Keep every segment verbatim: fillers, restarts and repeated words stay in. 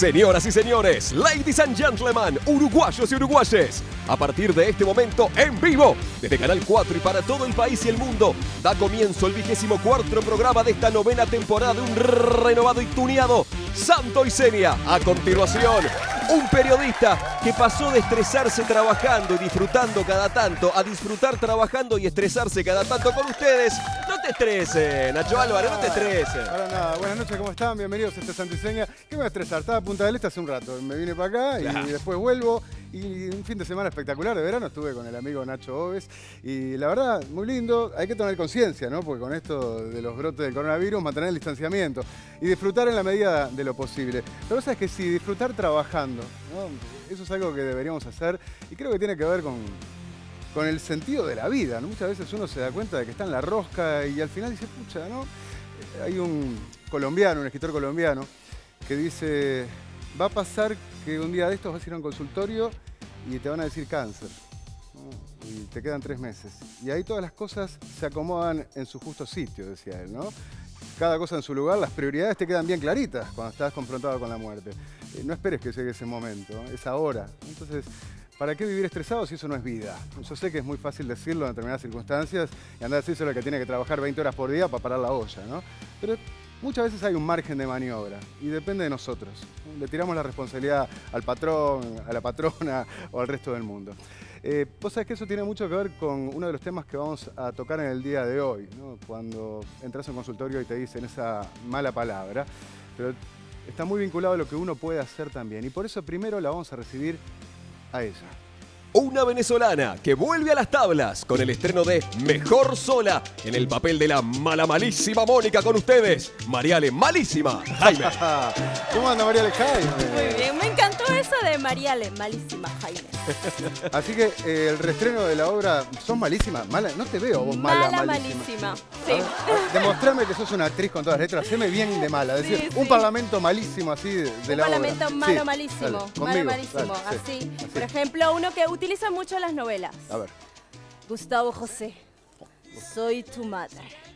Señoras y señores, ladies and gentlemen, uruguayos y uruguayes, a partir de este momento, en vivo, desde Canal cuatro y para todo el país y el mundo, da comienzo el vigésimo cuarto programa de esta novena temporada de un renovado y tuneado Santo y Seña. A continuación, un periodista que pasó de estresarse trabajando y disfrutando cada tanto a disfrutar trabajando y estresarse cada tanto con ustedes. No te estreses, Nacho Álvarez, no te estreses. Para nada. Buenas noches, ¿cómo están? Bienvenidos a este Santo y Seña. ¿Qué me voy a estresar? Estaba a Punta del Este hace un rato. Me vine para acá y Claro. después vuelvo. Y un fin de semana espectacular de verano estuve con el amigo Nacho Oves. Y la verdad, muy lindo. Hay que tener conciencia, ¿no? Porque con esto de los brotes del coronavirus, mantener el distanciamiento y disfrutar en la medida de lo posible. Pero vos sabés que sí, disfrutar trabajando, ¿no? Eso es algo que deberíamos hacer y creo que tiene que ver con, con el sentido de la vida, ¿no? Muchas veces uno se da cuenta de que está en la rosca y al final dice, pucha, ¿no? Hay un colombiano, un escritor colombiano, que dice, va a pasar que un día de estos vas a ir a un consultorio y te van a decir cáncer, ¿no? Y te quedan tres meses. Y ahí todas las cosas se acomodan en su justo sitio, decía él, ¿no? Cada cosa en su lugar, las prioridades te quedan bien claritas cuando estás confrontado con la muerte. Eh, no esperes que llegue ese momento, ¿no? Es ahora. Entonces, ¿para qué vivir estresado si eso no es vida? Yo sé que es muy fácil decirlo en determinadas circunstancias y andar a decirse lo que tiene que trabajar veinte horas por día para parar la olla, ¿no? Pero muchas veces hay un margen de maniobra y depende de nosotros, ¿no? Le tiramos la responsabilidad al patrón, a la patrona o al resto del mundo. Eh, vos sabés que eso tiene mucho que ver con uno de los temas que vamos a tocar en el día de hoy, ¿no? Cuando entras a un consultorio y te dicen esa mala palabra, pero está muy vinculado a lo que uno puede hacer también. Y por eso primero la vamos a recibir a ella. Una venezolana que vuelve a las tablas con el estreno de Mejor Sola en el papel de la mala malísima Mónica. Con ustedes, Mariale Malísima Jaime. ¿Cómo anda Mariale Jaime? Muy bien, me encantó eso de Mariale, malísima Jaime. Así que eh, el reestreno de la obra, ¿sos malísima? Mala, no te veo vos mala, Mala, malísima. malísima. Sí. Ah, demostrame que sos una actriz con todas las letras, haceme bien de mala. Es decir, Sí, un sí. parlamento malísimo así de, de Un la obra. parlamento malo, Sí, malísimo. dale, malo, conmigo, malísimo. dale, sí, así. así. Por ejemplo, uno que utiliza mucho en las novelas. A ver. Gustavo José. Soy tu madre.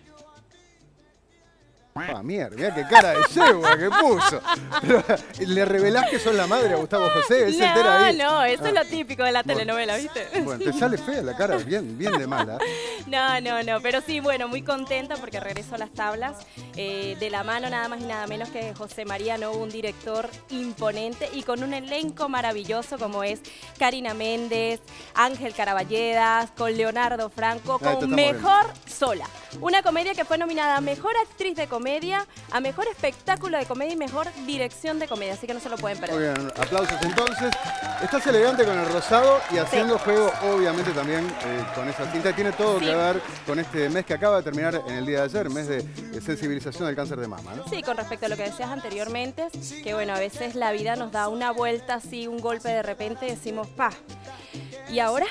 Ah, mierda, mirá qué cara de yegua que puso. Pero, ¿le revelás que sos la madre a Gustavo José? Él se entera No, ahí. no, eso Ah. es lo típico de la Bueno. telenovela, ¿viste? Bueno, te sale fea la cara, bien, bien de mala. No, no, no, pero sí, bueno, muy contenta porque regreso a las tablas eh, de la mano nada más y nada menos que José María Novo, un director imponente y con un elenco maravilloso como es Karina Méndez, Ángel Caraballedas, con Leonardo Franco, Ah, esto con está Mejor Sola. Una comedia que fue nominada a Mejor Actriz de Comedia, a Mejor Espectáculo de Comedia y Mejor Dirección de Comedia, así que no se lo pueden Muy perder. bien, aplausos entonces. Estás elegante con el rosado y haciendo Sí. juego, obviamente, también eh, con esa cinta. Y tiene todo Sí. que ver con este mes que acaba de terminar en el día de ayer, mes de, de sensibilización del cáncer de mama, ¿no? Sí, con respecto a lo que decías anteriormente, que bueno, a veces la vida nos da una vuelta así, un golpe de repente y decimos, pa, ¿y ahora?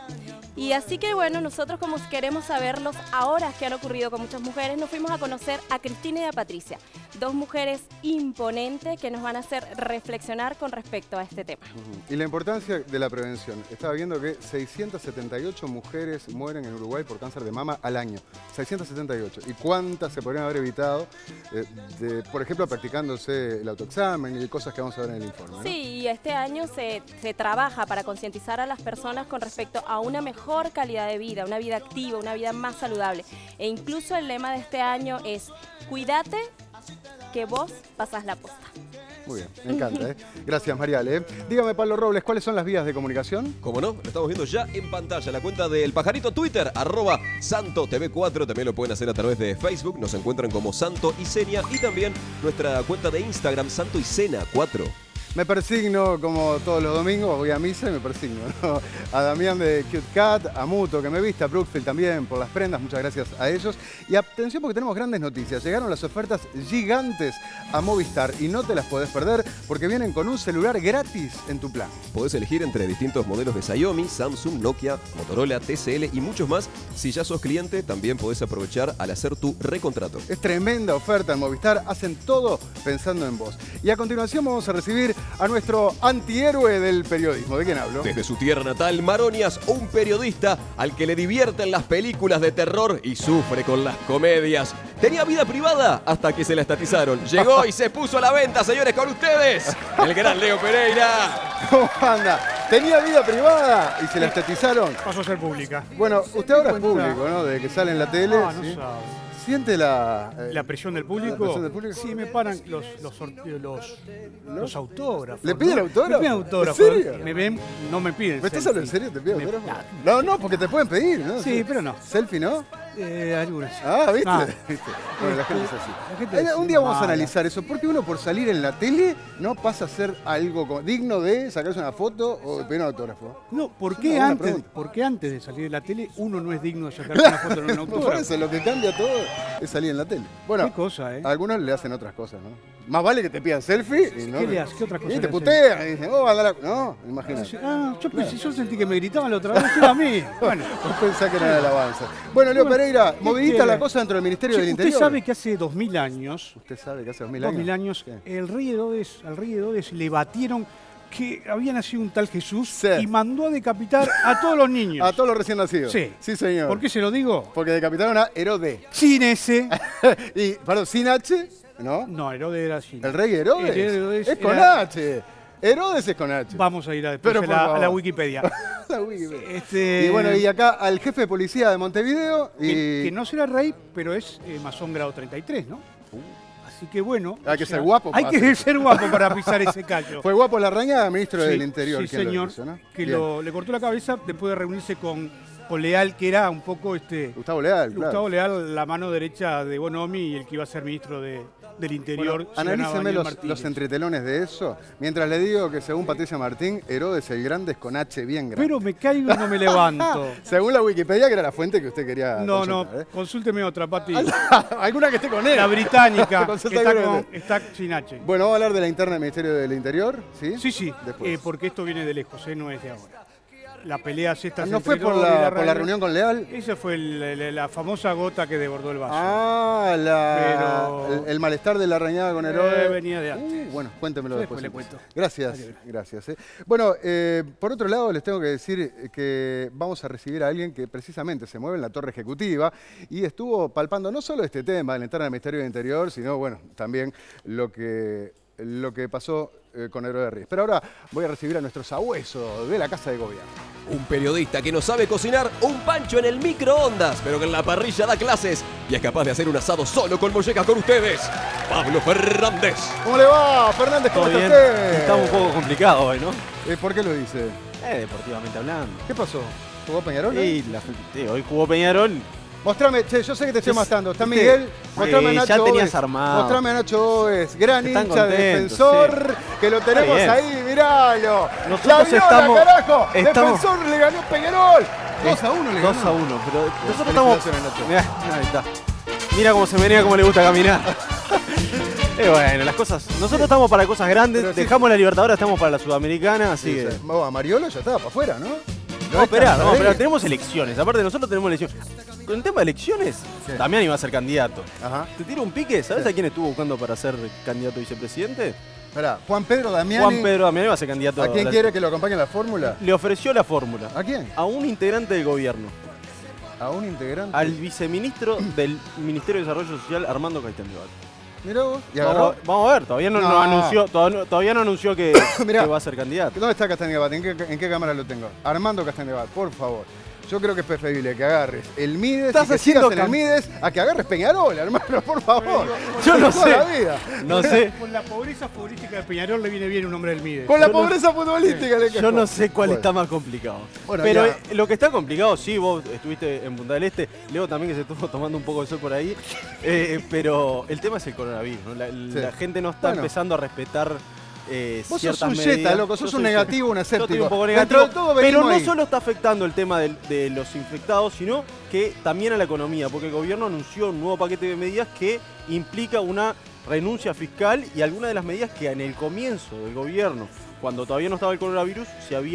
Y así que bueno, nosotros como queremos saber los ahora que han ocurrido con muchas mujeres, nos fuimos a conocer a Cristina y a Patricia, dos mujeres imponentes que nos van a hacer reflexionar con respecto a este tema. Ujú. Y la importancia de la prevención. Estaba viendo que seiscientas setenta y ocho mujeres mueren en Uruguay por cáncer de mama al año. seiscientas setenta y ocho. ¿Y cuántas se podrían haber evitado, eh, de, por ejemplo, practicándose el autoexamen y cosas que vamos a ver en el informe, ¿no? Sí, y este año se, se trabaja para concientizar a las personas con respecto a una mejor calidad de vida, una vida activa, una vida más saludable. E incluso el lema de este año es, cuídate que vos pasás la posta. Muy bien, me encanta, ¿eh? Gracias, Mariale. ¿eh? Dígame, Pablo Robles, ¿cuáles son las vías de comunicación? Como no, lo estamos viendo ya en pantalla. La cuenta del Pajarito Twitter, arroba Santo T V cuatro. También lo pueden hacer a través de Facebook. Nos encuentran como Santo y Seña. Y también nuestra cuenta de Instagram, Santo y Sena cuatro. Me persigno como todos los domingos, voy a misa y me persigno, ¿no? A Damián de Cute Cat, a Muto que me viste, a Brookfield también por las prendas, muchas gracias a ellos. Y atención porque tenemos grandes noticias, llegaron las ofertas gigantes a Movistar y no te las podés perder porque vienen con un celular gratis en tu plan. Podés elegir entre distintos modelos de Xiaomi, Samsung, Nokia, Motorola, T C L y muchos más. Si ya sos cliente, también podés aprovechar al hacer tu recontrato. Es tremenda oferta en Movistar, hacen todo pensando en vos. Y a continuación vamos a recibir a nuestro antihéroe del periodismo. ¿De quién hablo? Desde su tierra natal, Maronias, un periodista al que le divierten las películas de terror y sufre con las comedias. Tenía vida privada hasta que se la estatizaron. Llegó y se puso a la venta, señores, con ustedes, el gran Leo Pereira. ¿Cómo anda? Tenía vida privada y se la estatizaron. Pasó a ser pública. Bueno, usted ahora es Cuenta- público, ¿no? Desde que sale en la tele. Ah, no ¿sí? sabe. ¿Siente la, eh, La presión del público. ¿La presión del público? Sí, me paran los, los, sorte- los, los autógrafos. ¿Le piden ¿no? autógrafo? Me piden autógrafos. ¿En serio? Me ven, no me piden. ¿Me estás selfie. hablando en serio? ¿Te pido Me- autógrafo? nah, No, no, porque te pueden pedir, ¿no? Sí, pero no. ¿Selfie no? Eh, algunas. Ah, ¿viste? Ah. ¿Viste? Bueno, la gente es así. La gente Eh, es Un día vamos a mala. analizar eso. Porque uno por salir en la tele no pasa a ser algo como- digno de sacarse una foto o de pedir un autógrafo. No, ¿por Es qué, una buena antes, pregunta. ¿por qué antes de salir de la tele uno no es digno de sacarse una foto en un Por autógrafo? eso lo que cambia todo es salir en la tele. Bueno, Qué cosa, ¿eh? a algunos le hacen otras cosas, ¿no? Más vale que te pidan selfie y no. ¿Qué le hace? ¿Qué otra cosa Y le te hacen? putean y dicen, oh, anda la. No, imagínate. Ah, yo pensé, yo sentí que me gritaban la otra vez, era a mí. Bueno. Vos pensás que no era alabanza. Bueno, Leo Bueno, Pereira, ¿qué movidita quiere? la cosa dentro del Ministerio Che, del usted Interior. sabe que hace dos mil años, Usted sabe que hace dos mil dos años. mil años, ¿Qué? el rey Herodes, al rey Herodes le batieron que había nacido un tal Jesús Sí. y mandó a decapitar a todos los niños. A todos los recién nacidos. Sí. Sí, señor. ¿Por qué se lo digo? Porque decapitaron a Herodes. Sin ese. y, perdón, sin H, ¿no? No, Herodes era así. El rey Herodes. El Herodes es con era- H. Herodes es con H. Vamos a ir a, después Pero a, por la, a la favor. Wikipedia. La Wikipedia. Este, Y bueno, y acá al jefe de policía de Montevideo. Y... que, que no será rey, pero es eh, masón grado treinta y tres, ¿no? Así que bueno. Hay o que sea, ser guapo Hay para que hacer- ser guapo para pisar ese callo. Fue Guapo Larrañaga, ministro Sí, del Interior. Sí, quien lo señor. hizo, ¿no? Que Bien. lo, le cortó la cabeza después de reunirse con, con Leal, que era un poco este. Gustavo Leal, claro. Gustavo Leal, la mano derecha de Bonomi y el que iba a ser ministro de, del Interior. Bueno, se ganaba analíceme Daniel los, Martínez. los entretelones de eso. Mientras le digo que según Patricia Martín, Herodes el Grande es con H bien grande. Pero me caigo y no me levanto. Según la Wikipedia, que era la fuente que usted quería No, no, consultar, ¿eh? consúlteme otra, Pati. Alguna que esté con él. La británica, que Consulta está, con con- él. está sin H. Bueno, vamos a hablar de la interna del Ministerio del Interior, ¿sí? Sí, sí, Después. eh, porque esto viene de lejos, eh, no es de ahora. La pelea sexta Ah, ¿no fue por la, por la reunión con Leal? Esa fue el- la, la famosa gota que desbordó el vaso. Ah, la, Pero- el, el malestar de la reñada con Eh, Herodes. venía de antes. Uh, bueno, cuéntemelo Yo después. después le entonces. cuento. Gracias, Adiós. gracias. eh. Bueno, eh, por otro lado, les tengo que decir que vamos a recibir a alguien que precisamente se mueve en la torre ejecutiva y estuvo palpando no solo este tema de la interna del Ministerio del Interior, sino, bueno, también lo que, lo que pasó eh, con Herodes Ríos. Pero ahora voy a recibir a nuestro sabueso de la Casa de Gobierno. Un periodista que no sabe cocinar un pancho en el microondas, pero que en la parrilla da clases y es capaz de hacer un asado solo con mollejas con ustedes, Pablo Fernández. ¿Cómo le va, Fernández? ¿Cómo Todo está bien. usted? Está un poco complicado hoy, ¿no? Eh, ¿Por qué lo dice? Eh, deportivamente hablando. ¿Qué pasó? ¿Jugó Peñarol? Y la- sí, hoy jugó Peñarol. Mostrame, che, yo sé que te estoy Es- matando. ¿Está viste, Miguel? Mostrame a sí, Nacho ya tenías Oves. armado. Mostrame a Nacho Oves, gran Están hincha, contentos, defensor, que lo tenemos bien. ahí, miralo. Nosotros La viola, estamos- carajo. estamos- Defensor le ganó Peñarol. dos a uno le ganó. dos a uno, pero nosotros estamos. Felicitaciones, Nacho. Mirá, ahí está. Mira cómo se menea, cómo le gusta caminar. Eh, bueno, las cosas. Nosotros estamos para cosas grandes, Pero sí. dejamos la Libertadores, estamos para la Sudamericana, así Sí, que. sí. Vamos, a Mariolo ya estaba para afuera, ¿no? Vamos a esperar, vamos a esperar. Rodríguez. Tenemos elecciones, aparte nosotros tenemos elecciones. Con el tema de elecciones, Sí. Damián iba a ser candidato. Ajá. ¿Te tiro un pique? ¿Sabes Sí. a quién estuvo buscando para ser candidato a vicepresidente? Esperá, Juan Pedro Damiani. Juan Pedro Damián iba a ser candidato ¿A quién la- quiere que lo acompañe en la fórmula? Le ofreció la fórmula ¿A quién? a un integrante del gobierno, A un integrante. al viceministro del Ministerio de Desarrollo Social, Armando Castendebat. Mirá vos. ¿Y agarró? Vamos, vamos a ver, todavía no, No. no anunció, todavía, no- todavía no anunció que, Mirá. que va a ser candidato. ¿Dónde está Castañebat? ¿En qué, ¿En qué cámara lo tengo? Armando Castañebat, por favor. Yo creo que es preferible que agarres el Mides Estás y que haciendo sigas en el can- Mides a que agarres Peñarol, hermano, por favor. Yo no Toda sé. la vida. No sé, Con la pobreza futbolística de Peñarol le viene bien un hombre del Mides. Con la Yo no- pobreza futbolística le yo quejó. no sé cuál Bueno. está más complicado. Bueno, Pero ya. eh, lo que está complicado, sí, vos estuviste en Punta del Este, Leo también que se estuvo tomando un poco de sol por ahí, eh, pero el tema es el coronavirus, ¿no? La, la gente no está Bueno. empezando a respetar eh, Vos sos ciertas un medidas. yeta, loco, sos Yo un soy- negativo, un Yo estoy escéptico. un poco Dentro negativo, de todo pero venimos no ahí. solo está afectando el tema del- de, los infectados, sino que también a la economía, porque el gobierno anunció un nuevo paquete de medidas que implica una renuncia fiscal y algunas de las medidas que en el comienzo del gobierno, cuando todavía no estaba el coronavirus, se habían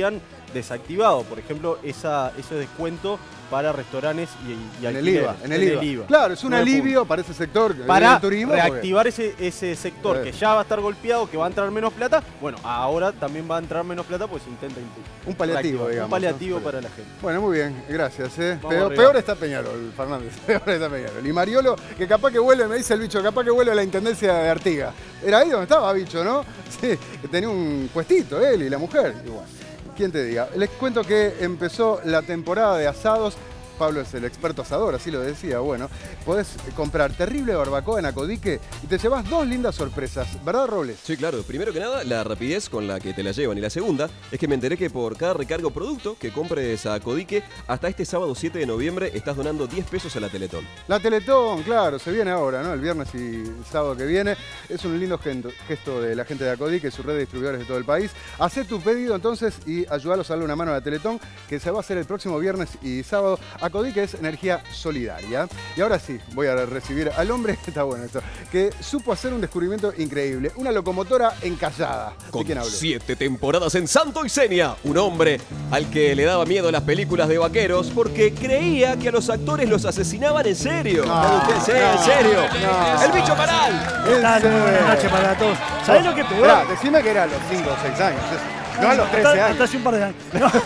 desactivado. Por ejemplo, esa, ese descuento para restaurantes y, y En el alquileres. IVA, en el IVA. IVA. Claro, es un nueve alivio puntos. para ese sector Para del turismo. reactivar ese, ese sector Eh. que ya va a estar golpeado, que va a entrar menos plata. Bueno, ahora también va a entrar menos plata, pues se intenta Un paliativo, reactivar. digamos. Un paliativo ¿no? para la gente. Bueno, muy bien, gracias. ¿eh? Vamos Peor, arriba. peor está Peñarol, Fernández. Peor está Peñarol. Y Mariolo, que capaz que vuelve, me dice el bicho, capaz que vuelve a la intendencia de Artigas. Era ahí donde estaba, bicho, ¿no? Sí, que tenía un puestito él y la mujer. Y bueno, ¿quién te diga? Les cuento que empezó la temporada de asados. Pablo es el experto asador, así lo decía. Bueno, podés comprar terrible barbacoa en Acodique y te llevas dos lindas sorpresas, ¿verdad, Robles? Sí, claro. Primero que nada, la rapidez con la que te la llevan. Y la segunda es que me enteré que por cada recargo producto que compres a Codique, hasta este sábado siete de noviembre estás donando diez pesos a la Teletón. La Teletón, claro, se viene ahora, ¿no? El viernes y el sábado que viene. Es un lindo gesto, gesto de la gente de Acodique y su red de distribuidores de todo el país. Hacé tu pedido entonces y ayudalos a darle una mano a la Teletón, que se va a hacer el próximo viernes y sábado. Acodique es energía solidaria. Y ahora sí, voy a recibir al hombre, está bueno esto, que supo hacer un descubrimiento increíble. Una locomotora encallada. ¿De Con quién hablo? siete temporadas en Santo y Seña, un hombre al que le daba miedo las películas de vaqueros porque creía que a los actores los asesinaban en serio. No, Sí, no, en serio. no. El bicho Paral. ¿En ¿Qué tal? Muy buenas serio? noches para todos. ¿Sabés lo que es peor? Esperá, decime que era a los cinco o seis años. eso. No a los trece Hasta, años. hasta hace un par de años.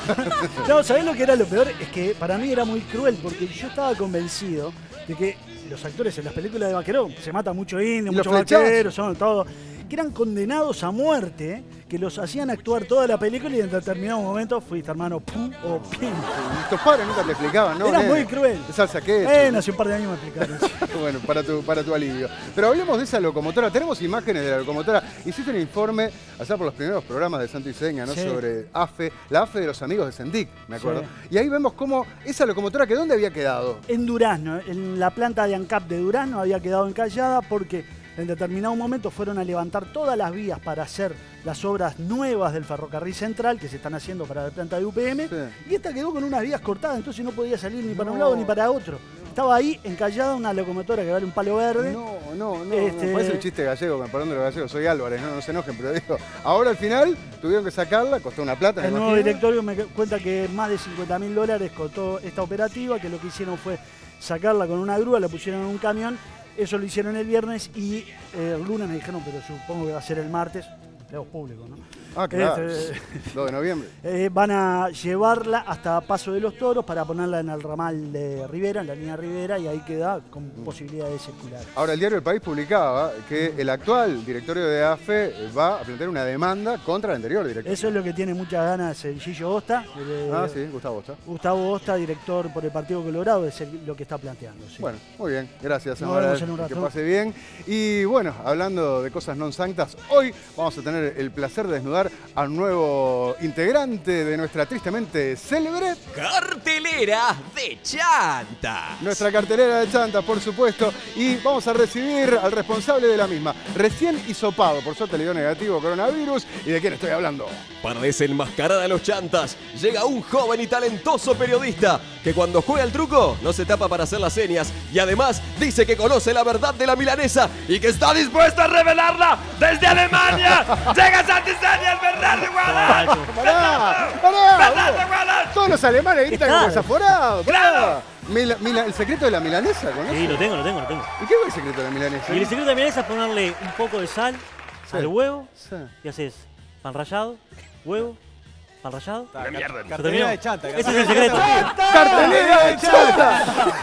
No, no, ¿sabés lo que era lo peor? Es que para mí era muy cruel porque yo estaba convencido de que los actores en las películas de vaquero se mata mucho indio, Y los mucho flechazos. vaquero, son todo. Que eran condenados a muerte, que los hacían actuar toda la película y en determinado momento fuiste hermano pum o pim. Tus padres nunca te explicaban, ¿no? Era nene? muy cruel. Salsa queso. Bueno, hace un par de años me explicaron. Bueno, para tu, para tu alivio. Pero hablemos de esa locomotora. Tenemos imágenes de la locomotora. Hiciste un informe allá por los primeros programas de Santo y Seña, ¿no? Sí. Sobre AFE, la AFE de los amigos de Sendic, me acuerdo. Sí. Y ahí vemos cómo esa locomotora, que ¿dónde había quedado? En Durazno, en la planta de ANCAP de Durazno había quedado encallada porque en determinado momento fueron a levantar todas las vías para hacer las obras nuevas del ferrocarril central que se están haciendo para la planta de U P M Sí. y esta quedó con unas vías cortadas, entonces no podía salir ni para un No. lado ni para otro. Estaba ahí encallada una locomotora que vale un palo verde. No, no, no. Este- no. Parece un chiste gallego, me perdón de los gallegos. Soy Álvarez, no, no se enojen, pero digo, ahora al final tuvieron que sacarla, costó una plata. me El nuevo imagino. directorio me cuenta que más de cincuenta mil dólares costó esta operativa, que lo que hicieron fue sacarla con una grúa, la pusieron en un camión. Eso lo hicieron el viernes y eh, el lunes me dijeron, pero supongo que va a ser el martes, empleados públicos, ¿no? Ah, claro. Este, dos de noviembre. eh, van a llevarla hasta Paso de los Toros para ponerla en el ramal de Rivera, en la línea Rivera, y ahí queda con posibilidad de circular. Ahora, el diario El País publicaba que el actual directorio de AFE va a plantear una demanda contra el anterior directorio. Eso es lo que tiene muchas ganas el Gillo Osta. el- Ah, sí, Gustavo está. Gustavo Osta, director por el Partido Colorado, es el- lo que está planteando. Sí. Bueno, muy bien, gracias. Nos Amaral, vemos en un rato. que pase bien. Y bueno, hablando de cosas non sanctas, hoy vamos a tener el placer de desnudar a un nuevo integrante de nuestra tristemente célebre, Cartelera de Chanta. nuestra cartelera de Chanta, por supuesto, y vamos a recibir al responsable de la misma, recién hisopado, por suerte le dio negativo coronavirus. ¿Y de quién estoy hablando? Para desenmascarar a los chantas, llega un joven y talentoso periodista que cuando juega el truco no se tapa para hacer las señas y además dice que conoce la verdad de la milanesa y que está dispuesto a revelarla desde Alemania. Llega Santiseña, el Bernardo Guadal. ¡Pará! ¡Pará! ¡Bernardo Guadal! Todos los alemanes gritan Está. como desaforados. pará. Claro. Mila- Mila- ¿El secreto de la milanesa con Sí, eso? lo tengo, lo tengo, lo tengo. ¿Y qué es el secreto de la milanesa? Y el secreto de la milanesa es ponerle un poco de sal Sí. al huevo Sí. y haces pan rallado, huevo, pan rallado. La mierda. ¿Se terminó? Cartelera de Chanta. Ese es el secreto. ¡Cartelera de Chanta!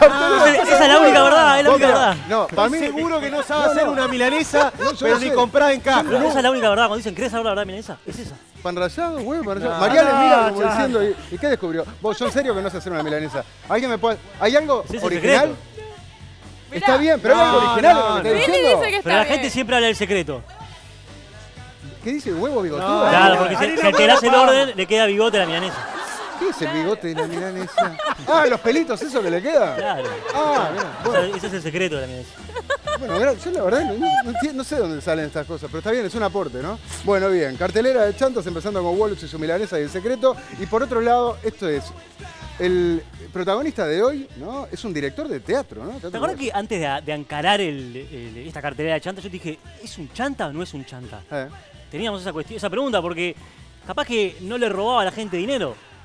Esa esa es la única verdad, es la única verdad. No, para mí Seguro que no sabe No, hacer no. una milanesa, No, yo pero no ni sé. comprada en caja. Esa es la única verdad. Cuando dicen, ¿querés saber la verdad milanesa? Es esa. pan rallado, huevo, pan rallado. No, María le mira no, como Chanta. diciendo, ¿y, ¿y qué descubrió? Vos, yo en serio que no sé hacer una milanesa. ¿Alguien me puede...? ¿Hay algo Ese es el original? secreto. Está bien, pero ¿hay No, algo original no, en lo que no. está Billy diciendo? dice que está Pero la bien. gente siempre habla del secreto. ¿Qué dice huevo bigotudo? No, Claro, no, porque si, Ari, si no, alterás el no, orden, le queda bigote a la milanesa. ¿Qué es el bigote de la milanesa? Ah, los pelitos, ¿eso que le queda? Claro. Ah, bien. O Bueno, sea, ese es el secreto de la milanesa. bueno, gra- yo la verdad no, no entiendo- no sé dónde salen estas cosas, pero está bien, es un aporte, ¿no? Bueno, bien, cartelera de Chantas, empezando con Wallach y su milanesa y el secreto. Y por otro lado, esto es, el protagonista de hoy, ¿no? Es un director de teatro, ¿no? Teatro ¿Te acuerdas de- que antes de, de encarar el- el- esta cartelera de chanta, yo te dije, ¿es un chanta o no es un chanta? Eh, Teníamos esa cuestión, esa pregunta, porque capaz que no le robaba a la gente dinero,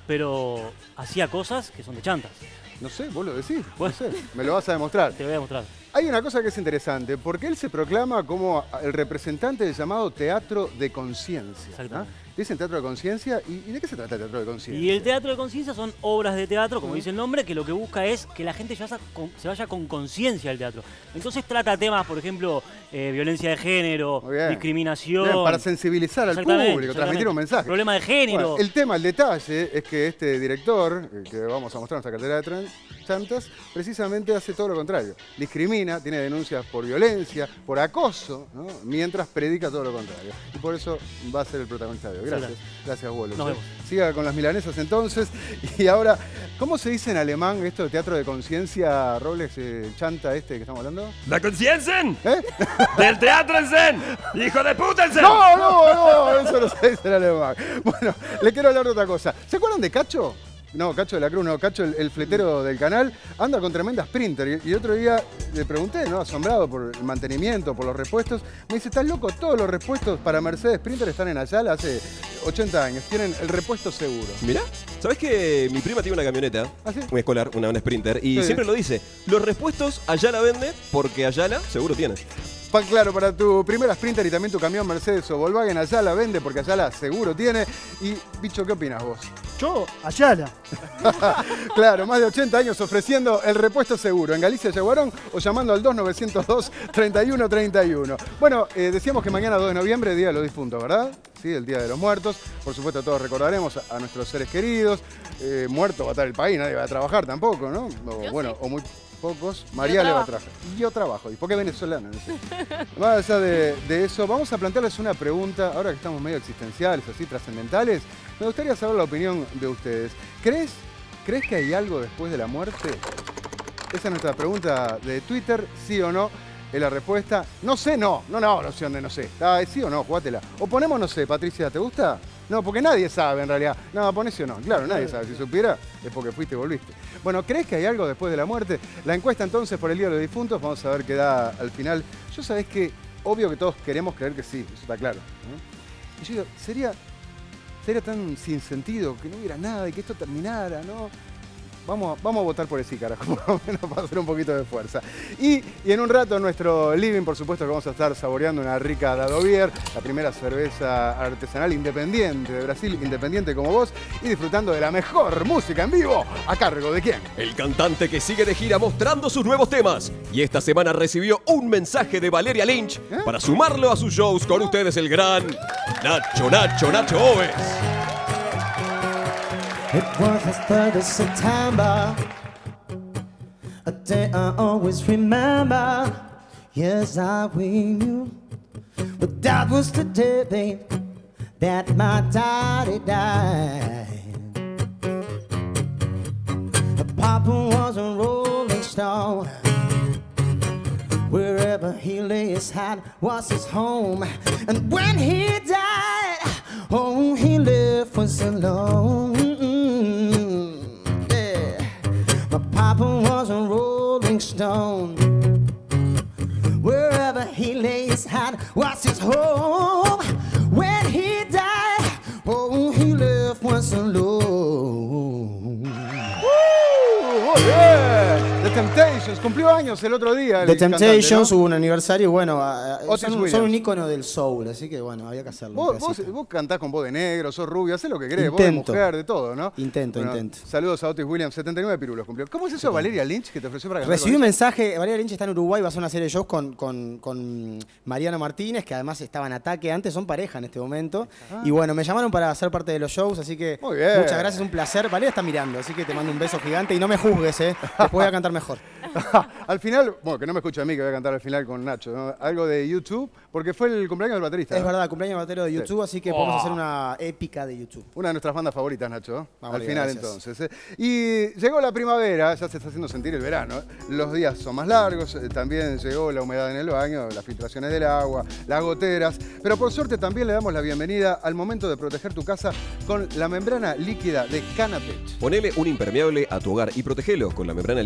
pero hacía cosas que son de chantas. No sé, vos lo decís. Bueno. No sé, me lo vas a demostrar. Te voy a demostrar. Hay una cosa que es interesante, porque él se proclama como el representante del llamado teatro de conciencia. Exactamente. ¿no? Dicen teatro de conciencia, ¿y, ¿y de qué se trata el teatro de conciencia? Y el teatro de conciencia son obras de teatro, como dice el nombre, que lo que busca es que la gente se vaya con, se vaya con conciencia al teatro. Entonces trata temas, por ejemplo, eh, violencia de género, discriminación. Bien, para sensibilizar al público, transmitir un mensaje. Problema de género. Bueno, el tema, el detalle, es que este director, que vamos a mostrar en nuestra cartera de chantas, precisamente hace todo lo contrario. Discrimina, tiene denuncias por violencia, por acoso, ¿no? Mientras predica todo lo contrario. Y por eso va a ser el protagonista de hoy. Gracias, gracias, Bolo. Nos vemos. Siga con las milanesas entonces. Y ahora, ¿cómo se dice en alemán esto de teatro de conciencia, Robles, eh, chanta este que estamos hablando? ¿La conciencia? ¿Eh? ¡Del teatro en zen! ¡Hijo de puta en zen! No, no, no, eso no se dice en alemán. Bueno, le quiero hablar de otra cosa. ¿Se acuerdan de Cacho? No, Cacho de la Cruz, no, Cacho, el, el fletero del canal, anda con tremenda Sprinter. Y, y otro día le pregunté, ¿no? Asombrado por el mantenimiento, por los repuestos. Me dice, ¿estás loco? Todos los repuestos para Mercedes Sprinter están en Ayala hace ochenta años. Tienen el repuesto seguro. Mirá, ¿sabés que mi prima tiene una camioneta? ¿Ah, sí? Un escolar, una, una Sprinter. Y Sí. siempre lo dice, los repuestos Ayala vende porque Ayala seguro tiene. Pa- claro, para tu primera Sprinter y también tu camión Mercedes o Volkswagen, Ayala vende porque Ayala seguro tiene. Y, bicho, ¿qué opinas vos? Yo, Ayala. Claro, más de ochenta años ofreciendo el repuesto seguro en Galicia Yaguarón o llamando al dos nueve cero dos, treinta y uno treinta y uno. Bueno, eh, decíamos que mañana dos de noviembre, Día de los Difuntos, ¿verdad? Sí, el Día de los Muertos. Por supuesto, todos recordaremos a, a nuestros seres queridos. Eh, muerto va a estar el país, nadie va a trabajar tampoco, ¿no? O, Yo bueno, sí. o muy pocos. María le va a trabajar. Yo trabajo. ¿Y por qué venezolano? No sé. Más allá de, de eso, vamos a plantearles una pregunta, ahora que estamos medio existenciales, así trascendentales. Me gustaría saber la opinión de ustedes. ¿Crees, ¿Crees que hay algo después de la muerte? Esa es nuestra pregunta de Twitter, sí o no. Es la respuesta. No sé, no. No, no, la opción de no sé. Ah, sí o no, jugátela. O ponemos no sé, Patricia, ¿te gusta? No, porque nadie sabe en realidad. No, poné sí o no. Claro, nadie sabe. Si supiera, es porque fuiste y volviste. Bueno, ¿crees que hay algo después de la muerte? La encuesta entonces por el Día de los Difuntos, vamos a ver qué da al final. Yo sabés que, obvio que todos queremos creer que sí, eso está claro, ¿no? Y yo digo, sería, sería tan sin sentido que no hubiera nada y que esto terminara, ¿no? Vamos, vamos a votar por el sí, carajo, por lo menos para hacer un poquito de fuerza. Y, y en un rato en nuestro living, por supuesto que vamos a estar saboreando una rica Dadovier, la primera cerveza artesanal independiente de Brasil, independiente como vos, y disfrutando de la mejor música en vivo, ¿a cargo de quién? El cantante que sigue de gira mostrando sus nuevos temas. Y esta semana recibió un mensaje de Valeria Lynch ¿Eh? para sumarlo a sus shows con ustedes el gran Nacho, Nacho, Nacho Oves. It was the third of September, a day I always remember. Yes, I will you, but that was the day, babe, that my daddy died. Papa was a rolling stone. Wherever he lay his hat was his home. And when he died, oh, he left us alone. Yeah. My papa was a rolling stone. Wherever he lay his hat was his home. When he died, oh, he left us alone. Muy bien. The Temptations, cumplió años el otro día. The el Temptations, cantante, ¿no? hubo un aniversario, bueno, a- Otis son, Williams. son un ícono del soul, así que bueno, había que hacerlo. un Vos, vos, pedacito. vos cantás con voz de negro, sos rubio, hacés lo que querés, vos de Intento. mujer, de todo, ¿no? Intento, Bueno, intento. Saludos a Otis Williams, setenta y nueve pirulos cumplió. ¿Cómo es eso, Valeria Lynch, que te ofreció para cantar Recibí un con ella? mensaje, Valeria Lynch está en Uruguay, va a hacer una serie de shows con, con, con Mariano Martínez, que además estaba en Ataque antes, son pareja en este momento. Y bueno, me llamaron para ser parte de los shows, así que Muy bien. muchas gracias, un placer. Valeria está mirando, así que te mando un beso gigante y no me juzgues, ¿eh? Después voy a cantar mejor. Al final, bueno, que no me escuche a mí, que voy a cantar al final con Nacho, ¿no? Algo de YouTube, porque fue el cumpleaños del baterista. Es ¿no? verdad, cumpleaños batero de YouTube, así que podemos hacer una épica de YouTube. Una de nuestras bandas favoritas, Nacho, ¿no? Vamos, al Liga, final gracias. entonces. ¿eh? Y llegó la primavera, ya se está haciendo sentir el verano. Los días son más largos, eh, también llegó la humedad en el baño, las filtraciones del agua, las goteras. Pero por suerte también le damos la bienvenida al momento de proteger tu casa con la membrana líquida de Canatech. Ponele un impermeable a tu hogar y protegelo con la membrana líquida de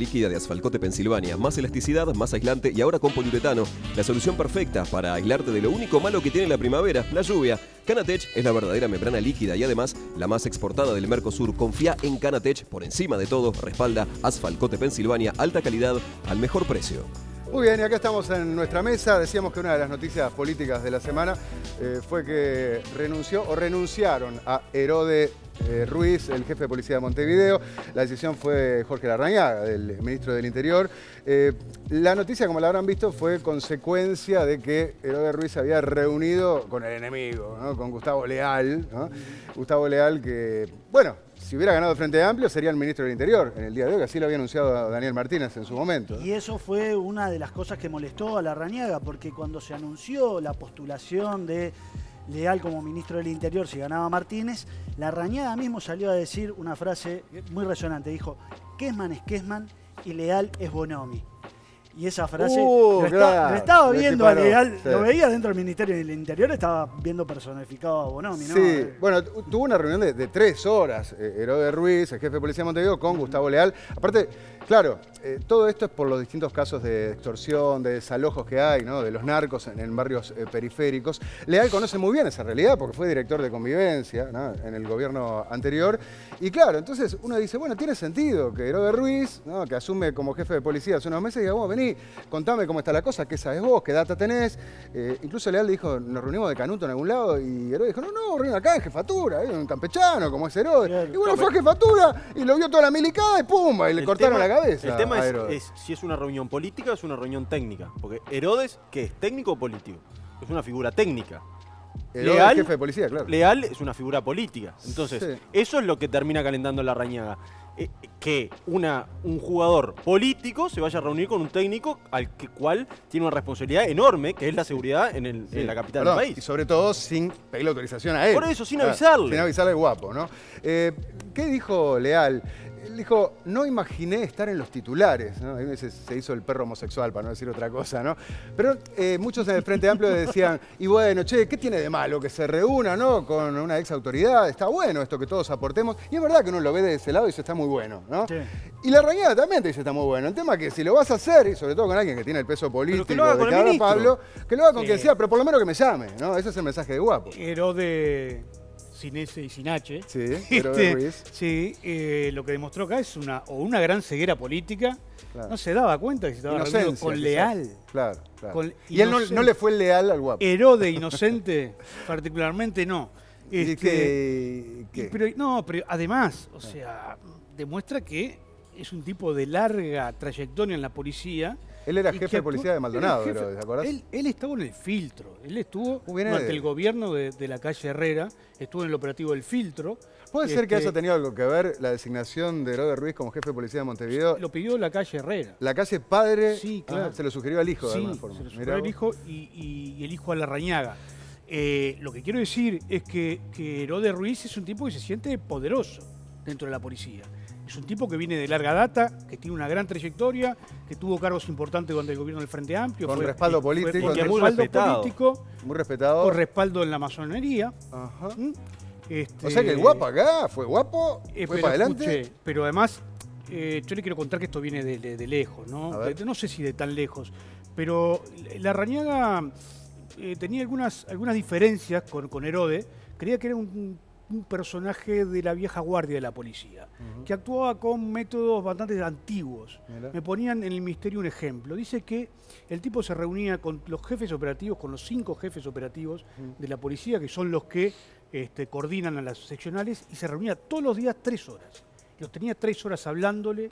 Asfalcote Pensilvania. Más elasticidad, más aislante y ahora con poliuretano. La solución perfecta para aislarte de lo único malo que tiene la primavera, la lluvia. Canatech es la verdadera membrana líquida y además la más exportada del Mercosur. Confía en Canatech, por encima de todo, respalda Asfalcote Pensilvania, alta calidad al mejor precio. Muy bien, y acá estamos en nuestra mesa. Decíamos que una de las noticias políticas de la semana eh, fue que renunció o renunciaron a Herode eh, Ruiz, el jefe de policía de Montevideo. La decisión fue Jorge Larrañaga, del ministro del Interior. Eh, la noticia, como la habrán visto, fue consecuencia de que Herode Ruiz se había reunido con el enemigo, ¿no? Con Gustavo Leal, ¿no? Gustavo Leal que, bueno, si hubiera ganado el Frente Amplio, sería el ministro del Interior en el día de hoy, que así lo había anunciado Daniel Martínez en su momento. Y eso fue una de las cosas que molestó a Larrañaga, porque cuando se anunció la postulación de Leal como ministro del Interior si ganaba Martínez, Larrañaga mismo salió a decir una frase muy resonante. Dijo, Kessman es Kessman y Leal es Bonomi. Y esa frase, uh, lo, claro, está, lo estaba viendo a Leal, sí. Lo veía dentro del Ministerio del Interior, estaba viendo personificado a Bonomi, ¿no? Sí, bueno, tuvo una reunión de, de tres horas, eh, Herode Ruiz, el jefe de policía de Montevideo, con Gustavo Leal. Aparte, claro, eh, todo esto es por los distintos casos de extorsión, de desalojos que hay, ¿no? De los narcos en, en barrios eh, periféricos. Leal conoce muy bien esa realidad porque fue director de convivencia, ¿no? En el gobierno anterior. Y claro, entonces uno dice, bueno, tiene sentido que Herode Ruiz, ¿no? Que asume como jefe de policía hace unos meses, diga, vamos, vení, contame cómo está la cosa, qué sabes vos, qué data tenés. Eh, incluso Leal le dijo, nos reunimos de Canuto en algún lado, y Herode dijo, no, no, reunimos acá en jefatura, ¿eh? Un campechano como es Herode. Claro. Y bueno, fue a jefatura y lo vio toda la milicada y pumba, y le el cortaron tema, la cabeza. El tema es, es si es una reunión política o es una reunión técnica. Porque Herodes, ¿qué es? ¿Técnico o político? Es una figura técnica. Herodes, Leal, jefe de policía, claro. Leal es una figura política. Entonces, sí. Eso es lo que termina calentando la Larrañaga. Eh, que una, un jugador político se vaya a reunir con un técnico al que, cual tiene una responsabilidad enorme, que es la seguridad en, el, sí. en la capital Perdón, del país. Y sobre todo sin pedirle autorización a él. Por eso, sin claro, avisarle. Sin avisarle al guapo, ¿no? Eh, ¿Qué dijo Leal? Él dijo, no imaginé estar en los titulares, ¿no? Ahí se, se hizo el perro homosexual, para no decir otra cosa, ¿no? Pero eh, muchos en el Frente Amplio decían, y bueno, che, ¿qué tiene de malo que se reúna, ¿no? Con una ex autoridad, está bueno esto que todos aportemos, y es verdad que uno lo ve de ese lado y dice, está muy bueno, ¿no? Sí. Y Larrañaga también te dice, está muy bueno. El tema es que si lo vas a hacer, y sobre todo con alguien que tiene el peso político, que lo haga de con que el haga ministro. Pablo, que lo haga con Sí. quien sea, pero por lo menos que me llame, ¿no? Ese es el mensaje de guapo. Herode sin S y sin H. Sí, Herode Este, Ruiz. sí, eh, lo que demostró acá es una, o una gran ceguera política. Claro. No se daba cuenta que se estaba reunido Inocencia, con quizás. Leal. Claro, claro. Con y él no, inocente. no le fue leal al guapo. Herode inocente, particularmente no. ¿Y Este, qué- qué? y- pero, no, pero además, o sea, demuestra que es un tipo de larga trayectoria en la policía. Él era y jefe que de policía actúa- de Maldonado, era jefe- Herodes, ¿te acordás? Él, él estuvo en el filtro. Él estuvo Muy bien, durante Ede. el gobierno de, de la calle Herrera, estuvo en el operativo del filtro. ¿Puede ser que Este, haya tenido algo que ver la designación de Herode Ruiz como jefe de policía de Montevideo? Lo pidió la calle Herrera. La calle padre Sí, ah, claro. se lo sugirió al hijo de Sí, alguna forma. se lo Mirá superó el vos. hijo y, y- y el hijo a Larrañaga. Eh, lo que quiero decir es que, que Herode Ruiz es un tipo que se siente poderoso dentro de la policía. Es un tipo que viene de larga data, que tiene una gran trayectoria, que tuvo cargos importantes durante el gobierno del Frente Amplio. Con fue- respaldo fue- político. Con Y que es muy respaldo respetado. político, Muy respetado. con respaldo en la masonería. Ajá. ¿Mm? Este, O sea que el guapo acá fue guapo, eh, fue pero para adelante. escuche, pero además, eh, yo le quiero contar que esto viene de, de- de lejos, ¿no? A ver. De- no sé si de tan lejos, pero Larrañaga eh, tenía algunas, algunas diferencias con, con Herode. Creía que era un, un personaje de la vieja guardia de la policía, Ujú. que actuaba con métodos bastante antiguos. Mirá. Me ponían en el ministerio un ejemplo. Dice que el tipo se reunía con los jefes operativos, con los cinco jefes operativos de la policía, que son los que este, coordinan a las seccionales, y se reunía todos los días tres horas. Los tenía tres horas hablándole,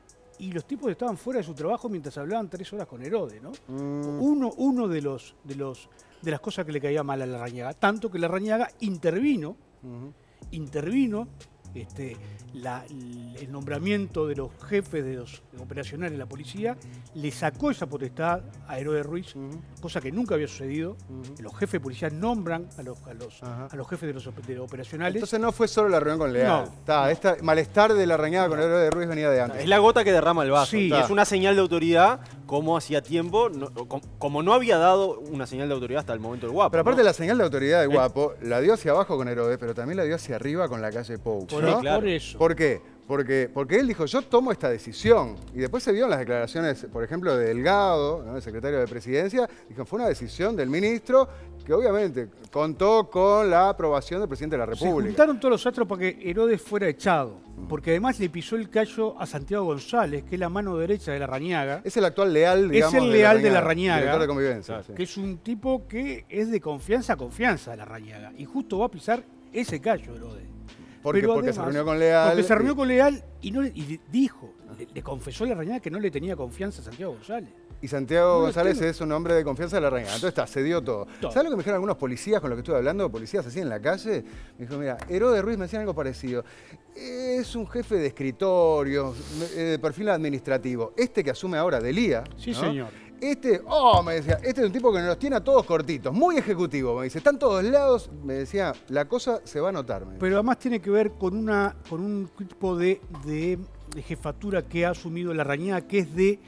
y los tipos estaban fuera de su trabajo mientras hablaban tres horas con Herode, ¿no? Mm, Uno, uno de los, de los de las cosas que le caía mal a Larrañaga, tanto que Larrañaga intervino, ujú. intervino este, la- el nombramiento de los jefes de los operacionales de la policía, le sacó esa potestad a Herode Ruiz, Ujú. cosa que nunca había sucedido. Ujú. Los jefes de policía nombran a los, a los, Ajá. a los jefes de los, op- de los operacionales. Entonces no fue solo la reunión con Leal. No, Está, esta malestar de la rañada con Herode Ruiz venía de antes. Es la gota que derrama el vaso. Sí. Y es una señal de autoridad como hacía tiempo, no- com- como no había dado una señal de autoridad hasta el momento del guapo. Pero aparte ¿no? la señal de autoridad de Guapo la dio hacia abajo con Herodes, pero también la dio hacia arriba con la calle Pou. por, ¿no? claro. por eso. ¿Por qué? Porque, porque él dijo, yo tomo esta decisión. Y después se vio en las declaraciones, por ejemplo, de Delgado, ¿no?, el secretario de Presidencia, dijo, fue una decisión del ministro que obviamente contó con la aprobación del presidente de la República. Se juntaron todos los astros para que Herodes fuera echado, porque además le pisó el callo a Santiago González, que es la mano derecha de Larrañaga. Es el actual leal, digamos, Es el leal de Larrañaga, Larrañaga, director de convivencia, claro, sí. que es un tipo que es de confianza a confianza de Larrañaga, y justo va a pisar ese callo, Herodes. Porque, Pero porque además, se reunió con Leal. Porque se reunió y... con Leal y, no, y dijo, le, le confesó a Larrañaga que no le tenía confianza a Santiago González. Y Santiago no González tengo. es un hombre de confianza de Larrañaga. Entonces está, se dio todo. todo. ¿Sabes lo que me dijeron algunos policías con los que estuve hablando? Policías así en la calle. Me dijo, mira, Herodes Ruiz me decían algo parecido. Es un jefe de escritorio, de perfil administrativo. Este que asume ahora, Delía. Sí, ¿no? señor. Este, oh, me decía, este es un tipo que nos los tiene a todos cortitos, muy ejecutivo, me dice, están todos lados, me decía, la cosa se va a notar. Pero además tiene que ver con, una, con un tipo de, de, de jefatura que ha asumido Larrañaga, que es de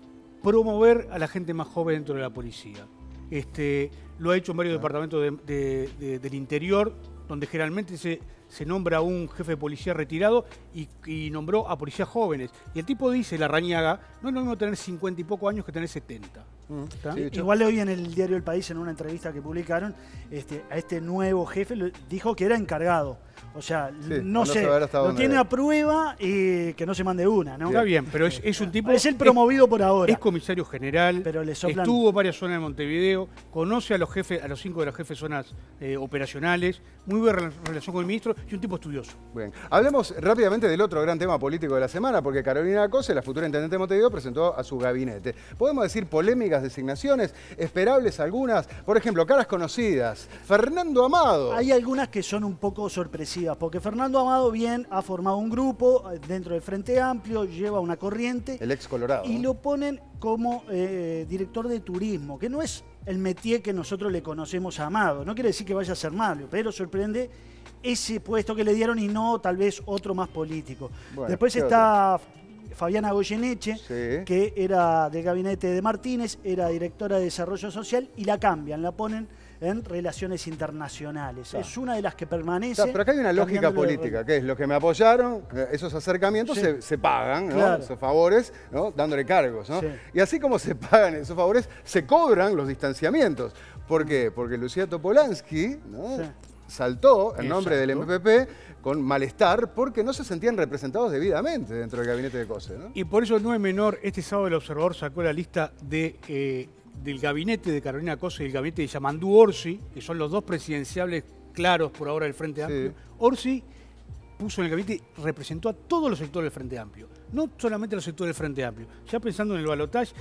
promover a la gente más joven dentro de la policía. Este, lo ha hecho en varios ah. departamentos de, de, de, del interior, donde generalmente se, se nombra a un jefe de policía retirado y, y nombró a policías jóvenes. Y el tipo dice, Larrañaga, no es lo mismo tener cincuenta y pocos años que tener setenta. Mm, sí, igual hoy en el diario El País, en una entrevista que publicaron, este, a este nuevo jefe lo, dijo que era encargado. O sea, sí, no sé, lo tiene a prueba y que no se mande una, ¿no? Está bien, pero es, es un tipo... Es el promovido es, por ahora. Es comisario general, pero le soplan... estuvo varias zonas de Montevideo, conoce a los jefes, a los cinco de las jefes zonas eh, operacionales, muy buena relación con el ministro y un tipo estudioso. Bien, hablemos rápidamente del otro gran tema político de la semana, porque Carolina Cose, la futura intendente de Montevideo, presentó a su gabinete. Podemos decir polémicas designaciones, esperables algunas, por ejemplo, caras conocidas. Fernando Amado. Hay algunas que son un poco sorpresivas, porque Fernando Amado bien ha formado un grupo dentro del Frente Amplio, lleva una corriente. El ex Colorado. Y lo ponen como eh, director de turismo, que no es el métier que nosotros le conocemos a Amado. No quiere decir que vaya a ser malo, pero sorprende ese puesto que le dieron y no tal vez otro más político. Bueno, después está otro? Fabiana Goyeneche, sí. que era del gabinete de Martínez, era directora de Desarrollo Social y la cambian, la ponen en Relaciones Internacionales. Claro. Es una de las que permanece. Claro, pero acá hay una lógica política, que es los que me apoyaron, esos acercamientos sí. se, se pagan, ¿no? Claro. Esos favores, ¿no? Dándole cargos, ¿no? Sí. Y así como se pagan esos favores, se cobran los distanciamientos. ¿Por qué? Porque Lucía Topolansky, ¿no? sí. saltó en nombre Exacto. del M P P con malestar porque no se sentían representados debidamente dentro del gabinete de Cose, ¿no? Y por eso no es menor, este sábado el Observador sacó la lista de, eh, del gabinete de Carolina Cose y el gabinete de Yamandú Orsi, que son los dos presidenciables claros por ahora del Frente Amplio. Sí. Orsi puso en el gabinete, representó a todos los sectores del Frente Amplio, no solamente a los sectores del Frente Amplio. Ya pensando en el balotaje,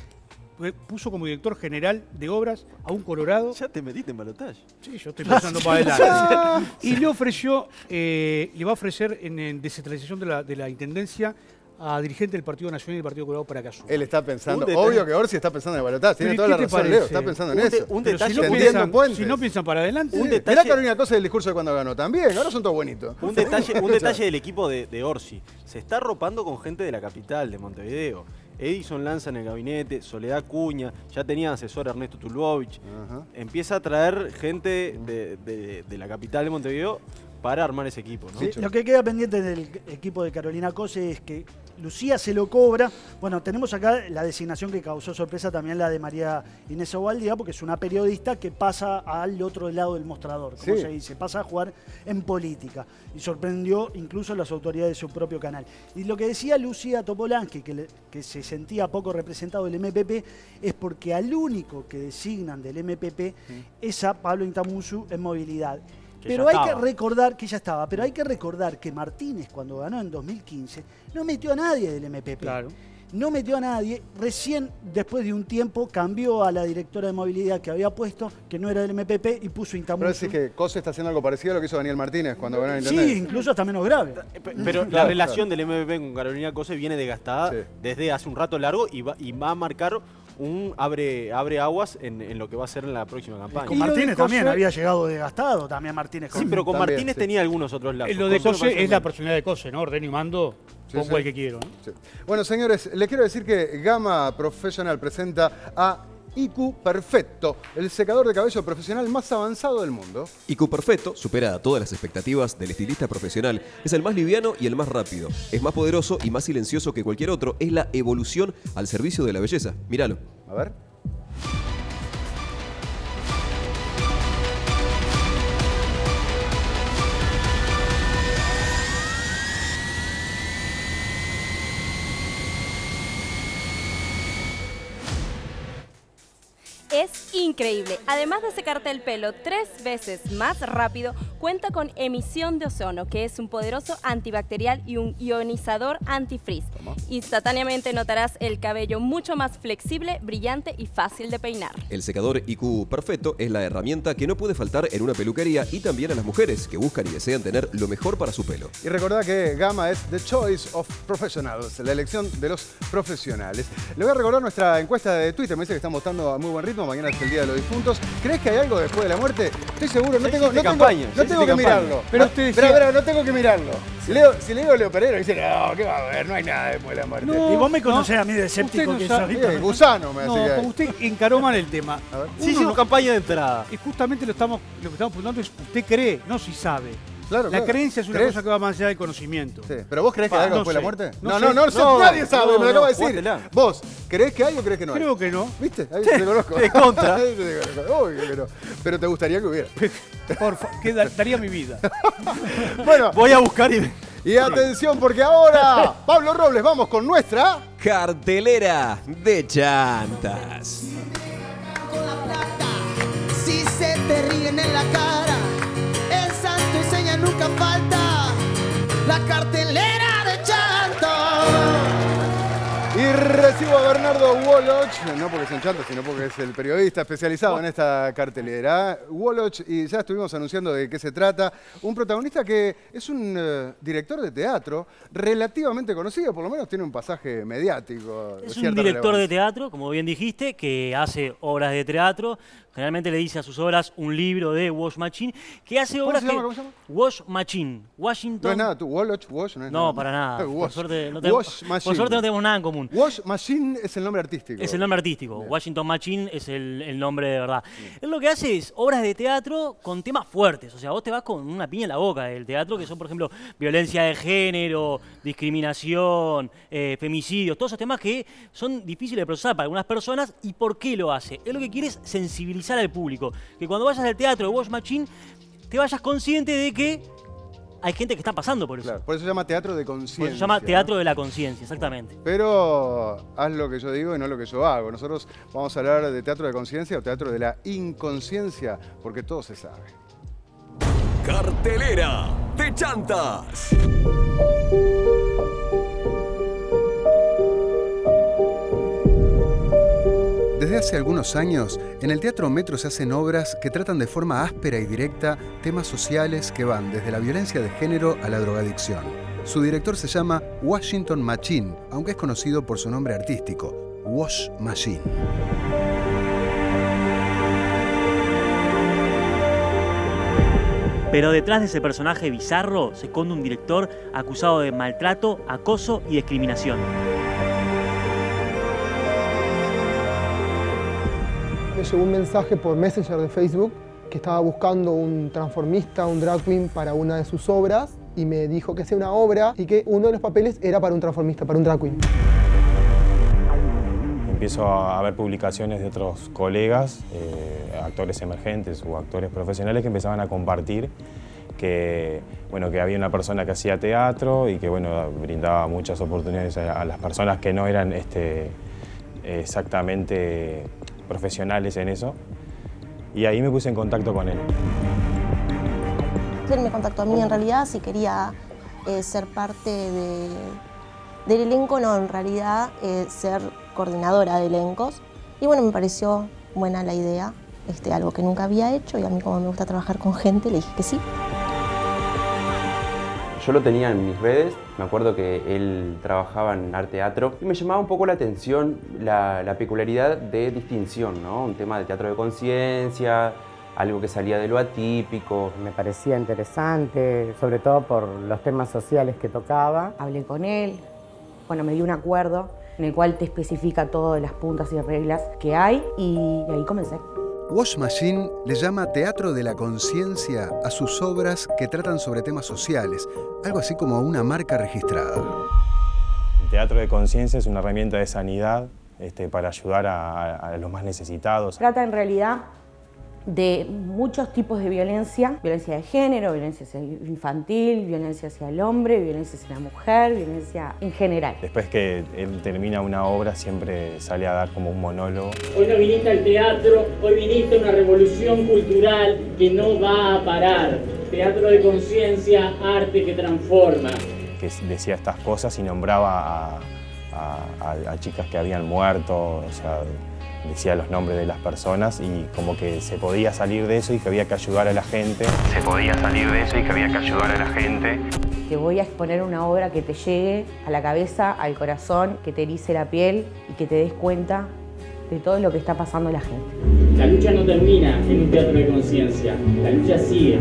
puso como director general de obras a un colorado. ¿Ya te metiste en balotaje? Sí, yo estoy pensando para adelante. Y le ofreció, eh, le va a ofrecer en, en descentralización de la, de la Intendencia a dirigente del Partido Nacional y del Partido Colorado para que asuma. Él está pensando, obvio que Orsi está pensando en el balotaje, tiene toda la razón, Leo, está pensando en un eso. Un detalle, si, no piensan, si no piensan para adelante. Un detalle, mirá Carolina Cose del discurso de cuando ganó también, ahora son todos bonitos. Un detalle, un detalle del equipo de, de Orsi, se está arropando con gente de la capital, de Montevideo. Edison Lanza en el gabinete, Soledad Cuña, ya tenía asesor Ernesto Tulbovich. Uh-huh. Empieza a traer gente de, de, de la capital de Montevideo para armar ese equipo, ¿no? Sí, lo que queda pendiente del equipo de Carolina Cose es que Lucía se lo cobra. Bueno, tenemos acá la designación que causó sorpresa también, la de María Inés Obaldía, porque es una periodista que pasa al otro lado del mostrador, como sí. se dice, pasa a jugar en política. Y sorprendió incluso a las autoridades de su propio canal. Y lo que decía Lucía Topolansky, que, le, que se sentía poco representado del M P P, es porque al único que designan del M P P sí. es a Pablo Intamusu en movilidad. Que pero hay estaba. que recordar que ya estaba, pero hay que recordar que Martínez, cuando ganó en dos mil quince, no metió a nadie del M P P. Claro. No metió a nadie. Recién, después de un tiempo, cambió a la directora de movilidad que había puesto, que no era del M P P, y puso Intamusu. Pero decís que Cose está haciendo algo parecido a lo que hizo Daniel Martínez cuando ganó en Internet. Sí, incluso hasta menos grave. Pero claro, la relación claro. del M P P con Carolina Cose viene desgastada sí. desde hace un rato largo y va, y va a marcar un abre, abre aguas en, en lo que va a ser en la próxima campaña. Con Martínez también Cose... había llegado desgastado, también Martínez. Sí, pero con también, Martínez sí. tenía algunos otros lados. Lo de Cose, Cose es la personalidad de Cose, ¿no? Ordeno y mando, sí, pongo sí. el que quiero. ¿no? Sí. Bueno, señores, les quiero decir que Gama Professional presenta a I Q Perfetto, el secador de cabello profesional más avanzado del mundo. I Q Perfetto supera a todas las expectativas del estilista profesional. Es el más liviano y el más rápido. Es más poderoso y más silencioso que cualquier otro. Es la evolución al servicio de la belleza. Míralo. A ver. Es increíble. Además de secarte el pelo tres veces más rápido, cuenta con emisión de ozono, que es un poderoso antibacterial y un ionizador antifrizz. Instantáneamente notarás el cabello mucho más flexible, brillante y fácil de peinar. El secador I Q Perfetto es la herramienta que no puede faltar en una peluquería y también a las mujeres que buscan y desean tener lo mejor para su pelo. Y recordá que Gama es The Choice of Professionals, la elección de los profesionales. Le voy a recordar nuestra encuesta de Twitter, me dice que están votando a muy buen ritmo. Mañana es el Día de los Difuntos. ¿Crees que hay algo después de la muerte? Estoy seguro, no tengo, no tengo, campaña, no tengo que campaña. mirarlo. Pero, usted pero, pero no tengo que mirarlo. Leo, si le digo a Leo Pereira, dice, no, ¿qué va a haber? No hay nada después de la muerte. No, y vos me conocés no, a mí de escéptico no que sabe, soy. Eh, gusano me No, hace que como usted encaró mal el tema. Sí, hicimos no, campaña de entrada. y justamente lo, estamos, lo que estamos preguntando es, ¿usted cree? No si sabe. Claro, La claro. creencia es una ¿Crees? cosa que va más allá del conocimiento. Sí. ¿Pero vos crees que Pa, hay algo no después de la sé. muerte? No No, sé. no, no, no, sé, No, nadie sabe, no, me lo no, acaba de decir. jugátela. ¿Vos crees que hay o crees que no hay? Creo que no. ¿Viste? Ahí te conozco. De contra. Ahí te conozco. Obvio que no. Pero te gustaría que hubiera. Por fa- que da- daría mi vida. Bueno, Voy a buscar y... y atención porque ahora, Pablo Robles, vamos con nuestra... Cartelera de llantas. Con la plata, si se te ríen en la cara, el santo y seña nunca falta, la cartelera de llanto. Y recibo a Bernardo Woloch, no porque es un chanto, sino porque es el periodista especializado en esta cartelera. Woloch, y ya estuvimos anunciando de qué se trata. Un protagonista que es un uh, director de teatro relativamente conocido, por lo menos tiene un pasaje mediático. Es un director de teatro, como bien dijiste, que hace obras de teatro. Generalmente le dice a sus obras un libro de Wash Machine, que hace ¿Cómo obras se llama? que... ¿Cómo se llama? Wash Machine, Washington... No es nada, tú, Woloch, Wash, no es No, nada. para nada. Por Wash. suerte, no tenemos, Wash por Machine. suerte no tenemos nada en común. Wash Machine es el nombre artístico. Es el nombre artístico. Bien. Washington Machine es el, el nombre de verdad. Él lo que hace es obras de teatro con temas fuertes. O sea, vos te vas con una piña en la boca del teatro, que son, por ejemplo, violencia de género, discriminación, eh, femicidios, todos esos temas que son difíciles de procesar para algunas personas. ¿Y por qué lo hace? Él lo que quiere es sensibilizar al público. Que cuando vayas al teatro de Wash Machine, te vayas consciente de que hay gente que está pasando por eso. Claro, por eso se llama teatro de Por conciencia. eso se llama ¿no? teatro de la conciencia, exactamente. Pero haz lo que yo digo y no lo que yo hago. Nosotros vamos a hablar de teatro de conciencia o teatro de la inconsciencia, porque todo se sabe. Cartelera de llantas. Desde hace algunos años, en el Teatro Metro se hacen obras que tratan de forma áspera y directa temas sociales que van desde la violencia de género a la drogadicción. Su director se llama Washington Machine, aunque es conocido por su nombre artístico, Wash Machine. Pero detrás de ese personaje bizarro se esconde un director acusado de maltrato, acoso y discriminación. Me llegó un mensaje por Messenger de Facebook que estaba buscando un transformista, un drag queen para una de sus obras y me dijo que hacía una obra y que uno de los papeles era para un transformista, para un drag queen. Empiezo a ver publicaciones de otros colegas, eh, actores emergentes o actores profesionales que empezaban a compartir que, bueno, que había una persona que hacía teatro y que bueno, brindaba muchas oportunidades a, a las personas que no eran este, exactamente profesionales en eso. Y ahí me puse en contacto con él. Él me contactó a mí en realidad si quería eh, ser parte de, del elenco, no, en realidad eh, ser coordinadora de elencos. Y bueno, me pareció buena la idea, este, algo que nunca había hecho y a mí como me gusta trabajar con gente, le dije que sí. Yo lo tenía en mis redes, me acuerdo que él trabajaba en arte teatro y me llamaba un poco la atención la, la peculiaridad de distinción, ¿no? Un tema de teatro de conciencia, algo que salía de lo atípico. Me parecía interesante, sobre todo por los temas sociales que tocaba. Hablé con él, bueno, me dio un acuerdo en el cual te especifica todas las puntas y reglas que hay, y ahí comencé. Wash Machine le llama teatro de la conciencia a sus obras que tratan sobre temas sociales, algo así como una marca registrada. El teatro de conciencia es una herramienta de sanidad este, para ayudar a, a los más necesitados. Trata en realidad de muchos tipos de violencia, violencia de género, violencia infantil, violencia hacia el hombre, violencia hacia la mujer, violencia en general. Después que él termina una obra siempre sale a dar como un monólogo. Hoy no viniste al teatro, hoy viniste a una revolución cultural que no va a parar. Teatro de conciencia, arte que transforma. Que decía estas cosas y nombraba a, a, a, a chicas que habían muerto, o sea, decía los nombres de las personas y como que se podía salir de eso y que había que ayudar a la gente. Se podía salir de eso y que había que ayudar a la gente. Te voy a exponer una obra que te llegue a la cabeza, al corazón, que te erice la piel y que te des cuenta de todo lo que está pasando a la gente. La lucha no termina en un teatro de conciencia, la lucha sigue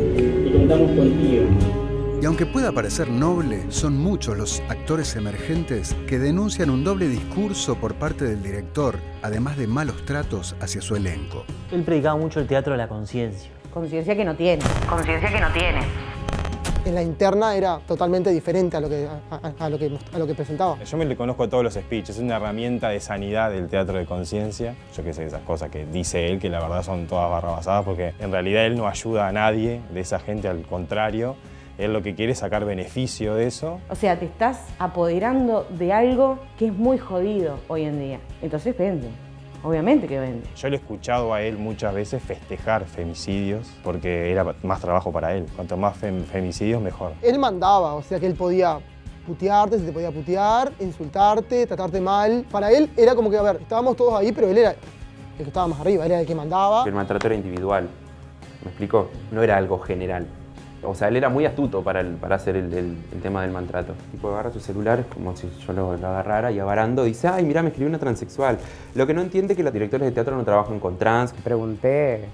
y contamos contigo. Y aunque pueda parecer noble, son muchos los actores emergentes que denuncian un doble discurso por parte del director, además de malos tratos hacia su elenco. Él predicaba mucho el teatro de la conciencia. Conciencia que no tiene. Conciencia que no tiene. En la interna era totalmente diferente a lo que, a, a lo que, a lo que presentaba. Yo me le conozco a todos los speeches, es una herramienta de sanidad del teatro de conciencia. Yo qué sé, esas cosas que dice él, que la verdad son todas barrabasadas, porque en realidad él no ayuda a nadie de esa gente, al contrario. Él lo que quiere es sacar beneficio de eso. O sea, te estás apoderando de algo que es muy jodido hoy en día. Entonces vende. Obviamente que vende. Yo le he escuchado a él muchas veces festejar femicidios porque era más trabajo para él. Cuanto más fem femicidios, mejor. Él mandaba, o sea que él podía putearte, se te podía putear, insultarte, tratarte mal. Para él era como que, a ver, estábamos todos ahí, pero él era el que estaba más arriba, él era el que mandaba. El maltrato era individual. ¿Me explico? No era algo general. O sea, él era muy astuto para, el, para hacer el, el, el tema del maltrato. Tipo, agarra su celular, es como si yo lo, lo agarrara y agarrando dice, ay, mira, me escribió una transexual. Lo que no entiende es que los directores de teatro no trabajan con trans. Pregunté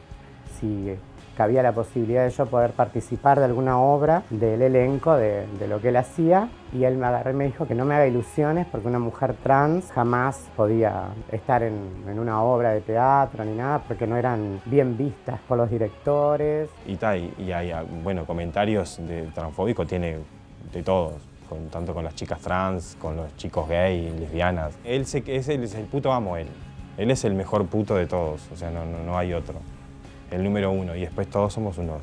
si cabía la posibilidad de yo poder participar de alguna obra del elenco de, de lo que él hacía, y él me agarró y me dijo que no me haga ilusiones porque una mujer trans jamás podía estar en, en una obra de teatro ni nada porque no eran bien vistas por los directores. Y, ta, y, y hay, bueno, comentarios de transfóbicos tiene de todos, con, tanto con las chicas trans, con los chicos gay, lesbianas. Él se, es, el, es el puto amo, él. Él es el mejor puto de todos, o sea, no, no, no hay otro. El número uno, y después todos somos unos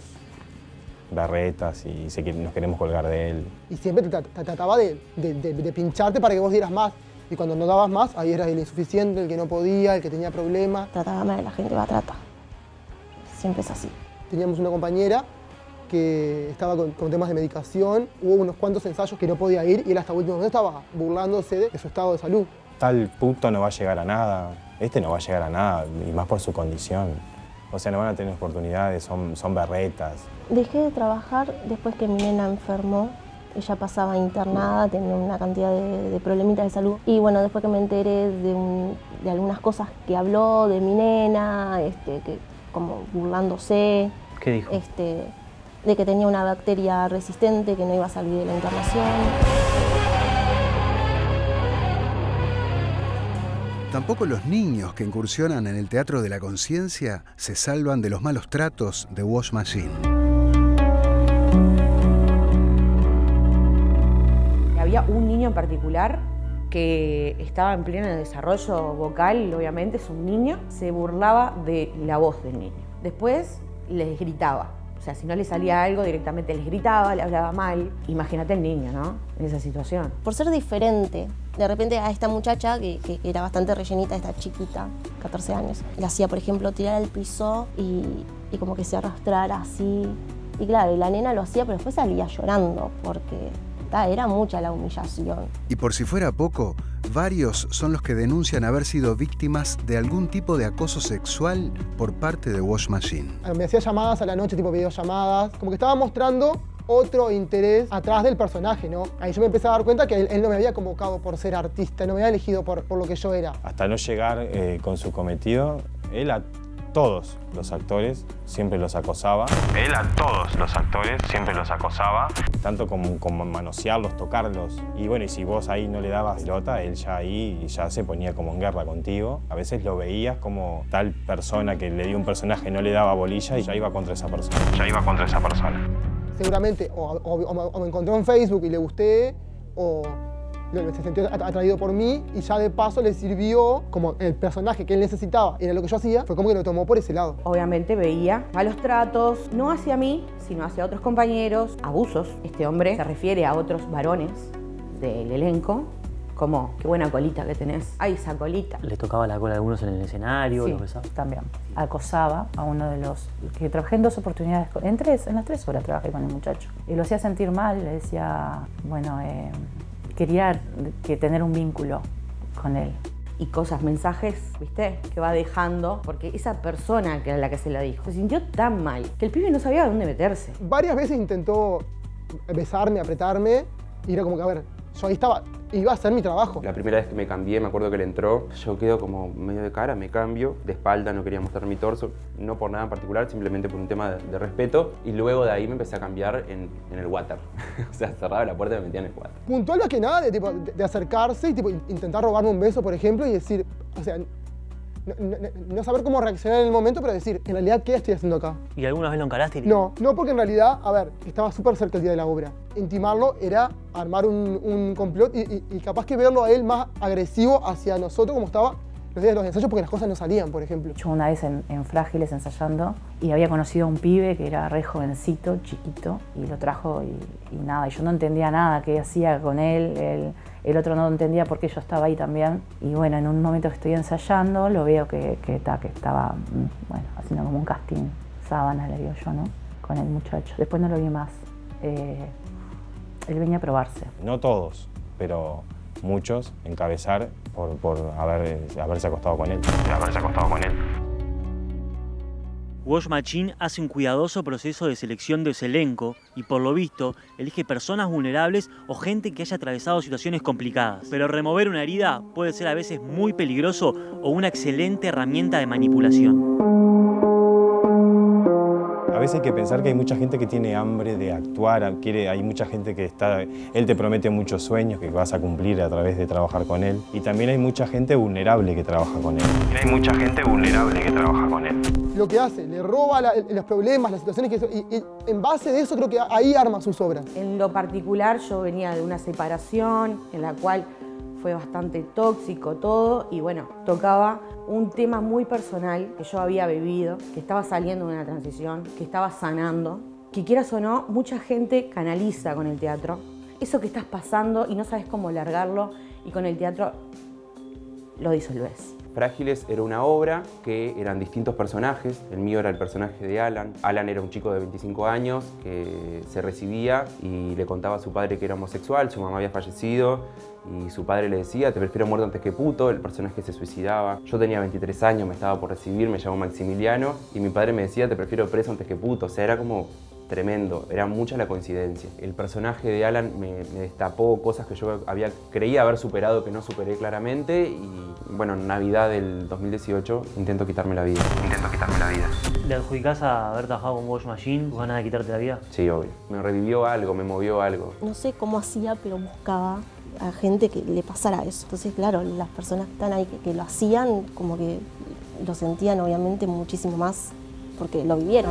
berretas y se, nos queremos colgar de él. Y siempre te, te trataba de, de, de, de pincharte para que vos dieras más. Y cuando no dabas más, ahí eras el insuficiente, el que no podía, el que tenía problemas. Trataba mal a la gente, va a tratar. Siempre es así. Teníamos una compañera que estaba con, con temas de medicación, hubo unos cuantos ensayos que no podía ir y él hasta último momento estaba burlándose de, de su estado de salud. Tal puto no va a llegar a nada, este no va a llegar a nada, y más por su condición. O sea, no van a tener oportunidades, son, son berretas. Dejé de trabajar después que mi nena enfermó. Ella pasaba internada, tenía una cantidad de, de problemitas de salud. Y bueno, después que me enteré de, un, de algunas cosas que habló de mi nena, este, que, como burlándose. ¿Qué dijo? Este, de que tenía una bacteria resistente, que no iba a salir de la internación. Tampoco los niños que incursionan en el teatro de la conciencia se salvan de los malos tratos de Wash Machine. Había un niño en particular que estaba en pleno desarrollo vocal, obviamente es un niño, se burlaba de la voz del niño. Después les gritaba. O sea, si no le salía algo, directamente les gritaba, le hablaba mal. Imagínate el niño, ¿no? En esa situación. Por ser diferente, de repente a esta muchacha, que, que era bastante rellenita, esta chiquita, catorce años, le hacía, por ejemplo, tirar al piso y, y como que se arrastrara así. Y claro, y la nena lo hacía, pero después salía llorando, porque ta, era mucha la humillación. Y por si fuera poco, varios son los que denuncian haber sido víctimas de algún tipo de acoso sexual por parte de Wash Machine. Me hacía llamadas a la noche, tipo videollamadas, como que estaba mostrando otro interés atrás del personaje, ¿no? Ahí yo me empecé a dar cuenta que él, él no me había convocado por ser artista, no me había elegido por, por lo que yo era. Hasta no llegar eh, con su cometido, él a todos los actores siempre los acosaba. Él a todos los actores siempre los acosaba. Tanto como, como manosearlos, tocarlos. Y bueno, y si vos ahí no le dabas pelota, él ya ahí ya se ponía como en guerra contigo. A veces lo veías como tal persona que le dio un personaje no le daba bolilla y ya iba contra esa persona. Ya iba contra esa persona. Seguramente o, o, o, o me encontró en Facebook y le gusté, o se sintió atraído por mí y ya de paso le sirvió como el personaje que él necesitaba y era lo que yo hacía, fue como que lo tomó por ese lado. Obviamente veía malos tratos, no hacia mí, sino hacia otros compañeros, abusos. Este hombre se refiere a otros varones del elenco, como, qué buena colita que tenés. ¡Ay, esa colita! ¿Les tocaba la cola a algunos en el escenario? Sí, los besaba? También. Acosaba a uno de los que trabajé en dos oportunidades, en tres, en las tres horas trabajé con el muchacho. Y lo hacía sentir mal, le decía, bueno, eh, quería que tener un vínculo con él. Y cosas, mensajes, ¿viste? Que va dejando, porque esa persona que era la que se lo dijo, se sintió tan mal que el pibe no sabía dónde meterse. Varias veces intentó besarme, apretarme, y era como que, a ver, yo ahí estaba, iba a hacer mi trabajo. La primera vez que me cambié, me acuerdo que él entró, yo quedo como medio de cara, me cambio, de espalda, no quería mostrar mi torso, no por nada en particular, simplemente por un tema de, de respeto, y luego de ahí me empecé a cambiar en, en el water. O sea, cerraba la puerta y me metía en el water. Puntual más que nada de, tipo, de, de acercarse y tipo, intentar robarme un beso, por ejemplo, y decir, o sea, no, no, no saber cómo reaccionar en el momento, pero decir, en realidad, ¿qué estoy haciendo acá? ¿Y alguna vez lo encaraste? No, no porque en realidad, a ver, estaba súper cerca el día de la obra. Intimarlo era armar un, un complot y, y, y capaz que verlo a él más agresivo hacia nosotros como estaba los días de los ensayos porque las cosas no salían, por ejemplo. Yo una vez en, en Frágiles ensayando y había conocido a un pibe que era re jovencito, chiquito, y lo trajo y, y nada, y yo no entendía nada qué hacía con él, el, el otro no entendía por qué yo estaba ahí también. Y bueno, en un momento que estoy ensayando lo veo que, que, ta, que estaba, bueno, haciendo como un casting, sábanas le digo yo, ¿no? Con el muchacho. Después no lo vi más. Eh, él venía a probarse. No todos, pero muchos, encabezar por, por haber, haberse acostado con él. Haberse acostado con él. Wash Machine hace un cuidadoso proceso de selección de ese elenco y, por lo visto, elige personas vulnerables o gente que haya atravesado situaciones complicadas. Pero remover una herida puede ser a veces muy peligroso o una excelente herramienta de manipulación. A veces hay que pensar que hay mucha gente que tiene hambre de actuar, quiere, hay mucha gente que está... Él te promete muchos sueños que vas a cumplir a través de trabajar con él. Y también hay mucha gente vulnerable que trabaja con él. Y hay mucha gente vulnerable que trabaja con él. Lo que hace, le roba la, los problemas, las situaciones que... Y, y en base de eso creo que ahí arma sus obras. En lo particular yo venía de una separación en la cual fue bastante tóxico todo y bueno, tocaba un tema muy personal que yo había vivido, que estaba saliendo de una transición, que estaba sanando, que quieras o no, mucha gente canaliza con el teatro eso que estás pasando y no sabes cómo largarlo y con el teatro lo disolvés. Frágiles era una obra que eran distintos personajes. El mío era el personaje de Alan. Alan era un chico de veinticinco años que se recibía y le contaba a su padre que era homosexual, su mamá había fallecido y su padre le decía, te prefiero muerto antes que puto, el personaje se suicidaba. Yo tenía veintitrés años, me estaba por recibir, me llamo Maximiliano y mi padre me decía, te prefiero preso antes que puto. O sea, era como tremendo, era mucha la coincidencia. El personaje de Alan me, me destapó cosas que yo había, creía haber superado que no superé claramente y bueno, en Navidad del dos mil dieciocho intento quitarme la vida. Intento quitarme la vida. ¿Le adjudicás a haber trabajado con Wash Machine? ¿Tus ganas de quitarte la vida? Sí, obvio. Me revivió algo, me movió algo. No sé cómo hacía, pero buscaba a gente que le pasara eso. Entonces, claro, las personas que están ahí que, que lo hacían, como que lo sentían obviamente muchísimo más porque lo vivieron.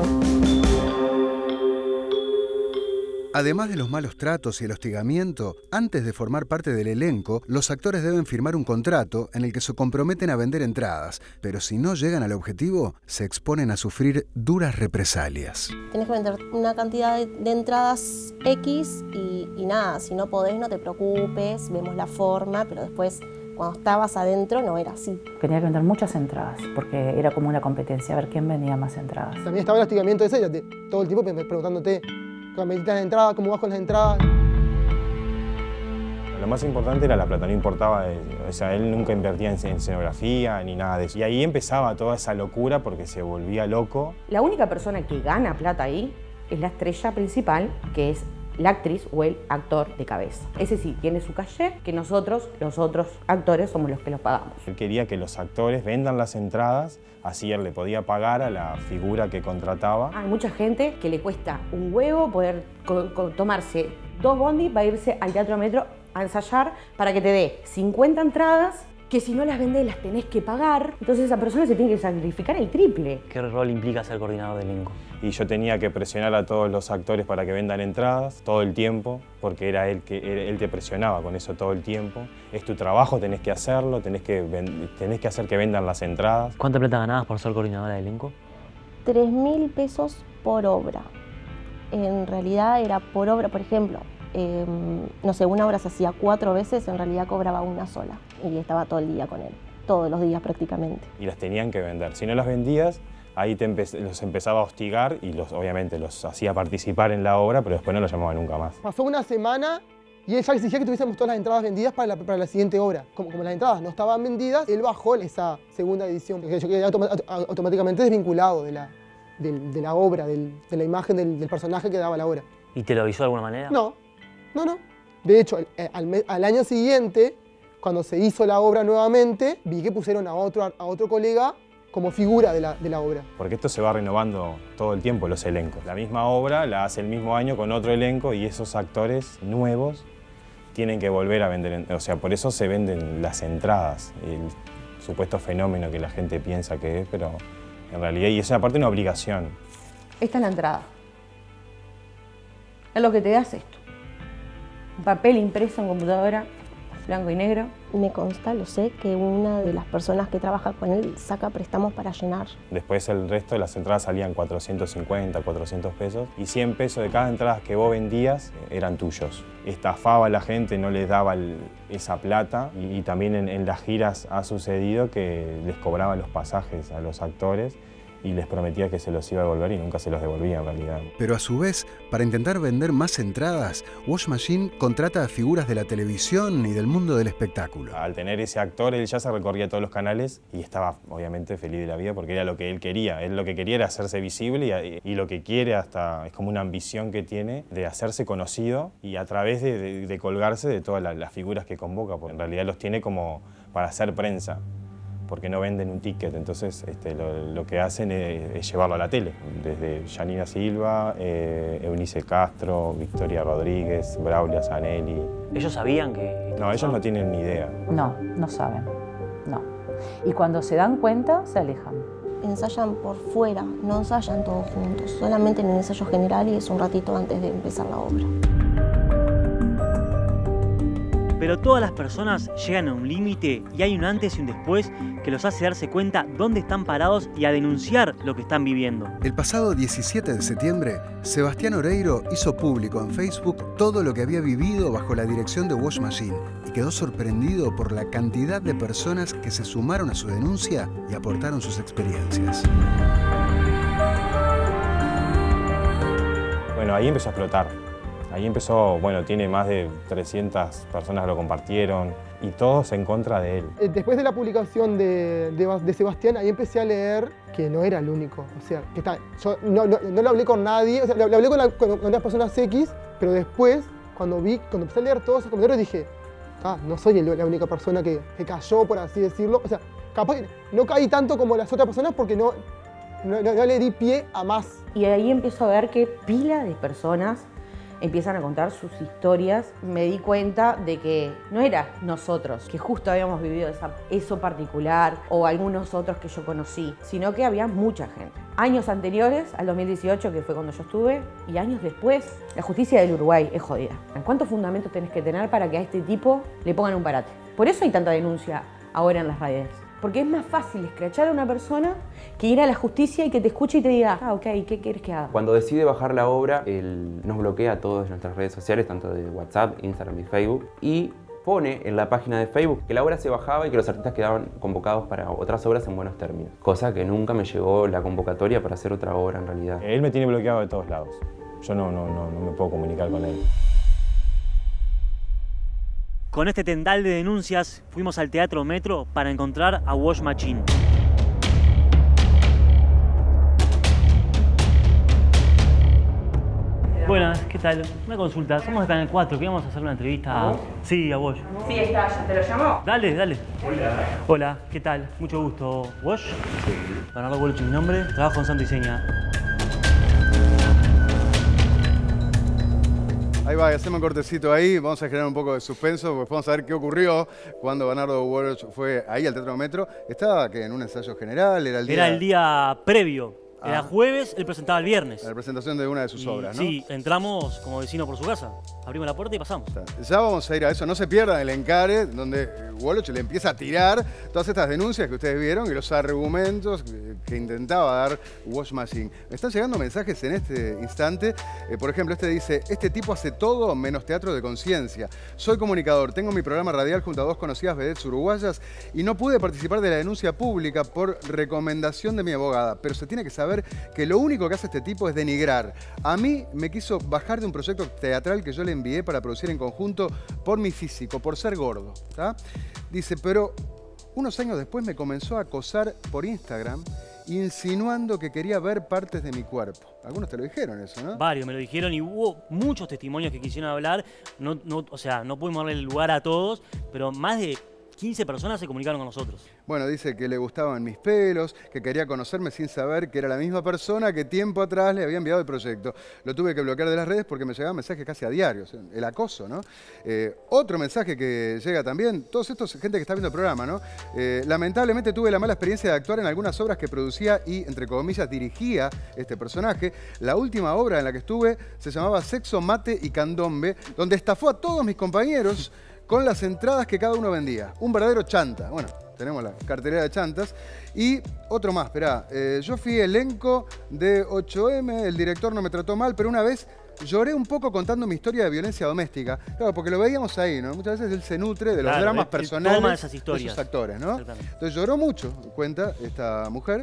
Además de los malos tratos y el hostigamiento, antes de formar parte del elenco, los actores deben firmar un contrato en el que se comprometen a vender entradas, pero si no llegan al objetivo, se exponen a sufrir duras represalias. Tenés que vender una cantidad de, de entradas X y, y nada, si no podés no te preocupes, vemos la forma, pero después cuando estabas adentro no era así. Tenía que vender muchas entradas, porque era como una competencia, a ver quién vendía más entradas. También estaba el hostigamiento ese, de, todo el tiempo preguntándote, cuando me las entradas, cómo vas con las entradas. Lo más importante era la plata, no importaba, o sea, él nunca invertía en escenografía ni nada de eso. Y ahí empezaba toda esa locura porque se volvía loco. La única persona que gana plata ahí es la estrella principal, que es la actriz o el actor de cabeza. Ese sí, tiene su caché, que nosotros, los otros actores, somos los que los pagamos. Él quería que los actores vendan las entradas, así él le podía pagar a la figura que contrataba. Hay mucha gente que le cuesta un huevo poder tomarse dos bondis para irse al Teatro Metro a ensayar para que te dé cincuenta entradas, que si no las vendes las tenés que pagar. Entonces esa persona se tiene que sacrificar el triple. ¿Qué rol implica ser coordinador de elenco? Y yo tenía que presionar a todos los actores para que vendan entradas todo el tiempo, porque era él que él te presionaba con eso todo el tiempo. Es tu trabajo, tenés que hacerlo, tenés que, tenés que hacer que vendan las entradas. ¿Cuánta plata ganabas por ser coordinadora de elenco? tres mil pesos por obra. En realidad era por obra, por ejemplo, eh, no sé, una obra se hacía cuatro veces, en realidad cobraba una sola. Y estaba todo el día con él, todos los días prácticamente. Y las tenían que vender. Si no las vendías, ahí te empe los empezaba a hostigar y los, obviamente los hacía participar en la obra, pero después no los llamaba nunca más. Pasó una semana y él ya exigía que tuviésemos todas las entradas vendidas para la, para la siguiente obra. Como, como las entradas no estaban vendidas, él bajó esa segunda edición, porque yo quedé automa automáticamente desvinculado de la, de, de la obra, del, de la imagen del, del personaje que daba la obra. ¿Y te lo avisó de alguna manera? No, no, no. De hecho, al, al, al año siguiente, cuando se hizo la obra nuevamente, vi que pusieron a otro, a otro colega como figura de la, de la obra. Porque esto se va renovando todo el tiempo, los elencos. La misma obra la hace el mismo año con otro elenco y esos actores nuevos tienen que volver a vender. O sea, por eso se venden las entradas, el supuesto fenómeno que la gente piensa que es, pero en realidad, y es aparte una obligación. Esta es la entrada. Es lo que te das esto. Un papel impreso en computadora, blanco y negro. Me consta, lo sé, que una de las personas que trabaja con él saca préstamos para llenar. Después el resto de las entradas salían cuatrocientos cincuenta, cuatrocientos pesos y cien pesos de cada entrada que vos vendías eran tuyos. Estafaba a la gente, no les daba el, esa plata y, y también en, en las giras ha sucedido que les cobraban los pasajes a los actores y les prometía que se los iba a devolver y nunca se los devolvía en realidad. Pero a su vez, para intentar vender más entradas, Wash Machine contrata a figuras de la televisión y del mundo del espectáculo. Al tener ese actor, él ya se recorría todos los canales y estaba obviamente feliz de la vida porque era lo que él quería. Él lo que quería era hacerse visible y, y lo que quiere hasta es como una ambición que tiene de hacerse conocido y a través de, de, de colgarse de todas las, las figuras que convoca, porque en realidad los tiene como para hacer prensa, porque no venden un ticket, entonces este, lo, lo que hacen es, es llevarlo a la tele, desde Janina Silva, eh, Eunice Castro, Victoria Rodríguez, Braulia Zanelli. ¿Ellos sabían que...? No, ellos no tienen ni idea. No, no saben, no. Y cuando se dan cuenta, se alejan. Ensayan por fuera, no ensayan todos juntos, solamente en el ensayo general y es un ratito antes de empezar la obra. Pero todas las personas llegan a un límite y hay un antes y un después que los hace darse cuenta dónde están parados y a denunciar lo que están viviendo. El pasado diecisiete de septiembre, Sebastián Oreiro hizo público en Facebook todo lo que había vivido bajo la dirección de Wash Machine y quedó sorprendido por la cantidad de personas que se sumaron a su denuncia y aportaron sus experiencias. Bueno, ahí empezó a explotar. Ahí empezó, bueno, tiene más de trescientas personas que lo compartieron y todos en contra de él. Después de la publicación de, de, de Sebastián, ahí empecé a leer que no era el único. O sea, que está, yo no, no, no lo hablé con nadie, o sea, lo, lo hablé con, la, con, con las personas X, pero después, cuando vi, cuando empecé a leer todos esos comentarios, dije, ah, no soy el, la única persona que, que cayó, por así decirlo. O sea, capaz que no caí tanto como las otras personas porque no, no, no, no le di pie a más. Y ahí empiezo a ver que pila de personas empiezan a contar sus historias. Me di cuenta de que no era nosotros, que justo habíamos vivido esa, eso particular, o algunos otros que yo conocí, sino que había mucha gente. Años anteriores, al dos mil dieciocho, que fue cuando yo estuve, y años después, la justicia del Uruguay es jodida. ¿Cuántos fundamentos tenés que tener para que a este tipo le pongan un parate? Por eso hay tanta denuncia ahora en las redes. Porque es más fácil escrachar a una persona que ir a la justicia y que te escuche y te diga, ah, ok, ¿qué quieres que haga? Cuando decide bajar la obra, él nos bloquea a todas nuestras redes sociales, tanto de WhatsApp, Instagram y Facebook, y pone en la página de Facebook que la obra se bajaba y que los artistas quedaban convocados para otras obras en buenos términos. Cosa que nunca me llegó la convocatoria para hacer otra obra en realidad. Él me tiene bloqueado de todos lados. Yo no, no, no, no me puedo comunicar con él. Con este tendal de denuncias fuimos al Teatro Metro para encontrar a Wash Machine. Buenas, ¿qué tal? Una consulta. Somos de Canal cuatro, queríamos hacer una entrevista. ¿A vos? Sí, a vos. Sí, está, ya te lo llamó. Dale, dale. Hola. Hola, ¿qué tal? Mucho gusto. ¿Vos? Sí. Bernardo Woloch, mi nombre. Trabajo en Santo y Seña. Ahí va, hacemos un cortecito ahí, vamos a generar un poco de suspenso, porque vamos a ver qué ocurrió cuando Bernardo Woloch fue ahí al Teatro Metro. Estaba que en un ensayo general, era el día... Era el día previo. Era Ah. jueves, él presentaba el viernes. La presentación de una de sus Y, obras, ¿no? Sí, entramos como vecino por su casa. Abrimos la puerta y pasamos. Ya vamos a ir a eso, no se pierdan el encare, donde Woloch le empieza a tirar todas estas denuncias que ustedes vieron y los argumentos que, que intentaba dar Wash Machine. Me están llegando mensajes en este instante. Eh, por ejemplo, este dice: este tipo hace todo menos teatro de conciencia. Soy comunicador, tengo mi programa radial junto a dos conocidas vedettes uruguayas y no pude participar de la denuncia pública por recomendación de mi abogada, pero se tiene que saber que lo único que hace este tipo es denigrar. A mí me quiso bajar de un proyecto teatral que yo le envié para producir en conjunto por mi físico, por ser gordo. ¿Tá? Dice, pero unos años después me comenzó a acosar por Instagram, insinuando que quería ver partes de mi cuerpo. Algunos te lo dijeron eso, ¿no? Varios me lo dijeron y hubo muchos testimonios que quisieron hablar. No, no, o sea, no pudimos darle lugar a todos, pero más de quince personas se comunicaron con nosotros. Bueno, dice que le gustaban mis pelos, que quería conocerme sin saber que era la misma persona que tiempo atrás le había enviado el proyecto. Lo tuve que bloquear de las redes porque me llegaban mensajes casi a diario, o sea, el acoso, ¿no? Eh, otro mensaje que llega también, todos estos, gente que está viendo el programa, ¿no? Eh, lamentablemente tuve la mala experiencia de actuar en algunas obras que producía y, entre comillas, dirigía este personaje. La última obra en la que estuve se llamaba Sexo, Mate y Candombe, donde estafó a todos mis compañeros con las entradas que cada uno vendía. Un verdadero chanta. Bueno, tenemos la cartelera de chantas. Y otro más, esperá. Eh, yo fui elenco de ocho eme, el director no me trató mal, pero una vez lloré un poco contando mi historia de violencia doméstica. Claro, porque lo veíamos ahí, ¿no? Muchas veces él se nutre de los Claro, dramas él- él personales toma esas de historias. sus actores, ¿no? Exactamente. Entonces lloró mucho, cuenta esta mujer.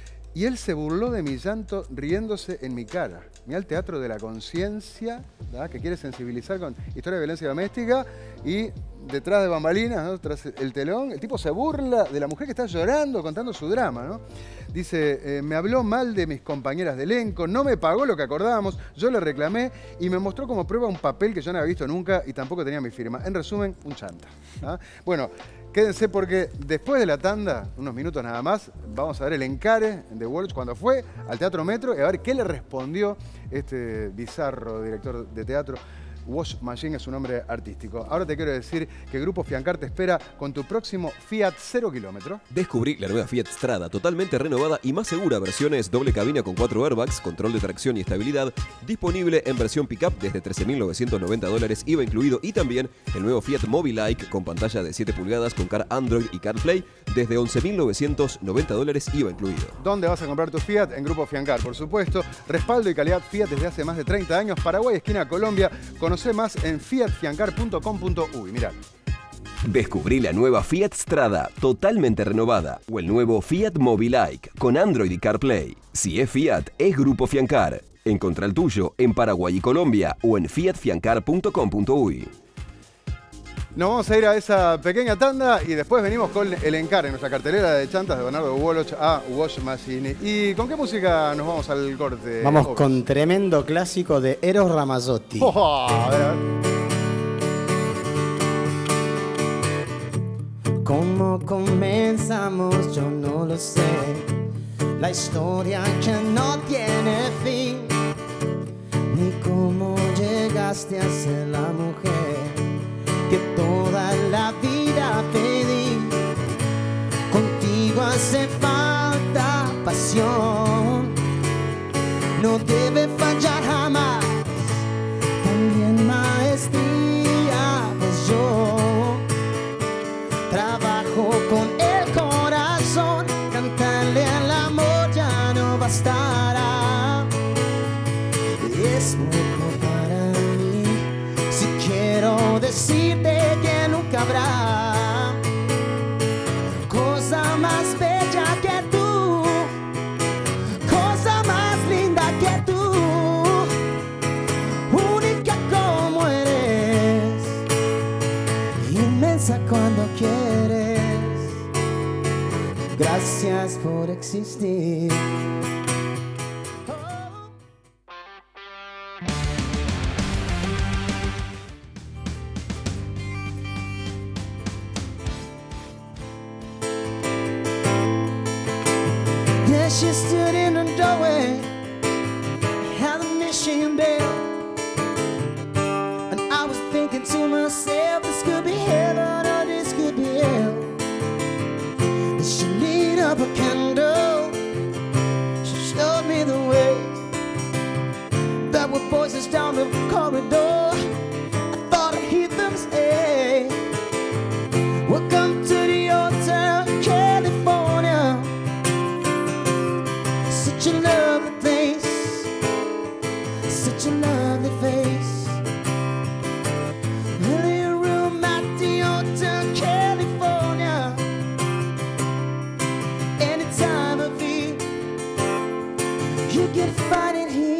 Y él se burló de mi llanto riéndose en mi cara. Mirá el teatro de la conciencia, ¿verdad? Que quiere sensibilizar con historia de violencia doméstica y detrás de bambalinas, ¿no? Tras el telón, el tipo se burla de la mujer que está llorando, contando su drama, ¿no? Dice, eh, me habló mal de mis compañeras de elenco, no me pagó lo que acordábamos, yo le reclamé y me mostró como prueba un papel que yo no había visto nunca y tampoco tenía mi firma. En resumen, un chanta. ¿Ah? Bueno, quédense porque después de la tanda, unos minutos nada más, vamos a ver el encare de Woloch cuando fue al Teatro Metro y a ver qué le respondió este bizarro director de teatro. Wash Machine es su nombre artístico. Ahora te quiero decir que Grupo Fiancar te espera con tu próximo Fiat cero kilómetro. Descubrí la nueva Fiat Strada, totalmente renovada y más segura, versiones doble cabina con cuatro airbags, control de tracción y estabilidad, disponible en versión pickup desde trece mil novecientos noventa dólares I V A incluido, y también el nuevo Fiat Mobilike con pantalla de siete pulgadas con Car Android y CarPlay desde once mil novecientos noventa dólares I V A incluido. ¿Dónde vas a comprar tu Fiat? En Grupo Fiancar, por supuesto. Respaldo y calidad Fiat desde hace más de treinta años. Paraguay, esquina Colombia. Conoce más en fiat fiancar punto com punto uy. Mirá. Descubrí la nueva Fiat Strada, totalmente renovada, o el nuevo Fiat Mobilike con Android y CarPlay. Si es Fiat, es Grupo Fiancar. Encontrá el tuyo en Paraguay y Colombia o en fiat fiancar punto com punto uy. Nos vamos a ir a esa pequeña tanda y después venimos con el encare, nuestra cartelera de chantas de Bernardo Woloch a Wash Machine. ¿Y con qué música nos vamos al corte? Vamos Obes? con tremendo clásico de Eros Ramazzotti. Oh, a ver, a ver. ¿Cómo comenzamos? Yo no lo sé. La historia que no tiene fin. Ni cómo llegaste a ser la mujer que toda la vida pedí. Contigo hace falta pasión. No debe fallar jamás. También maestría, pues yo trabajo con el corazón, cantarle al amor ya no bastará. Es poco para mí, si quiero decirte que nunca habrá cosa más bella que tú, cosa más linda que tú, única como eres, inmensa cuando quieres. Gracias por existir. as she stood in the doorway, had the mission bell. And I was thinking to myself, this could be heaven or this could be hell. And she lit up a candle, she showed me the way. There were voices down the corridor, I thought I heard them say, welcome to the Hotel California. Such a lovely place, such a lovely face. Early room at the Hotel California. Any time of year, you can find it here.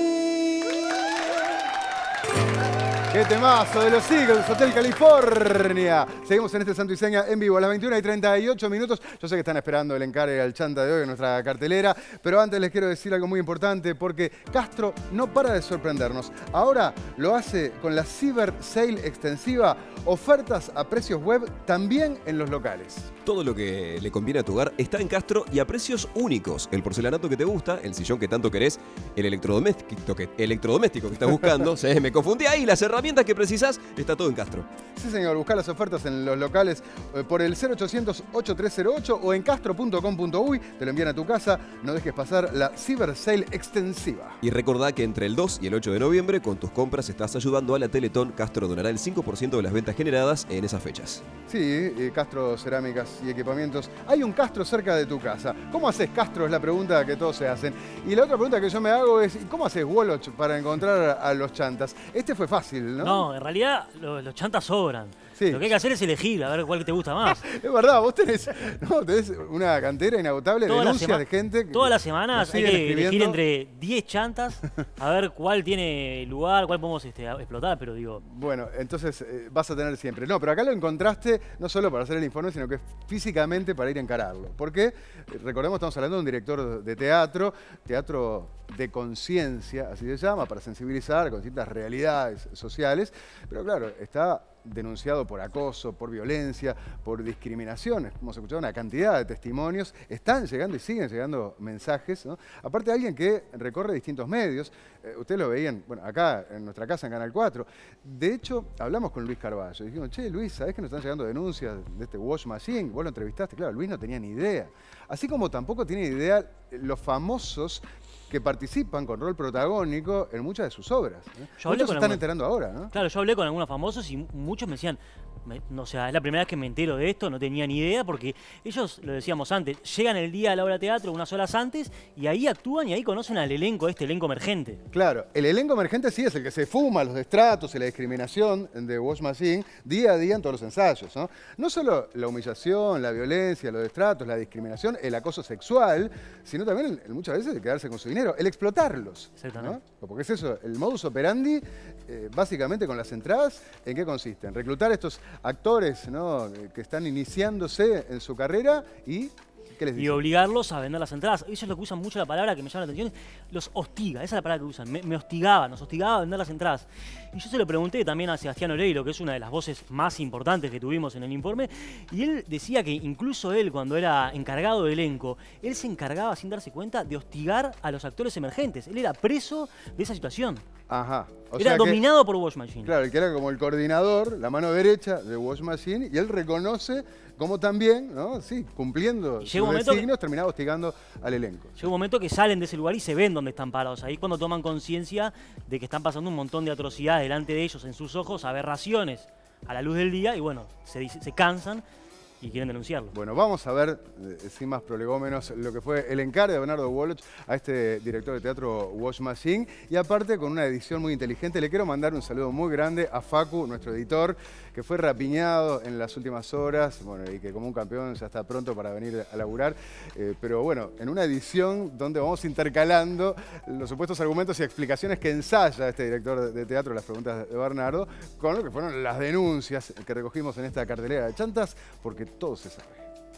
¡Qué temazo de los Eagles, Hotel California! Seguimos en este Santo y Seña en vivo a las veintiuna y treinta y ocho minutos. Yo sé que están esperando el encargue al chanta de hoy en nuestra cartelera, pero antes les quiero decir algo muy importante porque Castro no para de sorprendernos. Ahora lo hace con la Cyber Sale extensiva, ofertas a precios web también en los locales. Todo lo que le conviene a tu hogar está en Castro y a precios únicos. El porcelanato que te gusta, el sillón que tanto querés, el electrodoméstico que, electrodoméstico que estás buscando, se me confundí ahí, las herramientas que precisás, está todo en Castro. Sí, señor, buscá las ofertas en los locales eh, por el cero ochocientos, ocho tres cero ocho o en castro punto com punto uy, te lo envían a tu casa. No dejes pasar la Cyber Sale extensiva. Y recordá que entre el dos y el ocho de noviembre, con tus compras estás ayudando a la Teletón. Castro donará el cinco por ciento de las ventas generadas en esas fechas. Sí, eh, Castro Cerámicas y Equipamientos. Hay un Castro cerca de tu casa. ¿Cómo haces Castro? Es la pregunta que todos se hacen. Y la otra pregunta que yo me hago es, ¿cómo haces Woloch para encontrar a los chantas? Este fue fácil, ¿no? No, en realidad los, los chantas sobran. Sí. Lo que hay que hacer es elegir, a ver cuál te gusta más. Es verdad, vos tenés, no, tenés una cantera inagotable, toda denuncias de gente. Todas las semanas hay que elegir entre diez chantas, a ver cuál tiene lugar, cuál podemos este, explotar, pero digo... Bueno, entonces eh, vas a tener siempre. No, pero acá lo encontraste no solo para hacer el informe, sino que físicamente para ir a encararlo. Porque, recordemos, estamos hablando de un director de teatro, teatro de conciencia, así se llama, para sensibilizar con distintas realidades sociales, pero claro, está denunciado por acoso, por violencia, por discriminación. Hemos escuchado una cantidad de testimonios. Están llegando y siguen llegando mensajes, ¿no? Aparte de alguien que recorre distintos medios. Eh, ustedes lo veían, bueno, acá en nuestra casa en Canal cuatro. De hecho, hablamos con Luis Carballo. Dijimos, che, Luis, ¿sabés que nos están llegando denuncias de este Wash Machine? Vos lo entrevistaste. Claro, Luis no tenía ni idea. Así como tampoco tiene idea los famosos que participan con rol protagónico en muchas de sus obras, ¿eh? Muchos se están alguna... enterando ahora, ¿no? Claro, yo hablé con algunos famosos y muchos me decían, me, no, o sea, es la primera vez que me entero de esto, no tenía ni idea, porque ellos, lo decíamos antes, llegan el día a la obra de teatro unas horas antes y ahí actúan y ahí conocen al elenco, este elenco emergente. Claro, el elenco emergente sí es el que se fuma los destratos y la discriminación de Wash Machine día a día en todos los ensayos, ¿no? No solo la humillación, la violencia, los destratos, la discriminación, el acoso sexual, sino también el, muchas veces el quedarse con su dinero, el explotarlos, ¿no? Porque es eso, el modus operandi, eh, básicamente con las entradas, ¿en qué consiste? En reclutar estos actores, ¿no?, que están iniciándose en su carrera y... ¿qué les dice? Y obligarlos a vender las entradas. Ellos lo que usan mucho la palabra que me llama la atención, los hostiga, esa es la palabra que usan, me, me hostigaba, nos hostigaba a vender las entradas. Y yo se lo pregunté también a Sebastián Oreiro, que es una de las voces más importantes que tuvimos en el informe, y él decía que incluso él, cuando era encargado de elenco, él se encargaba, sin darse cuenta, de hostigar a los actores emergentes. Él era preso de esa situación. Ajá. O era sea dominado que, por Wash Machine. Claro, el que era como el coordinador, la mano derecha de Wash Machine, y él reconoce como también, ¿no?, sí, cumpliendo sus designios, terminaba hostigando al elenco. Llega un momento que salen de ese lugar y se ven dónde están parados. Ahí cuando toman conciencia de que están pasando un montón de atrocidades delante de ellos, en sus ojos, aberraciones a la luz del día, y bueno, se, se cansan y quieren denunciarlo. Bueno, vamos a ver, eh, sin más prolegómenos, lo que fue el encargo de Bernardo Woloch a este director de teatro Wash Machine, y aparte con una edición muy inteligente. Le quiero mandar un saludo muy grande a Facu, nuestro editor, que fue rapiñado en las últimas horas, bueno, y que como un campeón ya está pronto para venir a laburar, eh, pero bueno, en una edición donde vamos intercalando los supuestos argumentos y explicaciones que ensaya este director de teatro, las preguntas de Bernardo, con lo que fueron las denuncias que recogimos en esta cartelera de chantas, porque todo se sabe.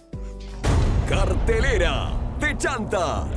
Cartelera de chantas.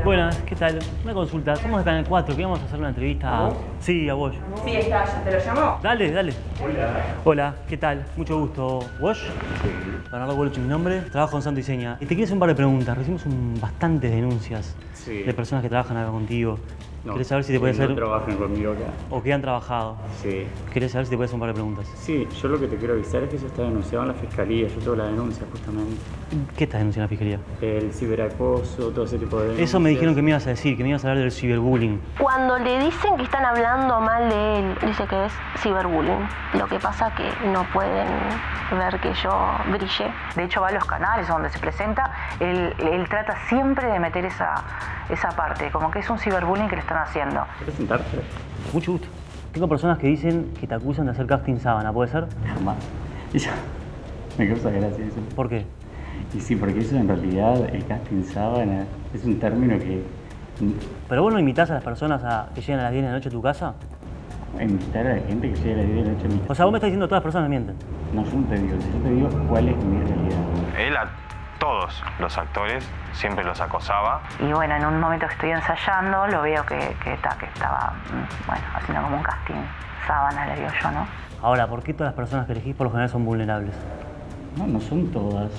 Buenas, ¿qué tal? Una consulta. Somos de Canal cuatro, queríamos hacer una entrevista. ¿A vos? Sí, a vos. Sí, está, ¿te lo llamó? Dale, dale. Hola. Hola, ¿qué tal? Mucho gusto. ¿Wash? Sí. Bernardo Bolucci, mi nombre. Trabajo en Santo y Seña. Y te quería hacer un par de preguntas. Recibimos un, bastantes denuncias Sí. de personas que trabajan acá contigo. No, ¿Querés saber si te que puede hacer...? no trabajan conmigo acá. ¿O que han trabajado? Sí. ¿Querés saber si te puede hacer un par de preguntas? Sí, yo lo que te quiero avisar es que eso está denunciado en la fiscalía. Yo tengo la denuncia justamente. ¿Qué estás denunciando en la fiscalía? El ciberacoso, todo ese tipo de denuncias. Eso me dijeron que me ibas a decir, que me ibas a hablar del ciberbullying. Cuando le dicen que están hablando mal de él, dice que es ciberbullying. Lo que pasa que no pueden ver que yo brille. De hecho, va a los canales donde se presenta, él, él trata siempre de meter esa, esa parte, como que es un ciberbullying que le están haciendo. ¿Presentarte? Mucho gusto. Tengo personas que dicen que te acusan de hacer casting sábana, ¿puede ser? Jamás. Eso me causa gracia eso. ¿Por qué? Y sí, porque eso en realidad, el casting sábana, es un término que... ¿Pero vos no invitás a las personas a que lleguen a las diez de la noche a tu casa? Invitar a la gente que llegue a las diez de la noche a mi casa. O sea, vos me estás diciendo que todas las personas mienten. No, yo no te digo, yo te digo cuál es mi realidad. Él a todos los actores siempre los acosaba. Y bueno, en un momento que estoy ensayando, lo veo que, que, ta, que estaba, bueno, haciendo como un casting sábana, le digo yo, ¿no? Ahora, ¿por qué todas las personas que elegís por lo general son vulnerables? No, no son todas.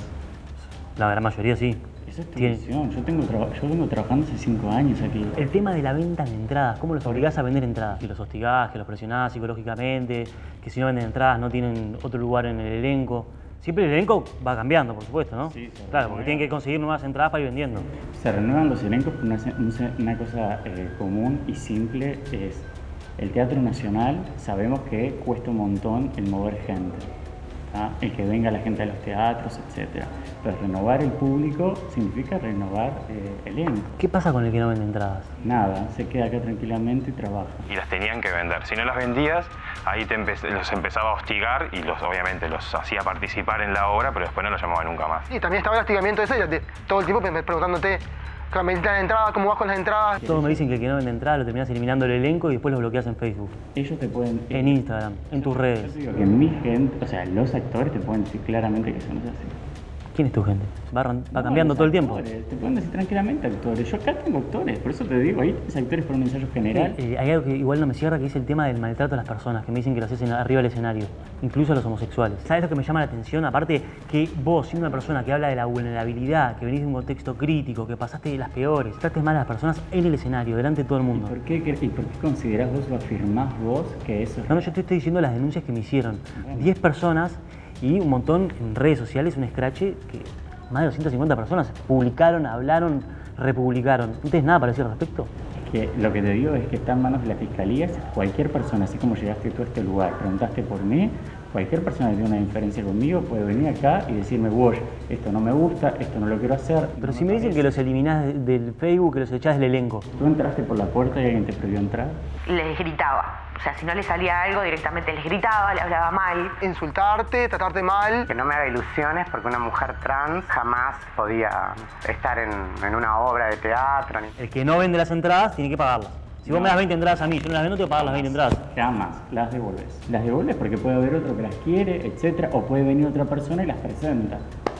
La gran mayoría sí. Esa es tu visión. Yo, tengo yo vengo trabajando hace cinco años aquí. El tema de la venta de entradas, ¿cómo los obligás a vender entradas? Que los hostigás, que los presionás psicológicamente, que si no venden entradas no tienen otro lugar en el elenco. Siempre el elenco va cambiando, por supuesto, ¿no? Sí, se claro, porque tienen que conseguir nuevas entradas para ir vendiendo. Se renuevan los elencos por una, una cosa eh, común y simple es el Teatro Nacional sabemos que cuesta un montón el mover gente. ¿tá? El que venga la gente a los teatros, etcétera. Pero renovar el público significa renovar eh, el elenco. ¿Qué pasa con el que no vende entradas? Nada, se queda acá tranquilamente y trabaja. Y las tenían que vender. Si no las vendías, ahí te empe los empezaba a hostigar y los, obviamente los hacía participar en la obra, pero después no los llamaba nunca más. Y también estaba el hostigamiento ese, de todo el tiempo preguntándote, ¿me necesitas la entrada? ¿Cómo vas con las entradas? Todos me dicen que el que no vende entradas lo terminás eliminando el elenco y después lo bloqueas en Facebook. Ellos te pueden... En Instagram, en tus redes. Yo digo que mi gente, o sea, los actores te pueden decir claramente que eso no es así. ¿Quién es tu gente? ¿Va, va no, cambiando todo el tiempo? Actores, te pueden decir tranquilamente actores. Yo acá tengo actores, por eso te digo, ahí tienes actores por un ensayo general. Eh, eh, hay algo que igual no me cierra, que es el tema del maltrato a las personas, que me dicen que lo haces en, arriba del escenario, incluso a los homosexuales. ¿Sabes lo que me llama la atención? Aparte que vos, siendo una persona que habla de la vulnerabilidad, que venís de un contexto crítico, que pasaste de las peores, trates mal a las personas en el escenario, delante de todo el mundo. ¿Y por qué, y por qué considerás vos o afirmás vos que eso es... No, no, yo te estoy diciendo las denuncias que me hicieron. diez personas y un montón en redes sociales, un escrache que... Más de doscientas cincuenta personas publicaron, hablaron, republicaron. ¿No tienes nada para decir al respecto? Es que lo que te digo es que está en manos de la Fiscalía. Cualquier persona, así como llegaste tú a este lugar, preguntaste por mí, cualquier persona que tiene una diferencia conmigo puede venir acá y decirme, Wash, esto no me gusta, esto no lo quiero hacer. Pero no si me, me dicen que los eliminás del Facebook, que los echás del elenco. ¿Tú entraste por la puerta y alguien te prohibió entrar? Les gritaba. O sea, si no le salía algo, directamente les gritaba, le hablaba mal. Insultarte, tratarte mal. Que no me haga ilusiones porque una mujer trans jamás podía estar en, en una obra de teatro. El que no vende las entradas tiene que pagarlas. Si no. Vos me das veinte entradas a mí, yo no las vendo, te voy a pagar las veinte entradas. Jamás, las devuelves. Las devuelves porque puede haber otro que las quiere, etcétera, o puede venir otra persona y las presenta.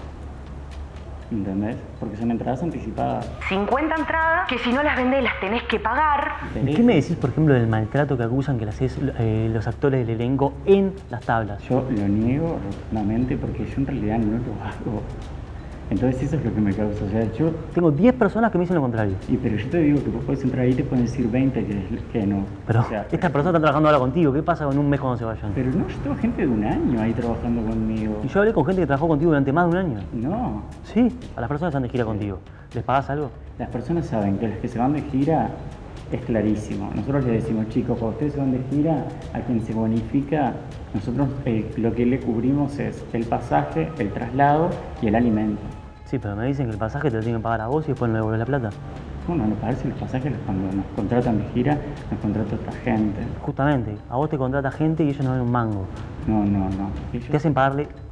¿Entendés? Porque son entradas anticipadas. cincuenta entradas que si no las vendés las tenés que pagar. ¿Y qué me decís, por ejemplo, del maltrato que acusan que le haces eh, los actores del elenco en las tablas? Yo lo niego rotundamente porque yo en realidad no lo hago. Entonces eso es lo que me causa, o sea, yo... Tengo diez personas que me dicen lo contrario. Y pero yo te digo que vos podés entrar ahí y te pueden decir veinte que, que no. Pero o sea, estas personas están trabajando ahora contigo, ¿qué pasa con un mes cuando se vayan? Pero no, yo tengo gente de un año ahí trabajando conmigo. Y yo hablé con gente que trabajó contigo durante más de un año. No. Sí, a las personas que están de gira contigo. ¿Les pagas algo? Las personas saben que los que se van de gira es clarísimo. Nosotros les decimos, chicos, cuando ustedes se van de gira, a quien se bonifica, nosotros eh, lo que le cubrimos es el pasaje, el traslado y el alimento. Sí, pero me dicen que el pasaje te lo tienen que pagar a vos y después no le devuelves la plata. Bueno, no pagarse los pasajes cuando nos contratan de gira, nos contrata otra gente. Justamente, a vos te contrata gente y ellos no ven un mango. No, no, no. Ellos... Te hacen pagarle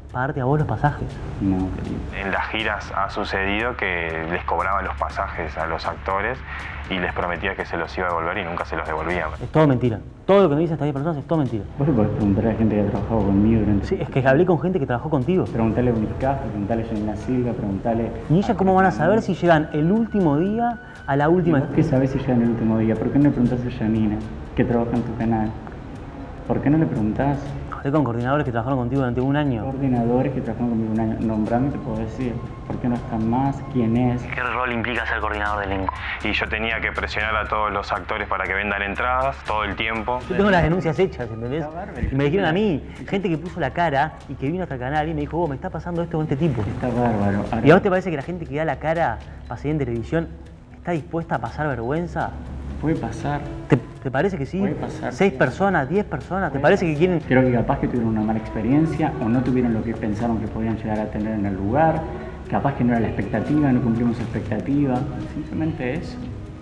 pagarte a vos los pasajes? No, querido. En las giras ha sucedido que les cobraba los pasajes a los actores y les prometía que se los iba a devolver y nunca se los devolvía. Es todo mentira. Todo lo que me dicen estas diez personas es todo mentira. Vos le podés preguntar a la gente que ha trabajado conmigo durante... Sí, es que hablé con gente que trabajó contigo. Preguntale a Unicaf, preguntale a Janina Silva, preguntale... ¿Y ella cómo van a saber si llegan el último día a la última? ¿Y vos qué sabés si llegan el último día? ¿Por qué no le preguntás a Janina, que trabaja en tu canal? ¿Por qué no le preguntás? Hablé con coordinadores que trabajaron contigo durante un año. Coordinadores que trabajaron conmigo un año. Nombrame, te puedo decir. ¿Por qué no están más? ¿Quién es? ¿Qué rol implica ser coordinador de elenco? Y yo tenía que presionar a todos los actores para que vendan entradas todo el tiempo. Yo tengo las denuncias hechas, ¿entendés? Y me dijeron a mí, gente que puso la cara y que vino hasta el canal y me dijo, vos, me está pasando esto con este tipo. Está bárbaro. Ahora... ¿Y a vos te parece que la gente que da la cara para salir en televisión está dispuesta a pasar vergüenza? Puede pasar. ¿Te, te parece que sí? Puede pasar. ¿Seis personas, diez personas? ¿Te parece que quieren...? Creo que capaz que tuvieron una mala experiencia o no tuvieron lo que pensaron que podían llegar a tener en el lugar. Capaz que no era la expectativa, no cumplimos expectativa. Simplemente eso.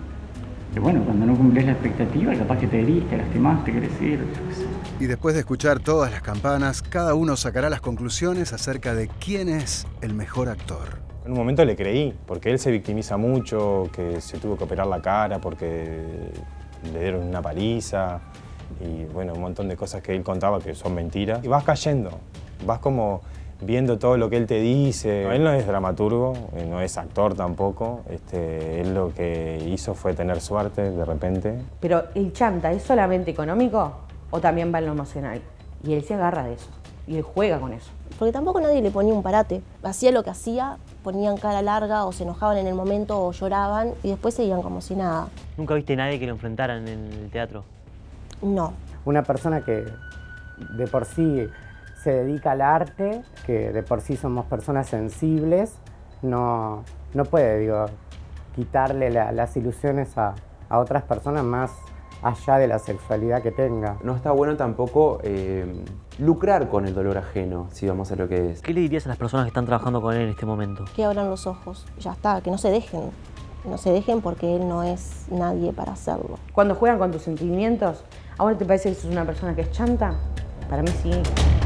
Y bueno, cuando no cumplís la expectativa, capaz que te heriste, lastimaste, querés ir, yo qué sé. Y después de escuchar todas las campanas, cada uno sacará las conclusiones acerca de quién es el mejor actor. En un momento le creí, porque él se victimiza mucho, que se tuvo que operar la cara porque le dieron una paliza y bueno, un montón de cosas que él contaba que son mentiras. Y vas cayendo, vas como viendo todo lo que él te dice. Él no es dramaturgo, no es actor tampoco. Este, él lo que hizo fue tener suerte de repente. Pero el chanta, ¿es solamente económico o también va en lo emocional? Y él se agarra de eso, y él juega con eso. Porque tampoco nadie le ponía un parate. Hacía lo que hacía, ponían cara larga o se enojaban en el momento o lloraban y después seguían como si nada. ¿Nunca viste a nadie que lo enfrentaran en el teatro? No. Una persona que de por sí se dedica al arte, que de por sí somos personas sensibles, no, no puede, digo, quitarle la, las ilusiones a, a otras personas más allá de la sexualidad que tenga. No está bueno tampoco eh, lucrar con el dolor ajeno, si vamos a lo que es. ¿Qué le dirías a las personas que están trabajando con él en este momento? Que abran los ojos, ya está, que no se dejen. No se dejen porque él no es nadie para hacerlo. Cuando juegan con tus sentimientos, ¿a vos te parece que sos una persona que es chanta? Para mí sí.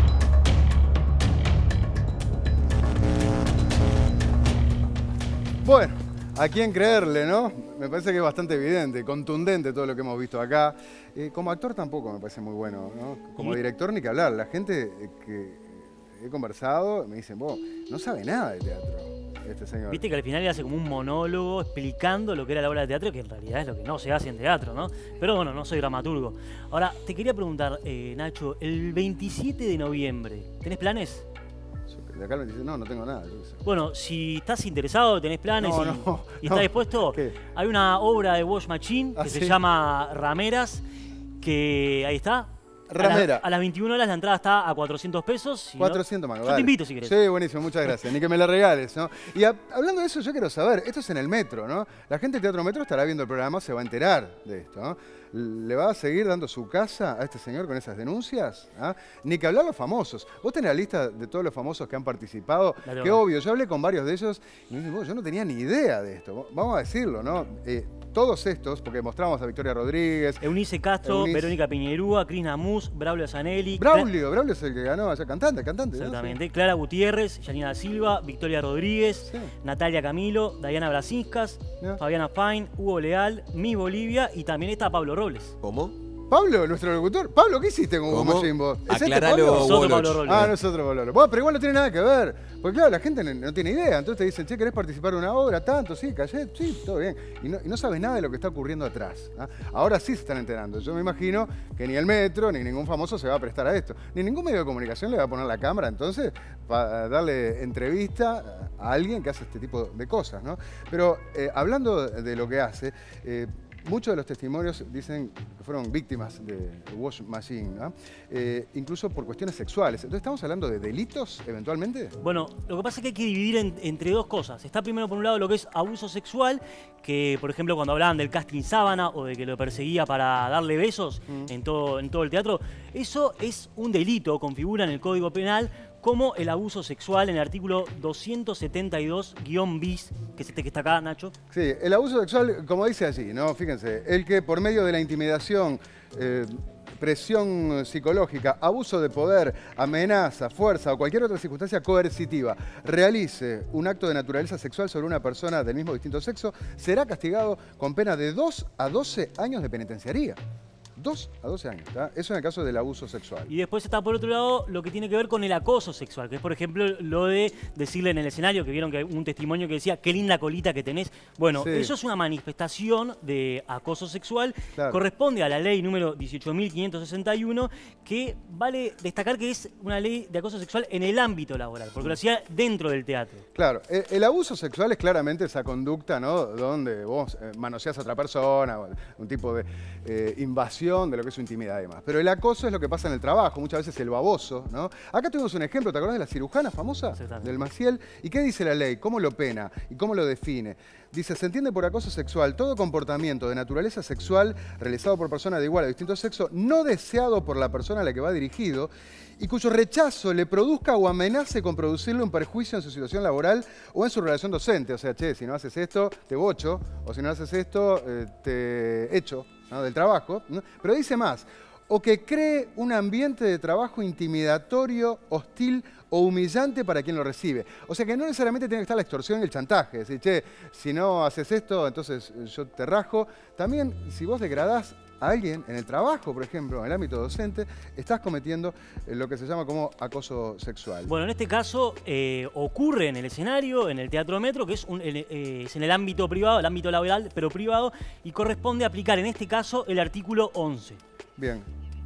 Bueno, ¿a quién creerle, no? Me parece que es bastante evidente, contundente todo lo que hemos visto acá. Eh, como actor tampoco me parece muy bueno, ¿no? Como director ni que hablar. La gente que he conversado me dicen, vos, no sabe nada de teatro este señor. Viste que al final le hace como un monólogo explicando lo que era la obra de teatro, que en realidad es lo que no se hace en teatro, ¿no? Pero bueno, no soy dramaturgo. Ahora, te quería preguntar, eh, Nacho, el veintisiete de noviembre, ¿tenés planes? De acá me dice, no, no tengo nada. Bueno, si estás interesado, tenés planes no, y, no, y no. estás dispuesto, ¿Qué? Hay una obra de Wash Machine que ¿Ah, se sí? llama Rameras, que ahí está. Ramera. A, la, a las veintiuna horas la entrada está a cuatrocientos pesos. Si cuatrocientos no, mangos. Yo te invito si querés. Sí, buenísimo, muchas gracias. Ni que me la regales, ¿no? Y a, hablando de eso, yo quiero saber, esto es en el Metro, ¿no? La gente del Teatro Metro estará viendo el programa, se va a enterar de esto, ¿no? ¿Le va a seguir dando su casa a este señor con esas denuncias? ¿Ah? Ni que hablar los famosos. Vos tenés la lista de todos los famosos que han participado. Claro. Qué obvio, yo hablé con varios de ellos y me dicen, vos, yo no tenía ni idea de esto. Vamos a decirlo, ¿no? Eh, todos estos, porque mostramos a Victoria Rodríguez, Eunice Castro, Eunice. Verónica Piñerúa, Cris Namus, Braulio Zanelli. Braulio, Braulio es el que ganó allá, cantante, cantante. ¿no? Exactamente. Clara Gutiérrez, Yanina Silva, Victoria Rodríguez, Sí. Natalia Camilo, Diana Brasinskas, Fabiana Fine, Hugo Leal, Mi Bolivia y también está Pablo Robles. ¿Cómo? Pablo, nuestro locutor. Pablo, ¿qué hiciste con Hugo ¿Cómo? Machín vos? ¿Es Aclaralo, este Pablo? Nosotros, Woloch. Pablo Robles. Ah, nosotros, Pablo Robles. Bueno, pero igual no tiene nada que ver. Porque claro, la gente no, no tiene idea. Entonces te dicen, che, ¿querés participar en una obra? Tanto, sí, callé, sí, todo bien. Y no, y no sabes nada de lo que está ocurriendo atrás. ¿Ah? Ahora sí se están enterando. Yo me imagino que ni el Metro, ni ningún famoso se va a prestar a esto. Ni ningún medio de comunicación le va a poner la cámara, entonces, para darle entrevista a alguien que hace este tipo de cosas, ¿no? Pero eh, hablando de lo que hace, eh, muchos de los testimonios dicen que fueron víctimas de Wash Machine, ¿no? Eh, incluso por cuestiones sexuales. Entonces, ¿estamos hablando de delitos eventualmente? Bueno, lo que pasa es que hay que dividir en- entre dos cosas. Está primero por un lado lo que es abuso sexual, que por ejemplo cuando hablaban del casting sábana o de que lo perseguía para darle besos en, todo, en todo el teatro, eso es un delito, configura en el Código Penal como el abuso sexual en el artículo doscientos setenta y dos guión bis, que es este que está acá, Nacho. Sí, el abuso sexual, como dice allí, ¿no? Fíjense, el que por medio de la intimidación, eh, presión psicológica, abuso de poder, amenaza, fuerza o cualquier otra circunstancia coercitiva realice un acto de naturaleza sexual sobre una persona del mismo o distinto sexo, será castigado con pena de dos a doce años de penitenciaría. dos a doce años, ¿tá? Eso en el caso del abuso sexual. Y después está por otro lado lo que tiene que ver con el acoso sexual, que es por ejemplo lo de decirle en el escenario, que vieron que un testimonio que decía, qué linda colita que tenés. Bueno, Sí. eso es una manifestación de acoso sexual, Claro. corresponde a la ley número dieciocho mil quinientos sesenta y uno, que vale destacar que es una ley de acoso sexual en el ámbito laboral, porque lo hacía dentro del teatro. Claro, el, el abuso sexual es claramente esa conducta, ¿no? Donde vos eh, manoseás a otra persona, un tipo de eh, invasión de lo que es su intimidad y demás. Pero el acoso es lo que pasa en el trabajo, muchas veces el baboso, ¿no? Acá tuvimos un ejemplo, ¿te acordás de la cirujana famosa del Maciel? ¿Y qué dice la ley? ¿Cómo lo pena? ¿Y cómo lo define? Dice, se entiende por acoso sexual todo comportamiento de naturaleza sexual realizado por persona de igual o distinto sexo, no deseado por la persona a la que va dirigido y cuyo rechazo le produzca o amenace con producirle un perjuicio en su situación laboral o en su relación docente. O sea, che, si no haces esto, te bocho, o si no haces esto, eh, te echo, ¿no? Del trabajo, ¿no? Pero dice más, o que cree un ambiente de trabajo intimidatorio, hostil o humillante para quien lo recibe. O sea que no necesariamente tiene que estar la extorsión y el chantaje. Es decir, che, si no haces esto, entonces yo te rajo. También, si vos degradás a alguien en el trabajo, por ejemplo, en el ámbito docente, estás cometiendo lo que se llama como acoso sexual. Bueno, en este caso eh, ocurre en el escenario, en el Teatro Metro, que es, un, eh, es en el ámbito privado, el ámbito laboral, pero privado, y corresponde aplicar en este caso el artículo once. Bien.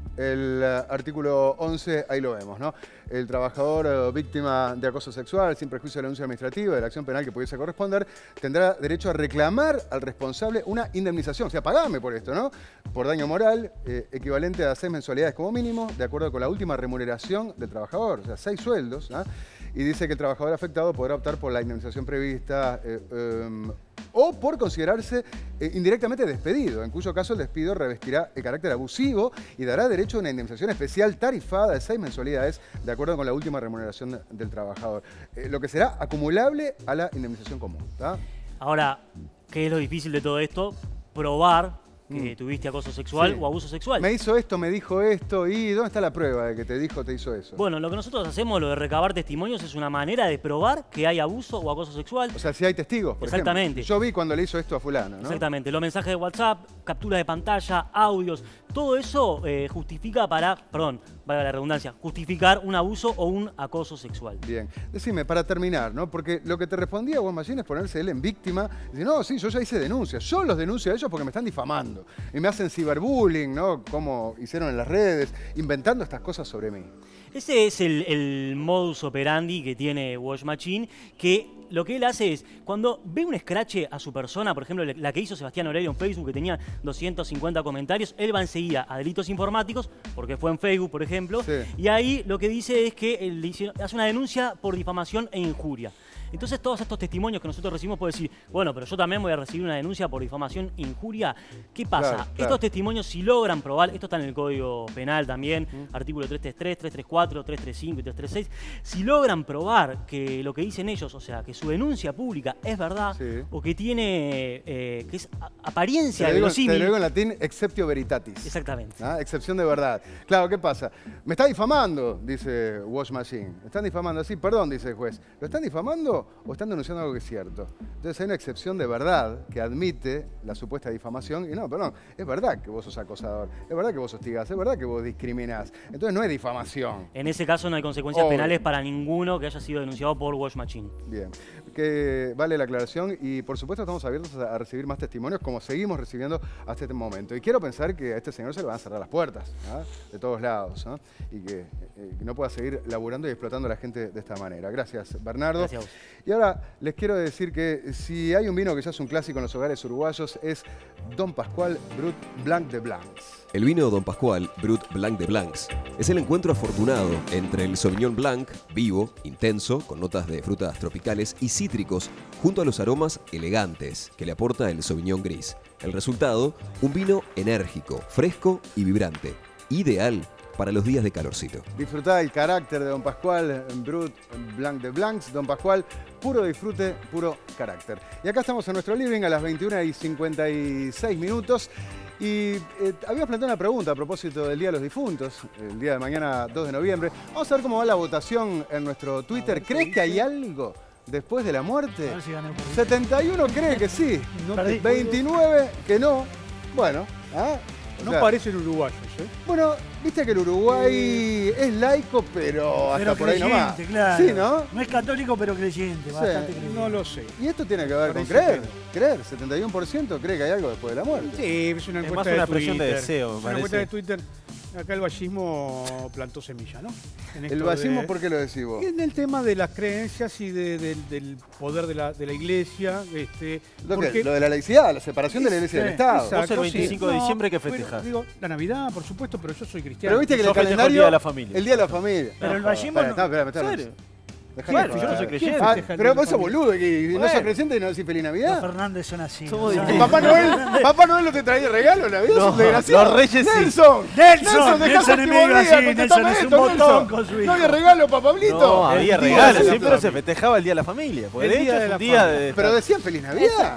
El uh, artículo once, ahí lo vemos, ¿no? El trabajador uh, víctima de acoso sexual, sin prejuicio de la denuncia administrativa de la acción penal que pudiese corresponder, tendrá derecho a reclamar al responsable una indemnización. O sea, pagame por esto, ¿no? Por daño moral, eh, equivalente a seis mensualidades como mínimo, de acuerdo con la última remuneración del trabajador, o sea, seis sueldos, ¿no? Y dice que el trabajador afectado podrá optar por la indemnización prevista eh, eh, o por considerarse eh, indirectamente despedido, en cuyo caso el despido revestirá el carácter abusivo y dará derecho a una indemnización especial tarifada de seis mensualidades, de acuerdo con la última remuneración de, del trabajador, eh, lo que será acumulable a la indemnización común, ¿tá? Ahora, ¿qué es lo difícil de todo esto? Probar que Mm. tuviste acoso sexual Sí. o abuso sexual. Me hizo esto, me dijo esto, ¿y dónde está la prueba de que te dijo, te hizo eso? Bueno, lo que nosotros hacemos, lo de recabar testimonios, es una manera de probar que hay abuso o acoso sexual. O sea, si hay testigos, por Exactamente. ejemplo. Yo vi cuando le hizo esto a fulano, ¿no? Exactamente. Los mensajes de WhatsApp, capturas de pantalla, audios, todo eso eh, justifica para, perdón, valga la redundancia, justificar un abuso o un acoso sexual. Bien. Decime, para terminar, ¿no? Porque lo que te respondía Juan Machín es ponerse él en víctima. Dice, no, sí, yo ya hice denuncias. Yo los denuncio a ellos porque me están difamando. Y me hacen ciberbullying, ¿no? Como hicieron en las redes, inventando estas cosas sobre mí. Ese es el, el modus operandi que tiene Wash Machine, que lo que él hace es, cuando ve un escrache a su persona, por ejemplo, la que hizo Sebastián Oreiro en Facebook, que tenía doscientos cincuenta comentarios, él va enseguida a delitos informáticos, porque fue en Facebook, por ejemplo, Sí. y ahí lo que dice es que él dice- hace una denuncia por difamación e injuria. Entonces todos estos testimonios que nosotros recibimos pueden decir, bueno, pero yo también voy a recibir una denuncia por difamación e injuria. ¿Qué pasa? Claro, claro. Estos testimonios, si logran probar, esto está en el Código Penal también, artículo trescientos treinta y tres, trescientos treinta y cuatro, trescientos treinta y cinco y trescientos treinta y seis, si logran probar que lo que dicen ellos, o sea, que su denuncia pública es verdad, o que tiene, eh, que es a- apariencia Te de lo digo, verosímil. te lo digo en latín, exceptio veritatis. Exactamente. ¿Ah? Excepción de verdad. Claro, ¿qué pasa? Me está difamando, dice Wash Machine. ¿Me están difamando? Sí, perdón, dice el juez. ¿Lo están difamando o están denunciando algo que es cierto? Entonces hay una excepción de verdad que admite la supuesta difamación. Y no, perdón, es verdad que vos sos acosador, es verdad que vos hostigás, es verdad que vos discriminás. Entonces no es difamación. En ese caso no hay consecuencias Obvio. penales para ninguno que haya sido denunciado por Wash Machine. Bien, que vale la aclaración y por supuesto estamos abiertos a, a recibir más testimonios como seguimos recibiendo hasta este momento. Y quiero pensar que a este señor se le van a cerrar las puertas, ¿ah? De todos lados, ¿no? Y que, eh, que no pueda seguir laburando y explotando a la gente de esta manera. Gracias, Bernardo. Gracias a vos. Y ahora les quiero decir que si hay un vino que ya es un clásico en los hogares uruguayos es Don Pascual Brut Blanc de Blancs. El vino Don Pascual Brut Blanc de Blancs es el encuentro afortunado entre el Sauvignon Blanc, vivo, intenso, con notas de frutas tropicales y cítricos, junto a los aromas elegantes que le aporta el Sauvignon Gris. El resultado, un vino enérgico, fresco y vibrante, ideal para los días de calorcito. Disfrutá el carácter de Don Pascual Brut Blanc de Blancs. Don Pascual, puro disfrute, puro carácter. Y acá estamos en nuestro living a las veintiuna y cincuenta y seis minutos. Y eh, habías planteado una pregunta a propósito del Día de los Difuntos, el día de mañana dos de noviembre. Vamos a ver cómo va la votación en nuestro Twitter. ¿Crees que hay algo después de la muerte? A ver si gané un poquito. setenta y uno cree que sí, No, Perdí. veintinueve que no. Bueno, ¿ah? O no sea, parecen uruguayos, ¿eh? Bueno, viste que el Uruguay es laico, pero hasta Pero por ahí nomás. creyente, claro. Sí, ¿no? No es católico, pero creyente, Sí. bastante creyente. No lo sé. Y esto tiene que ver con Parece creer. que- Creer, setenta y uno por ciento cree que hay algo después de la muerte. Sí, es una Es encuesta más de una expresión de Twitter. deseo, me Es una encuesta de parece. Twitter. Acá el vallismo plantó semilla, ¿no? En ¿El esto vallismo de- por qué lo decís vos? En el tema de las creencias y de- de- del poder de la, de la iglesia. Este, Lo, que- porque- lo de la laicidad, la separación de la iglesia y del Estado. Vos el veinticinco de No, diciembre, ¿qué pero, festejás? digo, la Navidad, por supuesto, pero yo soy cristiano. Pero viste que en el Yo festejo el calendario. Día de la Familia. El Día de la Familia. Pero el No, vallismo espera, no- espera, espera, ¿En espera. serio? Dejame Claro, yo no joder. soy creyente. Ah, festeja el pero Día de vos sos la boludo, que no Bueno. sos creyente y no decís feliz Los Navidad. Fernández son así. Somos ¿no? distintos. Papá Noel, Papá Noel no te traía regalo, la vida No, es un desgraciado. los Reyes sí. Nelson, Nelson, dejá Nelson tu es medio vida, así, contestame Nelson es un esto, botón Nelson. con su No hijo. había regalo para Pablito. No, había El día regalos, de la sí, pero se familia. festejaba el Día de la Familia. Porque El de Día hecho de es la un día Familia. de... Pero decían feliz Navidad.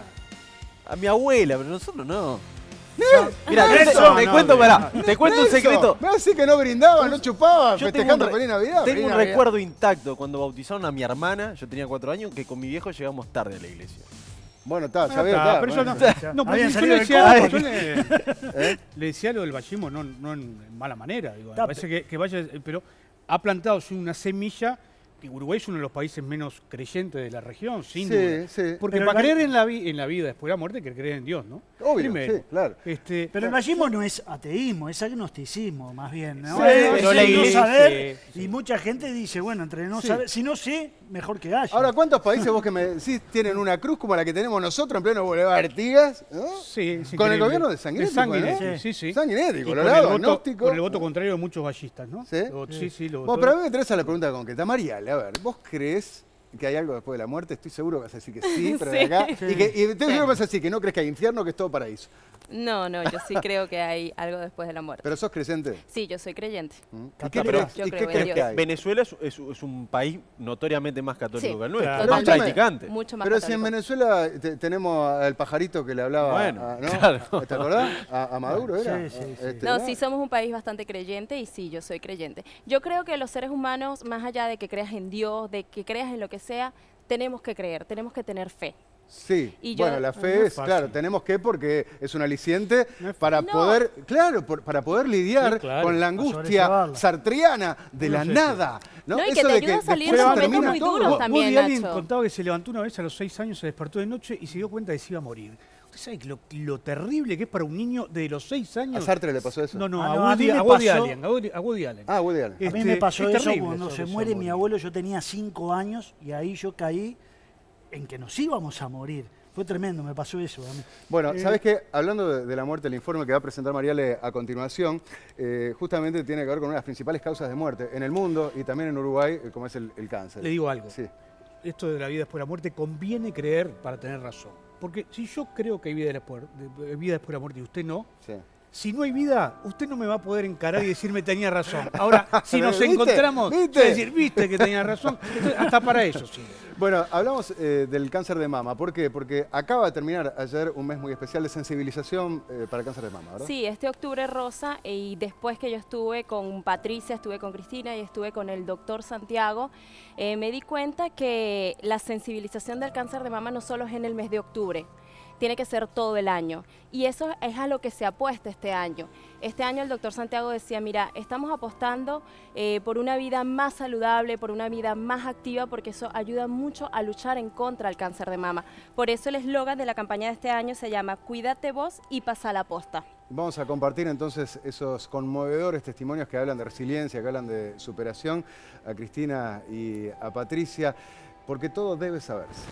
A mi abuela, pero nosotros no. Nelson, Mira, te, Nelson, te no, cuento, no, pará, te cuento un Nelson, secreto. Me hace que no brindaba, no chupaba, Yo tengo festejando un, re- feliz Navidad. tengo feliz un Navidad. recuerdo intacto cuando bautizaron a mi hermana, yo tenía cuatro años, que con mi viejo llegamos tarde a la iglesia. Bueno, está, Bueno, sabía, está, está, pero yo bueno. no, no, pero Habían si yo salido le del decía, campo. yo le, ¿Eh? le decía lo del vallismo, no, no en mala manera. Digo, me Está, parece que, que vaya, pero ha plantado sí, una semilla. Que Uruguay es uno de los países menos creyentes de la región, sin Sí, duda. sí. Porque Pero para el- creer en la, vi- en la vida después de la muerte hay que creer en Dios, ¿no? Obvio, Primero. sí, claro. Este, Pero el vallismo no es ateísmo, es agnosticismo, más bien, ¿no? Sí, Es pero no la iglesia- saber, sí, sí. y mucha gente dice, bueno, entre no Sí. saber, si no sé, mejor que haya. Ahora, ¿cuántos países vos que me decís tienen una cruz como la que tenemos nosotros en pleno Boulevard Artigas? ¿no? Sí, es Con el increíble. gobierno de Sanguinetti, De Sanguinetti, ¿no? sí, sí. Sanguinetti, Y Colorado, con el, voto, agnóstico. con el voto contrario de muchos vallistas, ¿no? ¿Sí? Lo- sí, sí, lo Bueno, votó. pero a mí me interesa la pregunta concreta. Mariale, a ver, ¿vos crees que hay algo después de la muerte? Estoy seguro que vas a decir que sí, pero de Sí. acá. Sí. Y, que, y estoy seguro que vas a decir que no crees que hay infierno, que es todo paraíso. No, no, yo sí creo que hay algo después de la muerte. ¿Pero sos creyente? Sí, yo soy creyente. ¿Mm? ¿Y qué pero- crees? Yo ¿Y creo qué en crees Dios. que hay? Venezuela es, es- es un país notoriamente más católico Sí, que el nuestro, claro. más Escúchame, practicante. Mucho más Pero si en católico. Venezuela te- tenemos al pajarito que le hablaba, Bueno, a- ¿no? claro. ¿Te acordás? A, a Maduro, ¿era? Sí, sí, sí. Este, No, sí somos un país bastante creyente y sí, yo soy creyente. Yo creo que los seres humanos, más allá de que creas en Dios, de que creas en lo que sea, tenemos que creer, tenemos que tener fe. Sí, Y yo- bueno, la no fe es es, fácil. claro, tenemos que porque es un aliciente No es para No. poder, claro, por- para poder lidiar Sí, claro. con la Para angustia sobrellevarla. sartriana de No la sé, nada. ¿no? No, y que Eso te de ayuda a salir después de se momentos termina muy todo. duros Wo- también, Woody Allen Nacho. contaba que se levantó una vez a los seis años, se despertó de noche y se dio cuenta de que se iba a morir. ¿Usted sabe lo, lo terrible que es para un niño de los seis años? ¿A Sartre le pasó eso? No, no, Ah, a, no, a Woody, mí me a Woody pasó- Allen. A Woody, a Woody Allen. Ah, Woody Allen. A mí Este, me pasó es eso terrible cuando eso se de muere ser mi morir. abuelo, yo tenía cinco años y ahí yo caí en que nos íbamos a morir. Fue tremendo, me pasó eso a mí. Bueno, Eh, ¿sabes qué? Hablando de, de la muerte, el informe que va a presentar Mariale a continuación, eh, justamente tiene que ver con una de las principales causas de muerte en el mundo y también en Uruguay, eh, como es el, el cáncer. Le digo algo. Sí. Esto de la vida después de la muerte conviene creer para tener razón. Porque si yo creo que hay vida después de, vida después de la muerte y usted no, Sí. si no hay vida, usted no me va a poder encarar y decirme tenía razón. Ahora, si nos ¿Viste? encontramos, ¿Viste? es decir, viste que tenía razón. Entonces, hasta para eso, sí. Bueno, hablamos eh, del cáncer de mama. ¿Por qué? Porque acaba de terminar ayer un mes muy especial de sensibilización eh, para el cáncer de mama, ¿verdad? Sí, este octubre rosa y después que yo estuve con Patricia, estuve con Cristina y estuve con el doctor Santiago, eh, me di cuenta que la sensibilización del cáncer de mama no solo es en el mes de octubre, tiene que ser todo el año. Y eso es a lo que se apuesta este año. Este año el doctor Santiago decía, mira, estamos apostando eh, por una vida más saludable, por una vida más activa, porque eso ayuda mucho a luchar en contra del cáncer de mama. Por eso el eslogan de la campaña de este año se llama Cuídate vos y pasa la posta. Vamos a compartir entonces esos conmovedores testimonios que hablan de resiliencia, que hablan de superación, a Cristina y a Patricia, porque todo debe saberse.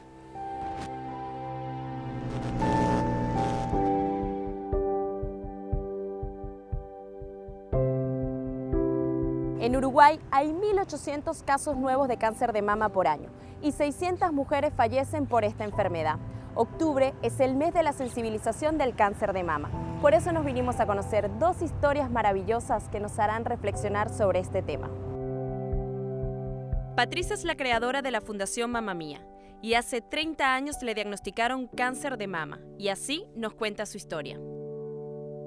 En Uruguay hay mil ochocientos casos nuevos de cáncer de mama por año y seiscientas mujeres fallecen por esta enfermedad. Octubre es el mes de la sensibilización del cáncer de mama. Por eso nos vinimos a conocer dos historias maravillosas que nos harán reflexionar sobre este tema. Patricia es la creadora de la Fundación Mamma Mía y hace treinta años le diagnosticaron cáncer de mama y así nos cuenta su historia.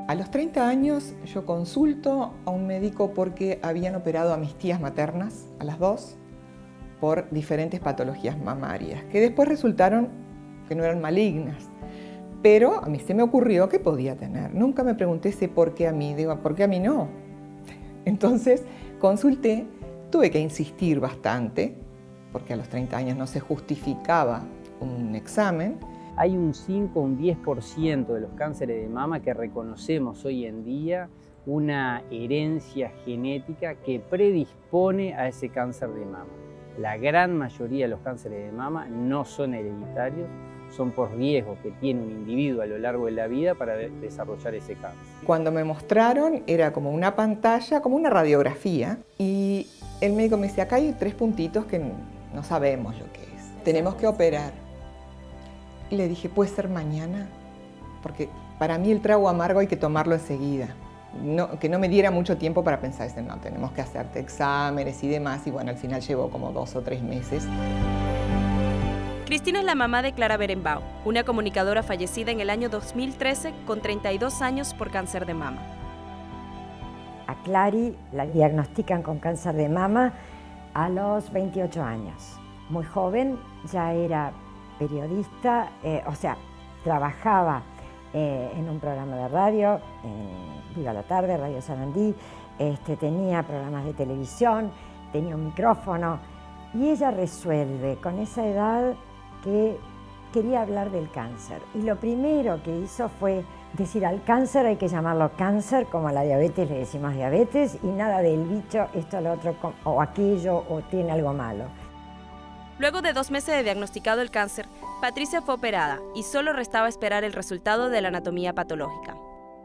A los treinta años yo consulto a un médico porque habían operado a mis tías maternas, a las dos, por diferentes patologías mamarias, que después resultaron que no eran malignas. Pero a mí se me ocurrió que podía tener. Nunca me pregunté ese por qué a mí, digo, ¿por qué a mí no? Entonces consulté, tuve que insistir bastante, porque a los treinta años no se justificaba un examen. Hay un cinco o un diez por ciento de los cánceres de mama que reconocemos hoy en día una herencia genética que predispone a ese cáncer de mama. La gran mayoría de los cánceres de mama no son hereditarios, son por riesgos que tiene un individuo a lo largo de la vida para de desarrollar ese cáncer. Cuando me mostraron era como una pantalla, como una radiografía, y el médico me dice, acá hay tres puntitos que no sabemos lo que es, tenemos que operar. Y le dije, ¿puede ser mañana? Porque para mí el trago amargo hay que tomarlo enseguida. No, que no me diera mucho tiempo para pensar, no, tenemos que hacerte exámenes y demás. Y bueno, al final llevó como dos o tres meses. Cristina es la mamá de Clara Berenbaum, una comunicadora fallecida en el año dos mil trece con treinta y dos años por cáncer de mama. A Clary la diagnostican con cáncer de mama a los veintiocho años. Muy joven, ya era periodista, eh, o sea, trabajaba eh, en un programa de radio, en Viva la Tarde, Radio Sarandí, este, tenía programas de televisión, tenía un micrófono, y ella resuelve con esa edad que quería hablar del cáncer. Y lo primero que hizo fue decir, al cáncer hay que llamarlo cáncer, como a la diabetes le decimos diabetes, y nada del bicho, esto, lo otro, o aquello, o tiene algo malo. Luego de dos meses de diagnosticado el cáncer, Patricia fue operada y solo restaba esperar el resultado de la anatomía patológica.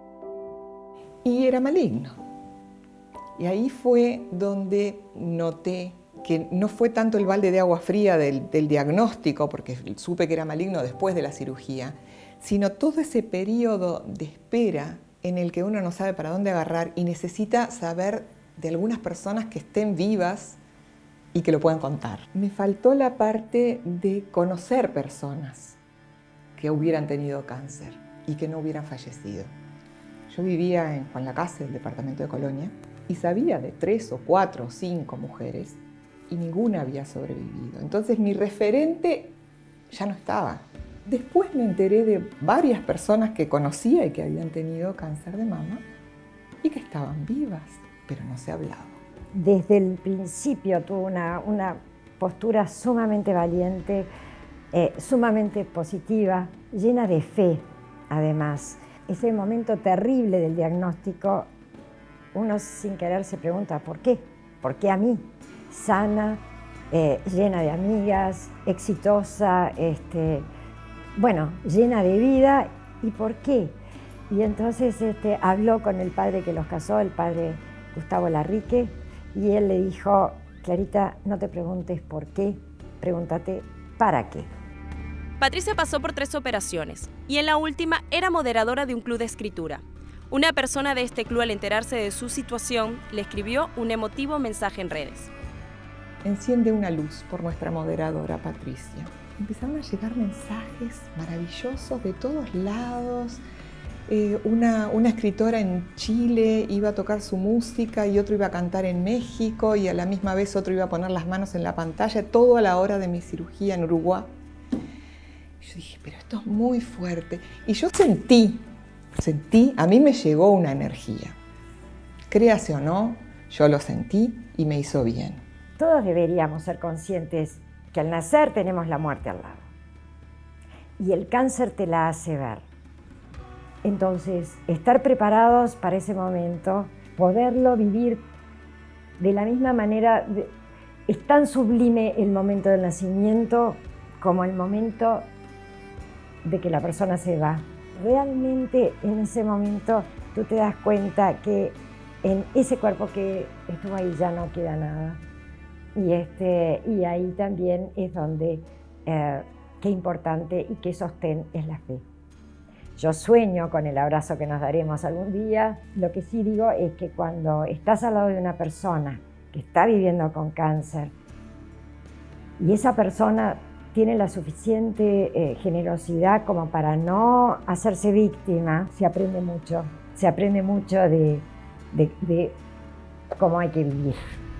Y era maligno. Y ahí fue donde noté que no fue tanto el balde de agua fría del, del diagnóstico, porque supe que era maligno después de la cirugía, sino todo ese periodo de espera en el que uno no sabe para dónde agarrar y necesita saber de algunas personas que estén vivas y que lo puedan contar. Me faltó la parte de conocer personas que hubieran tenido cáncer y que no hubieran fallecido. Yo vivía en Juan Lacase, el departamento de Colonia, y sabía de tres o cuatro o cinco mujeres y ninguna había sobrevivido. Entonces mi referente ya no estaba. Después me enteré de varias personas que conocía y que habían tenido cáncer de mama y que estaban vivas, pero no se hablaba. Desde el principio tuvo una, una postura sumamente valiente, eh, sumamente positiva, llena de fe, además. Ese momento terrible del diagnóstico, uno sin querer se pregunta, ¿por qué? ¿Por qué a mí? Sana, eh, llena de amigas, exitosa, este, bueno, llena de vida, ¿y por qué? Y entonces este, habló con el padre que los casó, el padre Gustavo Larrique, y él le dijo, Clarita, no te preguntes por qué, pregúntate para qué. Patricia pasó por tres operaciones y en la última era moderadora de un club de escritura. Una persona de este club, al enterarse de su situación, le escribió un emotivo mensaje en redes. Enciende una luz por nuestra moderadora Patricia. Empezaron a llegar mensajes maravillosos de todos lados. Eh, una, una escritora en Chile iba a tocar su música y otro iba a cantar en México y a la misma vez otro iba a poner las manos en la pantalla, todo a la hora de mi cirugía en Uruguay. Yo dije, pero esto es muy fuerte. Y yo sentí, sentí, a mí me llegó una energía. Créase o no, yo lo sentí y me hizo bien. Todos deberíamos ser conscientes que al nacer tenemos la muerte al lado. Y el cáncer te la hace ver. Entonces, estar preparados para ese momento, poderlo vivir de la misma manera, de, es tan sublime el momento del nacimiento como el momento de que la persona se va. Realmente en ese momento tú te das cuenta que en ese cuerpo que estuvo ahí ya no queda nada. Y, este, y ahí también es donde eh, qué importante y qué sostén es la fe. Yo sueño con el abrazo que nos daremos algún día. Lo que sí digo es que cuando estás al lado de una persona que está viviendo con cáncer y esa persona tiene la suficiente eh, generosidad como para no hacerse víctima, se aprende mucho, se aprende mucho de, de, de cómo hay que vivir.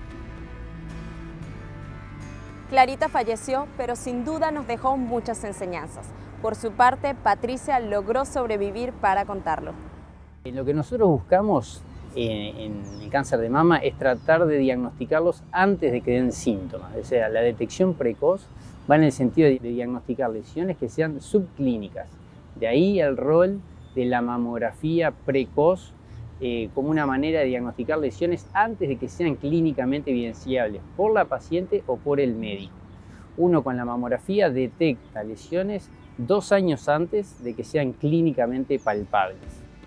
Clarita falleció, pero sin duda nos dejó muchas enseñanzas. Por su parte, Patricia logró sobrevivir para contarlo. Lo que nosotros buscamos en, en el cáncer de mama es tratar de diagnosticarlos antes de que den síntomas. O sea, la detección precoz va en el sentido de, de diagnosticar lesiones que sean subclínicas. De ahí el rol de la mamografía precoz eh, como una manera de diagnosticar lesiones antes de que sean clínicamente evidenciables por la paciente o por el médico. Uno con la mamografía detecta lesiones dos años antes de que sean clínicamente palpables.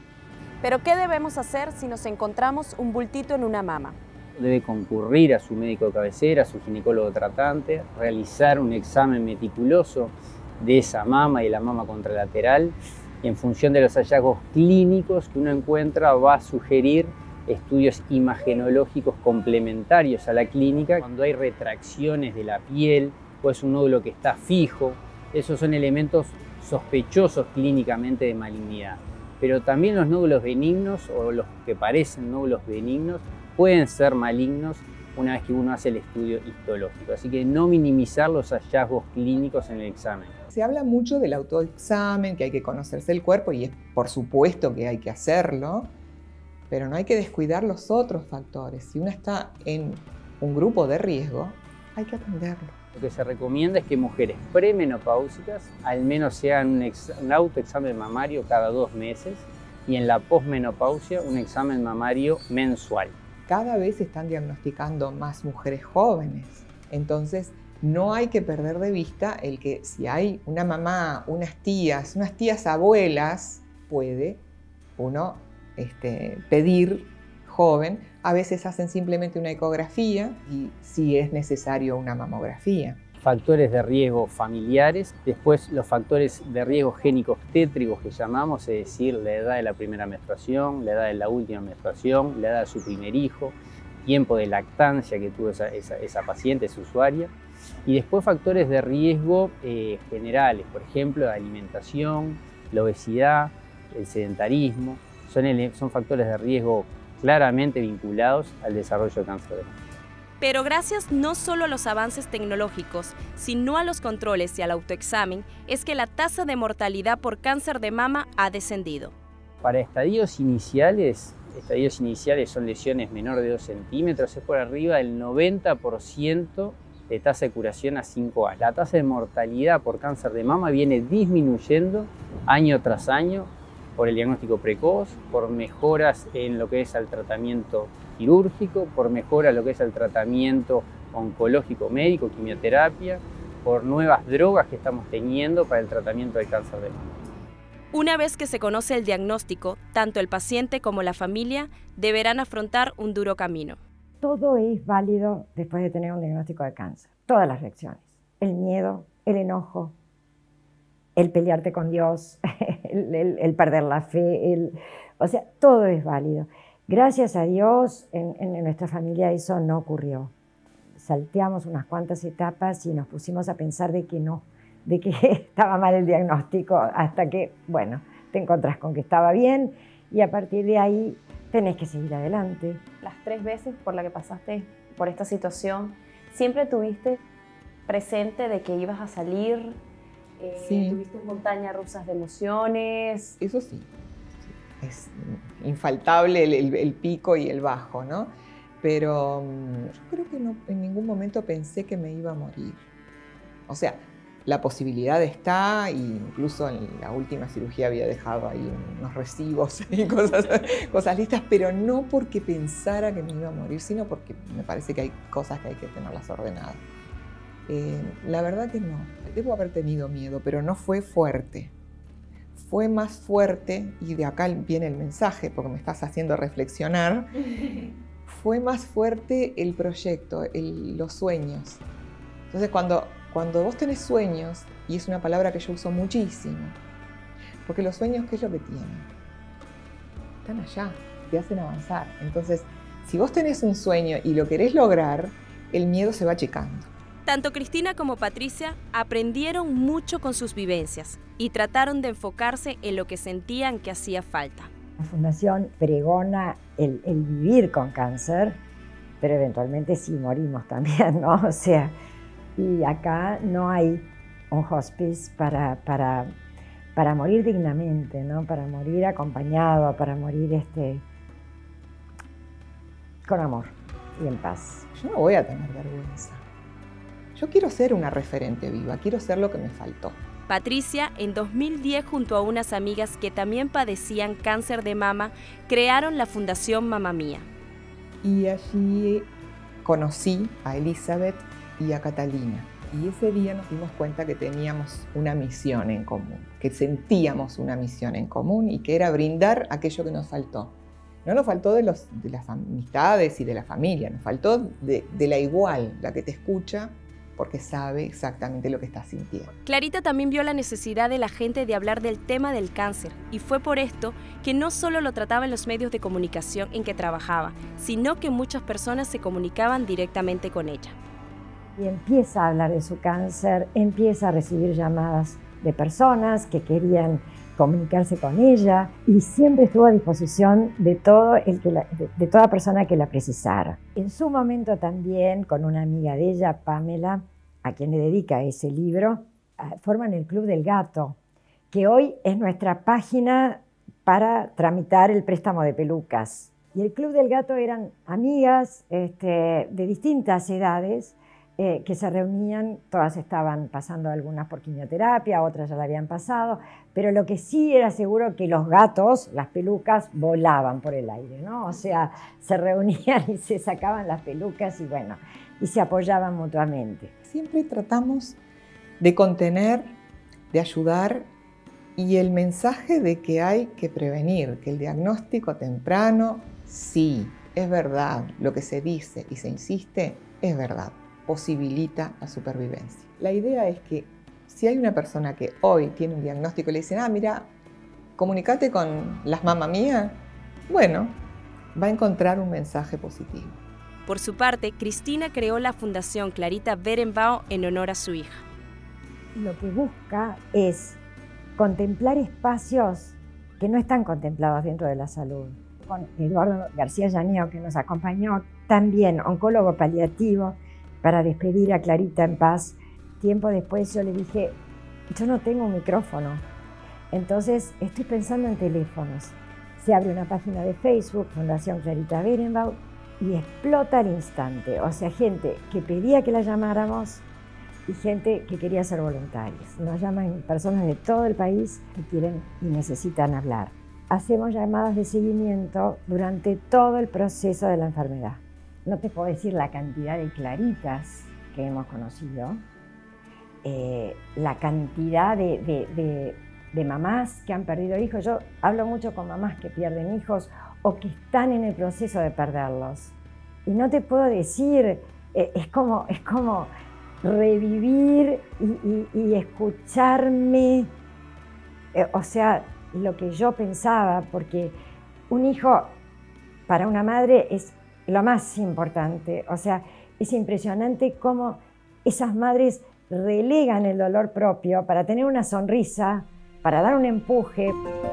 ¿Pero qué debemos hacer si nos encontramos un bultito en una mama? Debe concurrir a su médico de cabecera, a su ginecólogo tratante, realizar un examen meticuloso de esa mama y la mama contralateral, y en función de los hallazgos clínicos que uno encuentra va a sugerir estudios imagenológicos complementarios a la clínica. Cuando hay retracciones de la piel o es un nódulo que está fijo, esos son elementos sospechosos clínicamente de malignidad. Pero también los nódulos benignos o los que parecen nódulos benignos pueden ser malignos una vez que uno hace el estudio histológico. Así que no minimizar los hallazgos clínicos en el examen. Se habla mucho del autoexamen, que hay que conocerse el cuerpo y es por supuesto que hay que hacerlo, pero no hay que descuidar los otros factores. Si uno está en un grupo de riesgo, hay que atenderlo. Lo que se recomienda es que mujeres premenopáusicas al menos se hagan un, un autoexamen mamario cada dos meses y en la posmenopausia un examen mamario mensual. Cada vez se están diagnosticando más mujeres jóvenes, entonces no hay que perder de vista el que si hay una mamá, unas tías, unas tías abuelas, puede uno este, pedir joven. A veces hacen simplemente una ecografía y si es necesario una mamografía. Factores de riesgo familiares, después los factores de riesgo génicos tétricos que llamamos, es decir, la edad de la primera menstruación, la edad de la última menstruación, la edad de su primer hijo, tiempo de lactancia que tuvo esa, esa, esa paciente, esa usuaria, y después factores de riesgo eh, generales, por ejemplo, la alimentación, la obesidad, el sedentarismo, son, el, son factores de riesgo claramente vinculados al desarrollo de cáncer de mama. Pero gracias no solo a los avances tecnológicos, sino a los controles y al autoexamen, es que la tasa de mortalidad por cáncer de mama ha descendido. Para estadios iniciales, estadios iniciales son lesiones menor de dos centímetros, es por arriba del noventa por ciento de tasa de curación a cinco años. La tasa de mortalidad por cáncer de mama viene disminuyendo año tras año por el diagnóstico precoz, por mejoras en lo que es el tratamiento quirúrgico, por mejora en lo que es el tratamiento oncológico médico, quimioterapia, por nuevas drogas que estamos teniendo para el tratamiento del cáncer de mama. Una vez que se conoce el diagnóstico, tanto el paciente como la familia deberán afrontar un duro camino. Todo es válido después de tener un diagnóstico de cáncer. Todas las reacciones. El miedo, el enojo, el pelearte con Dios, el, el, el perder la fe, el, o sea, todo es válido. Gracias a Dios, en, en nuestra familia eso no ocurrió. Salteamos unas cuantas etapas y nos pusimos a pensar de que no, de que estaba mal el diagnóstico, hasta que, bueno, te encontrás con que estaba bien y a partir de ahí tenés que seguir adelante. Las tres veces por las que pasaste por esta situación, ¿siempre tuviste presente de que ibas a salir? Eh, Sí. ¿Tuviste montañas rusas de emociones? Eso sí, es infaltable el, el- el pico y el bajo, ¿no? Pero mm, yo creo que no, en ningún momento pensé que me iba a morir. O sea, la posibilidad está, e incluso en la última cirugía había dejado ahí unos recibos y cosas, cosas listas, pero no porque pensara que me iba a morir, sino porque me parece que hay cosas que hay que tenerlas ordenadas. Eh, la verdad que no, debo haber tenido miedo, pero no fue fuerte. Fue más fuerte, y de acá viene el mensaje, porque me estás haciendo reflexionar, fue más fuerte el proyecto, el- los sueños. Entonces cuando, cuando vos tenés sueños, y es una palabra que yo uso muchísimo, porque los sueños, ¿qué es lo que tienen? Están allá, te hacen avanzar. Entonces, si vos tenés un sueño y lo querés lograr, el miedo se va achicando. Tanto Cristina como Patricia aprendieron mucho con sus vivencias y trataron de enfocarse en lo que sentían que hacía falta. La fundación pregona el, el vivir con cáncer, pero eventualmente sí morimos también, ¿no? O sea, y acá no hay un hospice para, para, para morir dignamente, ¿no? Para morir acompañado, para morir este, con amor y en paz. Yo no voy a tener vergüenza. Yo quiero ser una referente viva, quiero ser lo que me faltó. Patricia, en dos mil diez, junto a unas amigas que también padecían cáncer de mama, crearon la Fundación Mamma Mía. Y allí conocí a Elizabeth y a Catalina. Y ese día nos dimos cuenta que teníamos una misión en común, que sentíamos una misión en común y que era brindar aquello que nos faltó. No nos faltó de, los, de las amistades y de la familia, nos faltó de, de la igual, la que te escucha porque sabe exactamente lo que estás sintiendo. Clarita también vio la necesidad de la gente de hablar del tema del cáncer y fue por esto que no solo lo trataba en los medios de comunicación en que trabajaba, sino que muchas personas se comunicaban directamente con ella. Y empieza a hablar de su cáncer, empieza a recibir llamadas de personas que querían comunicarse con ella y siempre estuvo a disposición de, todo el que la, de, de toda persona que la precisara. En su momento también, con una amiga de ella, Pamela, a quien le dedica ese libro, forman el Club del Gato, que hoy es nuestra página para tramitar el préstamo de pelucas. Y el Club del Gato eran amigas este, de distintas edades, Eh, que se reunían, todas estaban pasando algunas por quimioterapia, otras ya la habían pasado, pero lo que sí era seguro que los gatos, las pelucas, volaban por el aire, ¿no? O sea, se reunían y se sacaban las pelucas y bueno, y se apoyaban mutuamente. Siempre tratamos de contener, de ayudar y el mensaje de que hay que prevenir, que el diagnóstico temprano, sí, es verdad, lo que se dice y se insiste es verdad. Posibilita la supervivencia. La idea es que si hay una persona que hoy tiene un diagnóstico y le dicen, ah, mira, comunícate con las Mamma Mía, bueno, va a encontrar un mensaje positivo. Por su parte, Cristina creó la Fundación Clarita Berenbaum en honor a su hija. Lo que busca es contemplar espacios que no están contemplados dentro de la salud. Con Eduardo García Llaneo, que nos acompañó, también oncólogo paliativo, para despedir a Clarita en paz. Tiempo después yo le dije, yo no tengo un micrófono, entonces estoy pensando en teléfonos. Se abre una página de Facebook, Fundación Clarita Berenbaum, y explota al instante. O sea, gente que pedía que la llamáramos y gente que quería ser voluntarios. Nos llaman personas de todo el país que quieren y necesitan hablar. Hacemos llamadas de seguimiento durante todo el proceso de la enfermedad. No te puedo decir la cantidad de Claritas que hemos conocido, eh, la cantidad de, de, de, de mamás que han perdido hijos. Yo hablo mucho con mamás que pierden hijos o que están en el proceso de perderlos. Y no te puedo decir, eh, es, como, es como revivir y, y, y escucharme, eh, o sea, lo que yo pensaba, porque un hijo para una madre es lo más importante. O sea, es impresionante cómo esas madres relegan el dolor propio para tener una sonrisa, para dar un empuje.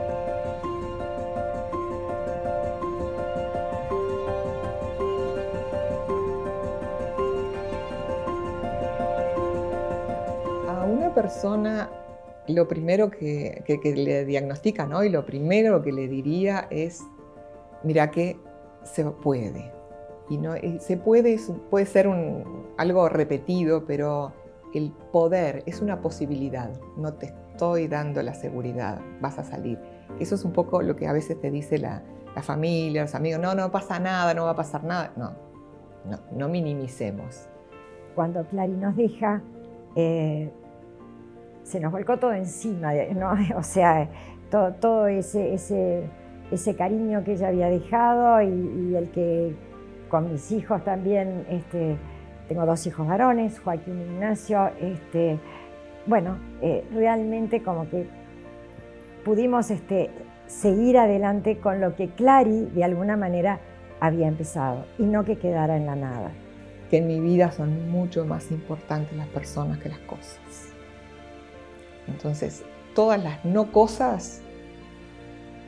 A una persona lo primero que, que, que le diagnostican hoy, lo primero que le diría es, mira que se puede. Y no, se puede, puede ser un, algo repetido, pero el poder es una posibilidad. No te estoy dando la seguridad, vas a salir. Eso es un poco lo que a veces te dice la, la familia, los amigos. No, no pasa nada, no va a pasar nada. No, no, no minimicemos. Cuando Clary nos deja, eh, se nos volcó todo encima, ¿no? O sea, todo, todo ese, ese, ese cariño que ella había dejado y, y el que con mis hijos también, este, tengo dos hijos varones, Joaquín y Ignacio, este, bueno, eh, realmente como que pudimos este, seguir adelante con lo que Clary de alguna manera había empezado y no que quedara en la nada. Que en mi vida son mucho más importantes las personas que las cosas. Entonces, todas las no cosas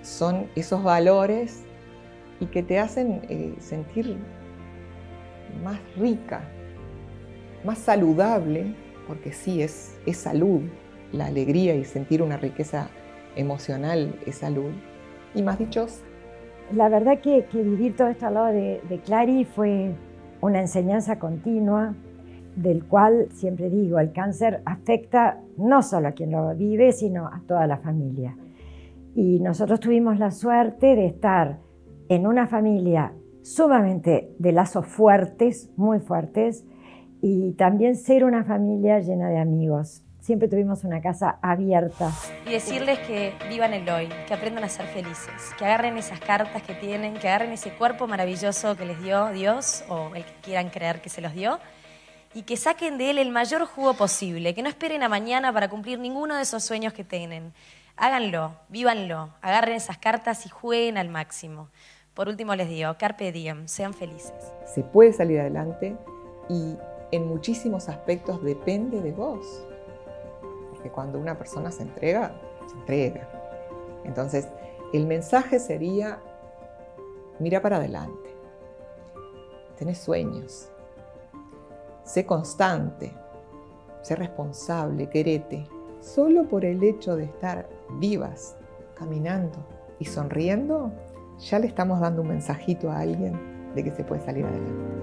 son esos valores y que te hacen eh, sentir más rica, más saludable, porque sí, es, es salud, la alegría y sentir una riqueza emocional es salud, y más dichosa. La verdad que, que vivir todo esto al lado de, de Clary fue una enseñanza continua, del cual siempre digo, el cáncer afecta no solo a quien lo vive, sino a toda la familia. Y nosotros tuvimos la suerte de estar en una familia sumamente de lazos fuertes, muy fuertes, y también ser una familia llena de amigos. Siempre tuvimos una casa abierta. Y decirles que vivan el hoy, que aprendan a ser felices, que agarren esas cartas que tienen, que agarren ese cuerpo maravilloso que les dio Dios, o el que quieran creer que se los dio, y que saquen de él el mayor jugo posible, que no esperen a mañana para cumplir ninguno de esos sueños que tienen. Háganlo, vívanlo, agarren esas cartas y jueguen al máximo. Por último les digo, carpe diem, sean felices. Se puede salir adelante y en muchísimos aspectos depende de vos. Porque cuando una persona se entrega, se entrega. Entonces, el mensaje sería, mira para adelante. Tenés sueños. Sé constante. Sé responsable, querete. Solo por el hecho de estar vivas, caminando y sonriendo, ya le estamos dando un mensajito a alguien de que se puede salir adelante.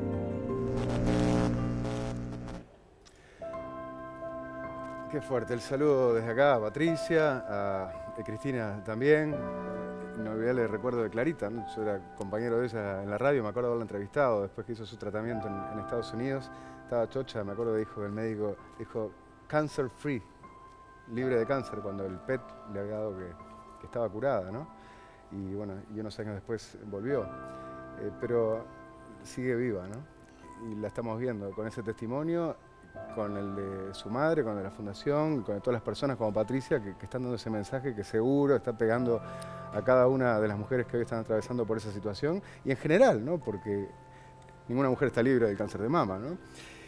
Qué fuerte. El saludo desde acá a Patricia, a Cristina también. Inolvidable el recuerdo de Clarita, ¿no? Yo era compañero de ella en la radio, me acuerdo de haberla entrevistado después que hizo su tratamiento en, en Estados Unidos. Estaba chocha, me acuerdo, dijo el médico, dijo cancer free, libre de cáncer, cuando el P E T le había dado que, que estaba curada, ¿no? Y bueno, y unos años después volvió. Eh, pero sigue viva, ¿no? Y la estamos viendo con ese testimonio, con el de su madre, con el de la fundación, con todas las personas como Patricia que, que están dando ese mensaje que seguro está pegando a cada una de las mujeres que hoy están atravesando por esa situación y en general, ¿no? Porque ninguna mujer está libre del cáncer de mama, ¿no?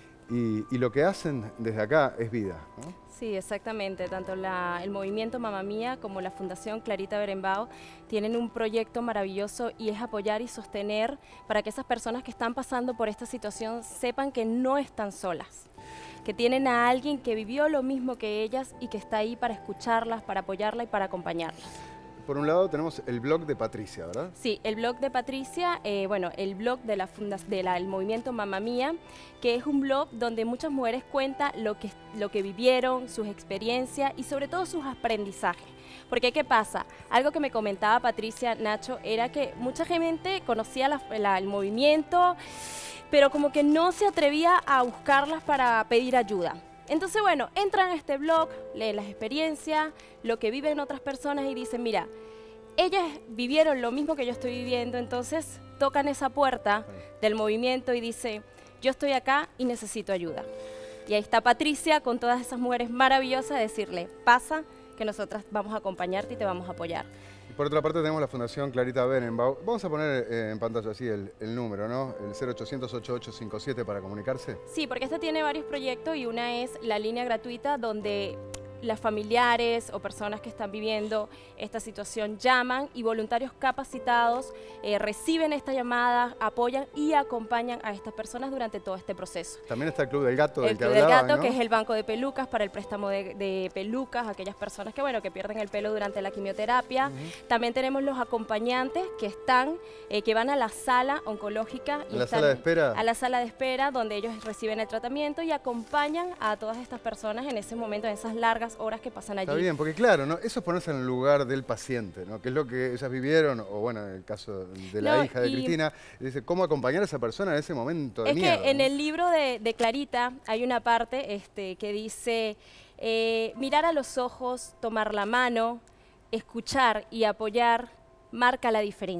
Y, y lo que hacen desde acá es vida, ¿no? Sí, exactamente. Tanto la, el movimiento Mamma Mía como la Fundación Clarita Berenbaum tienen un proyecto maravilloso y es apoyar y sostener para que esas personas que están pasando por esta situación sepan que no están solas, que tienen a alguien que vivió lo mismo que ellas y que está ahí para escucharlas, para apoyarla y para acompañarlas. Por un lado tenemos el blog de Patricia, ¿verdad? Sí, el blog de Patricia, eh, bueno, el blog de la de la, el movimiento Mamma Mía, que es un blog donde muchas mujeres cuentan lo que, lo que vivieron, sus experiencias y sobre todo sus aprendizajes. Porque ¿qué pasa? Algo que me comentaba Patricia, Nacho, era que mucha gente conocía la, la, el movimiento, pero como que no se atrevía a buscarlas para pedir ayuda. Entonces, bueno, entran a este blog, leen las experiencias, lo que viven otras personas y dicen, mira, ellas vivieron lo mismo que yo estoy viviendo, entonces tocan esa puerta del movimiento y dicen, yo estoy acá y necesito ayuda. Y ahí está Patricia con todas esas mujeres maravillosas de decirle, pasa, que nosotras vamos a acompañarte y te vamos a apoyar. Y por otra parte tenemos la Fundación Clarita Berenbaum. Vamos a poner eh, en pantalla así el, el número, ¿no? El cero ochocientos, ochenta y ocho cincuenta y siete para comunicarse. Sí, porque esta tiene varios proyectos y una es la línea gratuita donde las familiares o personas que están viviendo esta situación llaman y voluntarios capacitados eh, reciben esta llamada, apoyan y acompañan a estas personas durante todo este proceso. También está el Club del Gato, del el que Club del hablaban, Gato, ¿no? que es el banco de pelucas para el préstamo de, de pelucas, aquellas personas que, bueno, que pierden el pelo durante la quimioterapia. Uh-huh. También tenemos los acompañantes que están, eh, que van a la sala oncológica. Y ¿A la están sala de espera? A la sala de espera, donde ellos reciben el tratamiento y acompañan a todas estas personas en ese momento, en esas largas horas que pasan allí. Está bien, porque claro, ¿no? Eso es ponerse en el lugar del paciente, ¿no? Que es lo que ellas vivieron, o bueno, en el caso de la no, hija de Cristina, dice, ¿cómo acompañar a esa persona en ese momento de es miedo? Es que en ¿no? el libro de, de Clarita hay una parte este, que dice, eh, mirar a los ojos, tomar la mano, escuchar y apoyar marca la diferencia.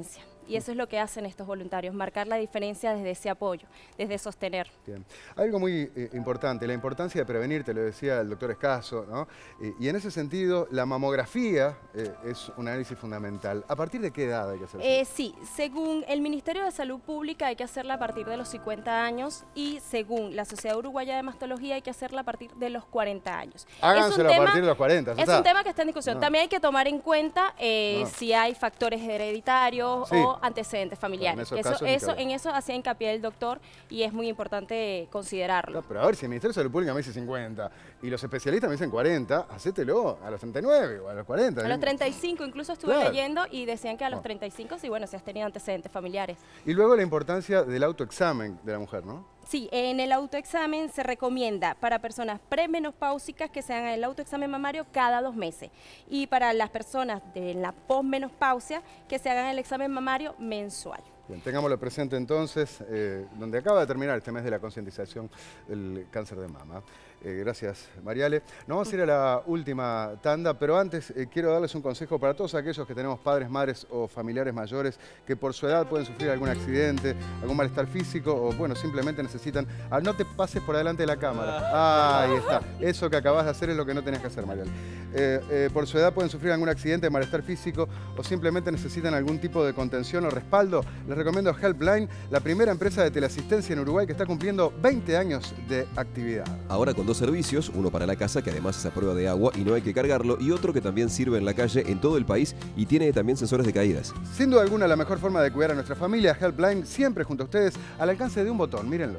Y eso es lo que hacen estos voluntarios, marcar la diferencia desde ese apoyo, desde sostener. Bien. Algo muy eh, importante, la importancia de prevenir, te lo decía el doctor Escaso, ¿no? Y, y en ese sentido, la mamografía eh, es un análisis fundamental. ¿A partir de qué edad hay que hacerlo? Eh, sí, según el Ministerio de Salud Pública hay que hacerla a partir de los cincuenta años y según la Sociedad Uruguaya de Mastología hay que hacerla a partir de los cuarenta años. Háganselo a partir de los cuarenta. Es un tema que está en discusión. No. También hay que tomar en cuenta eh, No. si hay factores hereditarios Sí. o antecedentes familiares. Bueno, en esos eso, casos ni eso, que hablar. en eso hacía hincapié el doctor y es muy importante considerarlo. No, pero a ver, si el Ministerio de Salud Pública me dice cincuenta y los especialistas me dicen cuarenta, hacételo a los treinta y nueve o a los cuarenta. A los treinta y cinco incluso estuve Claro. leyendo y decían que a los treinta y cinco sí, bueno, si has tenido antecedentes familiares. Y luego la importancia del autoexamen de la mujer, ¿no? Sí, en el autoexamen se recomienda para personas premenopáusicas que se hagan el autoexamen mamario cada dos meses y para las personas de la posmenopausia que se hagan el examen mamario mensual. Bien, tengámoslo presente entonces, eh, donde acaba de terminar este mes de la concientización del cáncer de mama. Eh, gracias, Mariale. Nos vamos a ir a la última tanda, pero antes eh, quiero darles un consejo para todos aquellos que tenemos padres, madres o familiares mayores que por su edad pueden sufrir algún accidente, algún malestar físico o, bueno, simplemente necesitan... Ah, no te pases por delante de la cámara. Ah, ahí está. Eso que acabas de hacer es lo que no tenías que hacer, Mariale. Eh, eh, por su edad pueden sufrir algún accidente, malestar físico o simplemente necesitan algún tipo de contención o respaldo. Les recomiendo Helpline, la primera empresa de teleasistencia en Uruguay que está cumpliendo veinte años de actividad. Ahora con dos servicios, uno para la casa que además es a prueba de agua y no hay que cargarlo, y otro que también sirve en la calle en todo el país y tiene también sensores de caídas. Sin duda alguna, la mejor forma de cuidar a nuestra familia, Helpline, siempre junto a ustedes, al alcance de un botón, mírenlo.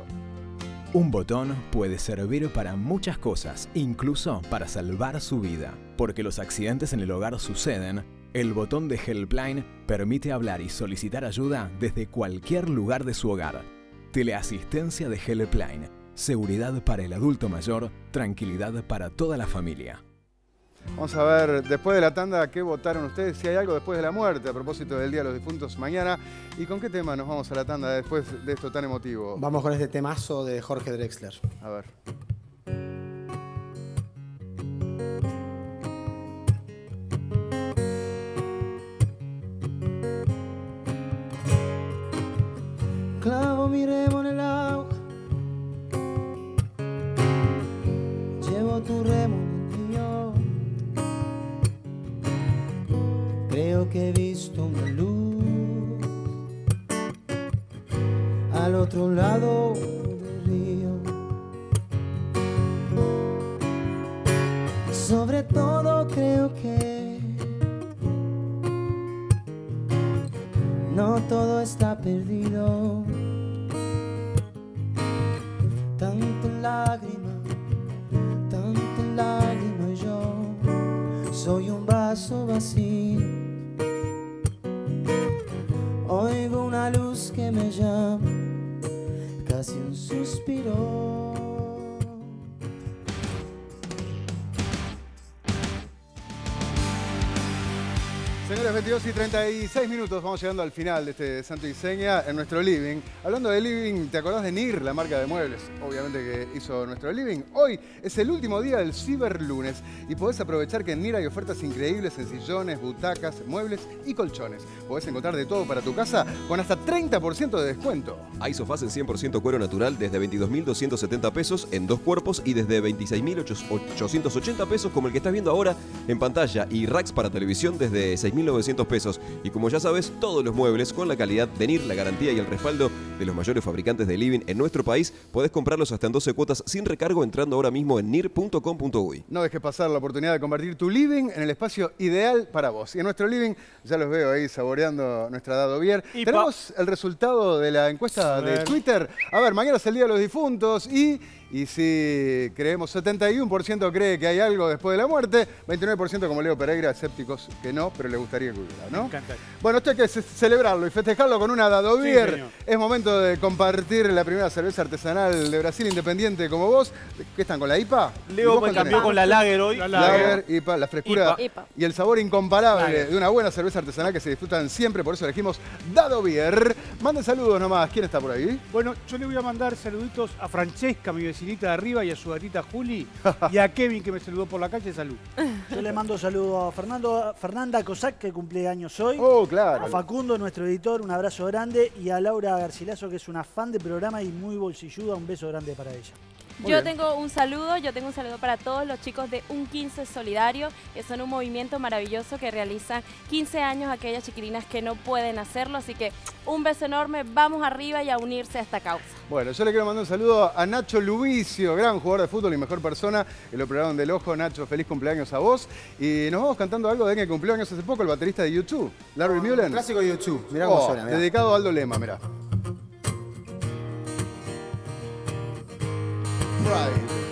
Un botón puede servir para muchas cosas, incluso para salvar su vida. Porque los accidentes en el hogar suceden, el botón de Helpline permite hablar y solicitar ayuda desde cualquier lugar de su hogar. Teleasistencia de Helpline. Seguridad para el adulto mayor, tranquilidad para toda la familia. Vamos a ver después de la tanda qué votaron ustedes, si hay algo después de la muerte a propósito del Día de los Difuntos mañana. ¿Y con qué tema nos vamos a la tanda después de esto tan emotivo? Vamos con este temazo de Jorge Drexler. A ver. Clavo mi remo en el agua, llevo tu remo en el mío. Creo que he visto una luz al otro lado del río. Sobre todo creo que no todo está perdido. Tanta lágrima, tanta lágrima y yo soy un vaso vacío. Oigo una luz que me llama, casi un suspiro. Señores, veintidós y treinta y seis minutos, vamos llegando al final de este Santo y Seña en nuestro living. Hablando de living, ¿te acordás de N I R, la marca de muebles? Obviamente que hizo nuestro living. Hoy es el último día del Ciberlunes y podés aprovechar que en N I R hay ofertas increíbles en sillones, butacas, muebles y colchones. Podés encontrar de todo para tu casa con hasta treinta por ciento de descuento. Hay sofás en cien por ciento cuero natural desde veintidós mil doscientos setenta pesos en dos cuerpos y desde veintiséis mil ochocientos ochenta pesos como el que estás viendo ahora en pantalla, y racks para televisión desde seis mil novecientos pesos. Y como ya sabes, todos los muebles con la calidad de N I R, la garantía y el respaldo de los mayores fabricantes de living en nuestro país. Podés comprarlos hasta en doce cuotas sin recargo entrando ahora mismo en nir punto com punto uy. No dejes pasar la oportunidad de convertir tu living en el espacio ideal para vos. Y en nuestro living, ya los veo ahí saboreando nuestra Dado Bier. Y Tenemos el resultado de la encuesta de Twitter. A ver, mañana es el Día de los Difuntos y... Y si creemos, setenta y uno por ciento cree que hay algo después de la muerte, veintinueve por ciento como Leo Pereira, escépticos que no, pero le gustaría que hubiera, ¿no? Me encanta. Bueno, esto hay que ce- celebrarlo y festejarlo con una Dado Sí, Bier. señor. Es momento de compartir la primera cerveza artesanal de Brasil independiente como vos. ¿Qué están, con la I P A? ¿Y Leo vos me cuál cambió tenés? con la Lager hoy. La Lager, I P A, la frescura I P A. y el sabor incomparable Lager. de una buena cerveza artesanal que se disfrutan siempre, por eso elegimos Dado Bier. Manden saludos nomás. ¿Quién está por ahí? Bueno, yo le voy a mandar saluditos a Francesca, mi vecina vecinita de arriba y a su gatita Juli. Y a Kevin, que me saludó por la calle, salud. Yo le mando saludos a Fernando, a Fernanda Cosac, que cumple años hoy. Oh, claro. A Facundo, nuestro editor, un abrazo grande. Y a Laura Garcilaso, que es una fan del programa y muy bolsilluda, un beso grande para ella. Muy yo bien. tengo un saludo, yo tengo un saludo para todos los chicos de Un quince Solidario, que son un movimiento maravilloso que realizan quince años a aquellas chiquilinas que no pueden hacerlo, así que un beso enorme, vamos arriba y a unirse a esta causa. Bueno, yo le quiero mandar un saludo a Nacho Lubicio, gran jugador de fútbol y mejor persona, que lo operaron del ojo. Nacho, feliz cumpleaños a vos. Y nos vamos cantando algo de que cumplió años hace poco, el baterista de YouTube, Larry oh, Mullen. Clásico de YouTube, mirá cómo oh, suena. Mirá. Dedicado a Aldo Lema, mirá. Right.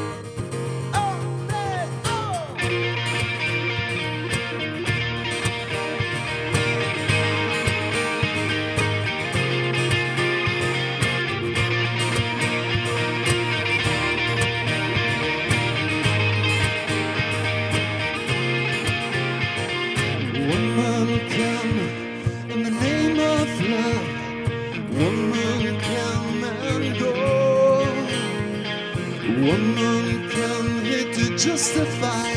Woman, come in the name of love. Woman, come and go. Woman, come here to justify.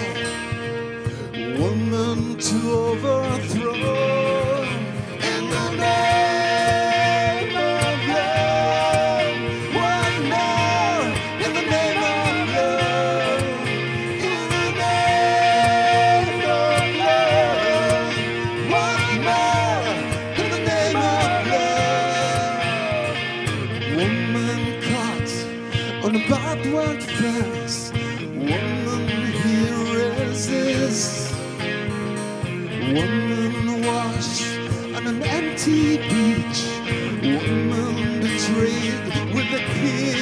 Woman, to overthrow. In the name of love. One more in the name of love. In the name of love. One more in the name of love. Woman caught on a barbed wire fence. Woman here resists. Woman washed on an empty beach. Woman betrayed with a kiss.